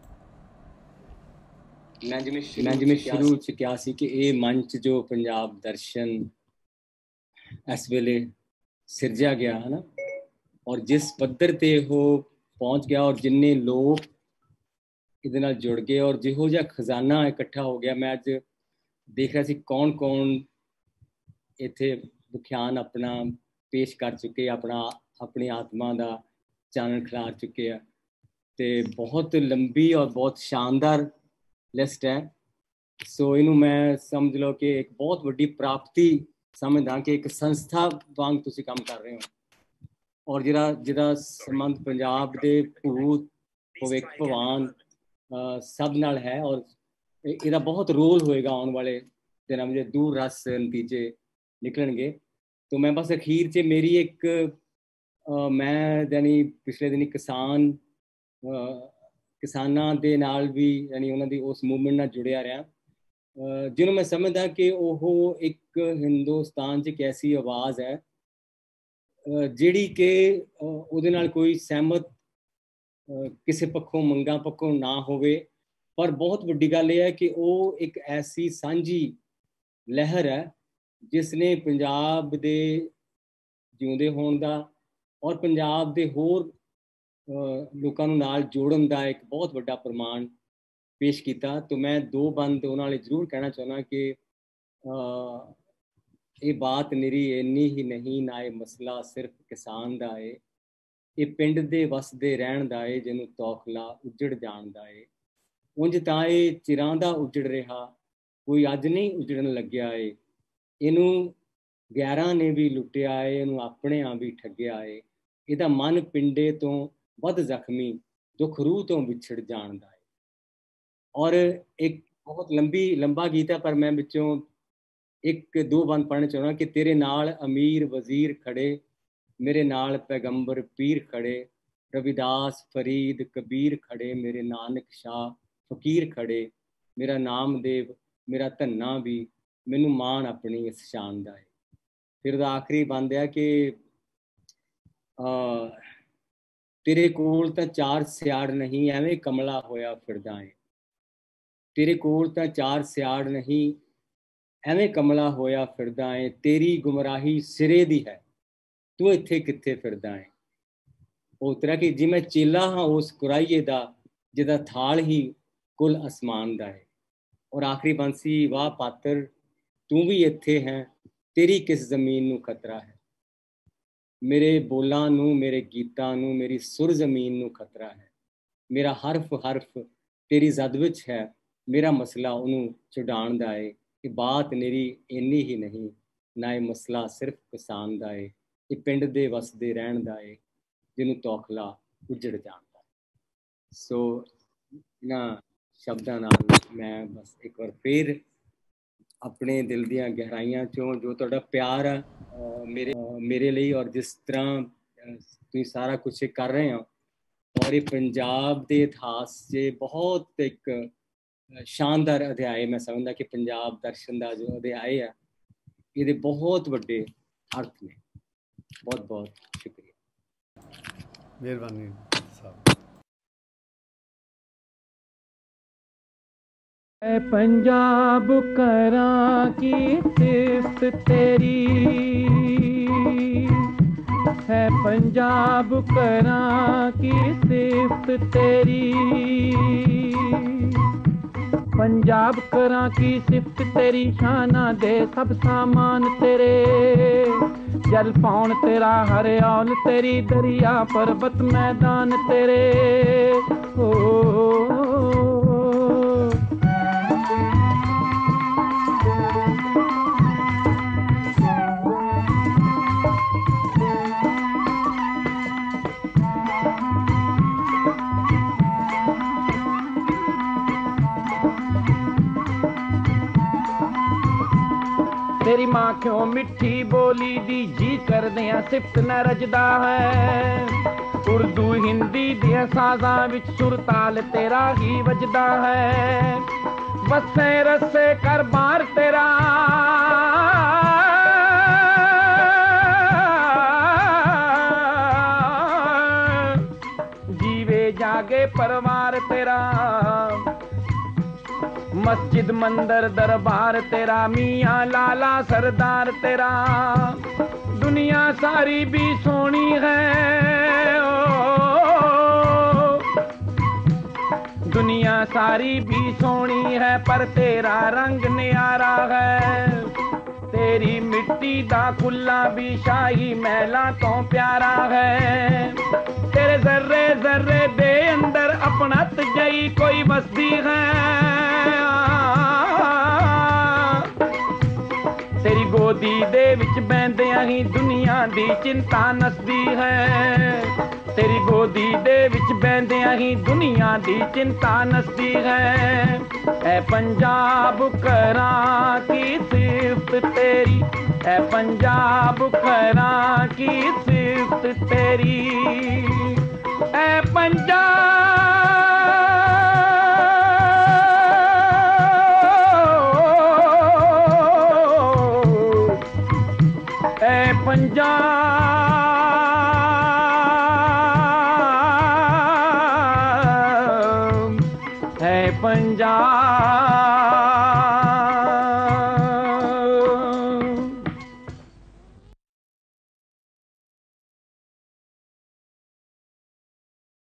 ਮੈਂ ਜਿਵੇਂ ਮੈਂ ਜਿਵੇਂ ਸ਼ੁਰੂ 'ਚ ਕਿਹਾ ਸੀ ਕਿ ਇਹ ਮੰਚ ਜੋ ਪੰਜਾਬ ਦਰਸ਼ਨ ਇਸ ਵੇਲੇ ਸਿਰਜਿਆ ਗਿਆ ਹੈ ਨਾ, ਔਰ ਜਿਸ ਪੱਧਰ 'ਤੇ ਉਹ ਪਹੁੰਚ ਗਿਆ, ਔਰ ਜਿੰਨੇ ਲੋਕ ਇਹਦੇ ਨਾਲ ਜੁੜ ਗਏ, ਔਰ ਜਿਹੋ ਜਿਹਾ ਖਜ਼ਾਨਾ ਇਕੱਠਾ ਹੋ ਗਿਆ। ਮੈਂ ਅੱਜ ਦੇਖ ਰਿਹਾ ਸੀ ਕੌਣ ਕੌਣ ਇੱਥੇ ਵਿਖਿਆਨ ਆਪਣਾ पेश कर चुके, अपना अपनी आत्मा का चानन खिलार चुके हैं। तो बहुत लंबी और बहुत शानदार लिस्ट है। सो इनू मैं समझ लो कि एक बहुत वड्डी प्राप्ति समझदा कि एक संस्था वांग तुसी काम कर रहे हो और जिहड़ा जिहदा संबंध पंजाब दे भूत भविख भवान सब नाल है और इहदा बहुत रोल होएगा आने वाले दिनों में, दूर रस नतीजे निकलणगे। तो मैं बस अखीर च मेरी एक आ, मैं यानी पिछले दिन किसान किसानां दे नाल भी यानी उन्हां दी उस मूवमेंट नाल जुड़िया रहा, जिन्होंने मैं समझदा कि वो एक हिंदुस्तान च एक ऐसी आवाज़ है जिहड़ी कि उहदे नाल कोई सहमत किसी पक्षों मंगा पक्षों ना होवे, पर बहुत वड्डी गल यह है कि वो एक ऐसी सांझी लहर है जिसने पंजाब दे जिउंदे होण दा और पंजाब दे होर लोकां नूं नाल जोड़न दा एक बहुत वड्डा प्रमाण पेश किया। तो मैं दो बंद उन्होंने जरूर कहना चाहना कि ये बात मेरी इन्नी ही नहीं, ना ये मसला सिर्फ किसान दा है, ये पिंड दे वसदे रहन दा है जिन्हों तौखला उजड़ जान दा है। उंज तां ये चिरां दा उजड़ रहा, कोई अज नहीं उजड़न लग्या है। इनू गैरां ने भी लुटिया है, इनू अपने आ भी ठग्या है। इहदा मन पिंडे तो वध जख्मी दुख रूह तो विछड़ जान दा है। और एक बहुत लंबी लंबा गीत है, पर मैं बिचों एक दो बंद पढ़ना चाहना कि तेरे नाल अमीर वजीर खड़े, मेरे नाल पैगंबर पीर खड़े, रविदास फरीद कबीर खड़े, मेरे नानक शाह फकीर खड़े, मेरा नामदेव मेरा धन्ना भी, मैनू मान अपनी इस शान दा है। फिर दा आखिरी बंद है कि आ, तेरे कोल तां चार सियाड़ नहीं, एवें कमला होया फिरदा है। तेरे कोल तां चार सियाड़ नहीं, एवें कमला होया फिरदा है। तेरी गुमराही सिरे दी है, तू इत्थे कित्थे फिरदा है। वो तरह कि जी मैं चेला हाँ उस कुराइए दा जिदा थाल ही कुल आसमान दा है। और आखिरी बंसी वाह पात्र तू भी इत्थे है, तेरी किस जमीन नू खतरा है। मेरे बोलां नू मेरे गीतां नू मेरी सुर जमीन नू खतरा है। मेरा हरफ हरफ तेरी जद विच है, मेरा मसला उन्होंने छुड़ाण दा है। ये बात मेरी इन्नी ही नहीं, ना ये मसला सिर्फ किसान दा है, ये पिंड दे वसदे रहन दा है जिन्हों तौखला उजड़ जान दा है। सो इन्हां शब्दां नाल मैं बस एक बार फिर अपने दिल दियां गहराइयां चों जो तुहाडा प्यार है मेरे मेरे लिए और जिस तरह तुसीं सारा कुछ कर रहे हो और ये पंजाब के इतिहास से बहुत एक शानदार अध्याय मैं समझदा कि पंजाब दर्शन का जो अध्याय है ये बहुत बड़े अर्थ ने। बहुत बहुत शुक्रिया, मेहरबानी साहब। पंजाब करा की सिफ्त तेरी है, पंजाब करा की सिफ्त तेरी, पंजाब करा की सिफ्त तेरी, शाना दे सब सामान तेरे, जल पौन तेरा हरियाल तेरी, दरिया पर्वत मैदान तेरे। ओ तेरी माँ क्यों मिठी बोली दी जी कर दिया सिफ्त न रजदा है, उर्दू हिंदी दिया साजा विच सुर ताल तेरा ही वजदा है। बसे रसे कर बार तेरा जीवे जागे परवार तेरा, मस्जिद मंदिर दरबार तेरा, मियाँ लाला सरदार तेरा। दुनिया सारी भी सोनी है ओ, दुनिया सारी भी सोनी है पर तेरा रंग न्यारा है। तेरी मिट्टी दा खुला भी शाही महला तो प्यारा है। तेरे जर्रे जर्रे दे अंदर अपनत जई कोई बसदी है। तेरी गोदी दे विच बहंदियां ही दुनिया दी चिंता नसदी है। तेरी गोदी दे विच बहंदियां ही दुनिया दी चिंता नसदी है। ऐ पंजाब करां की सिफ्त तेरी, ऐ पंजाब करां की सिफ्त तेरी, ऐ पंजाब, ऐ पंजाब, है पंजाब।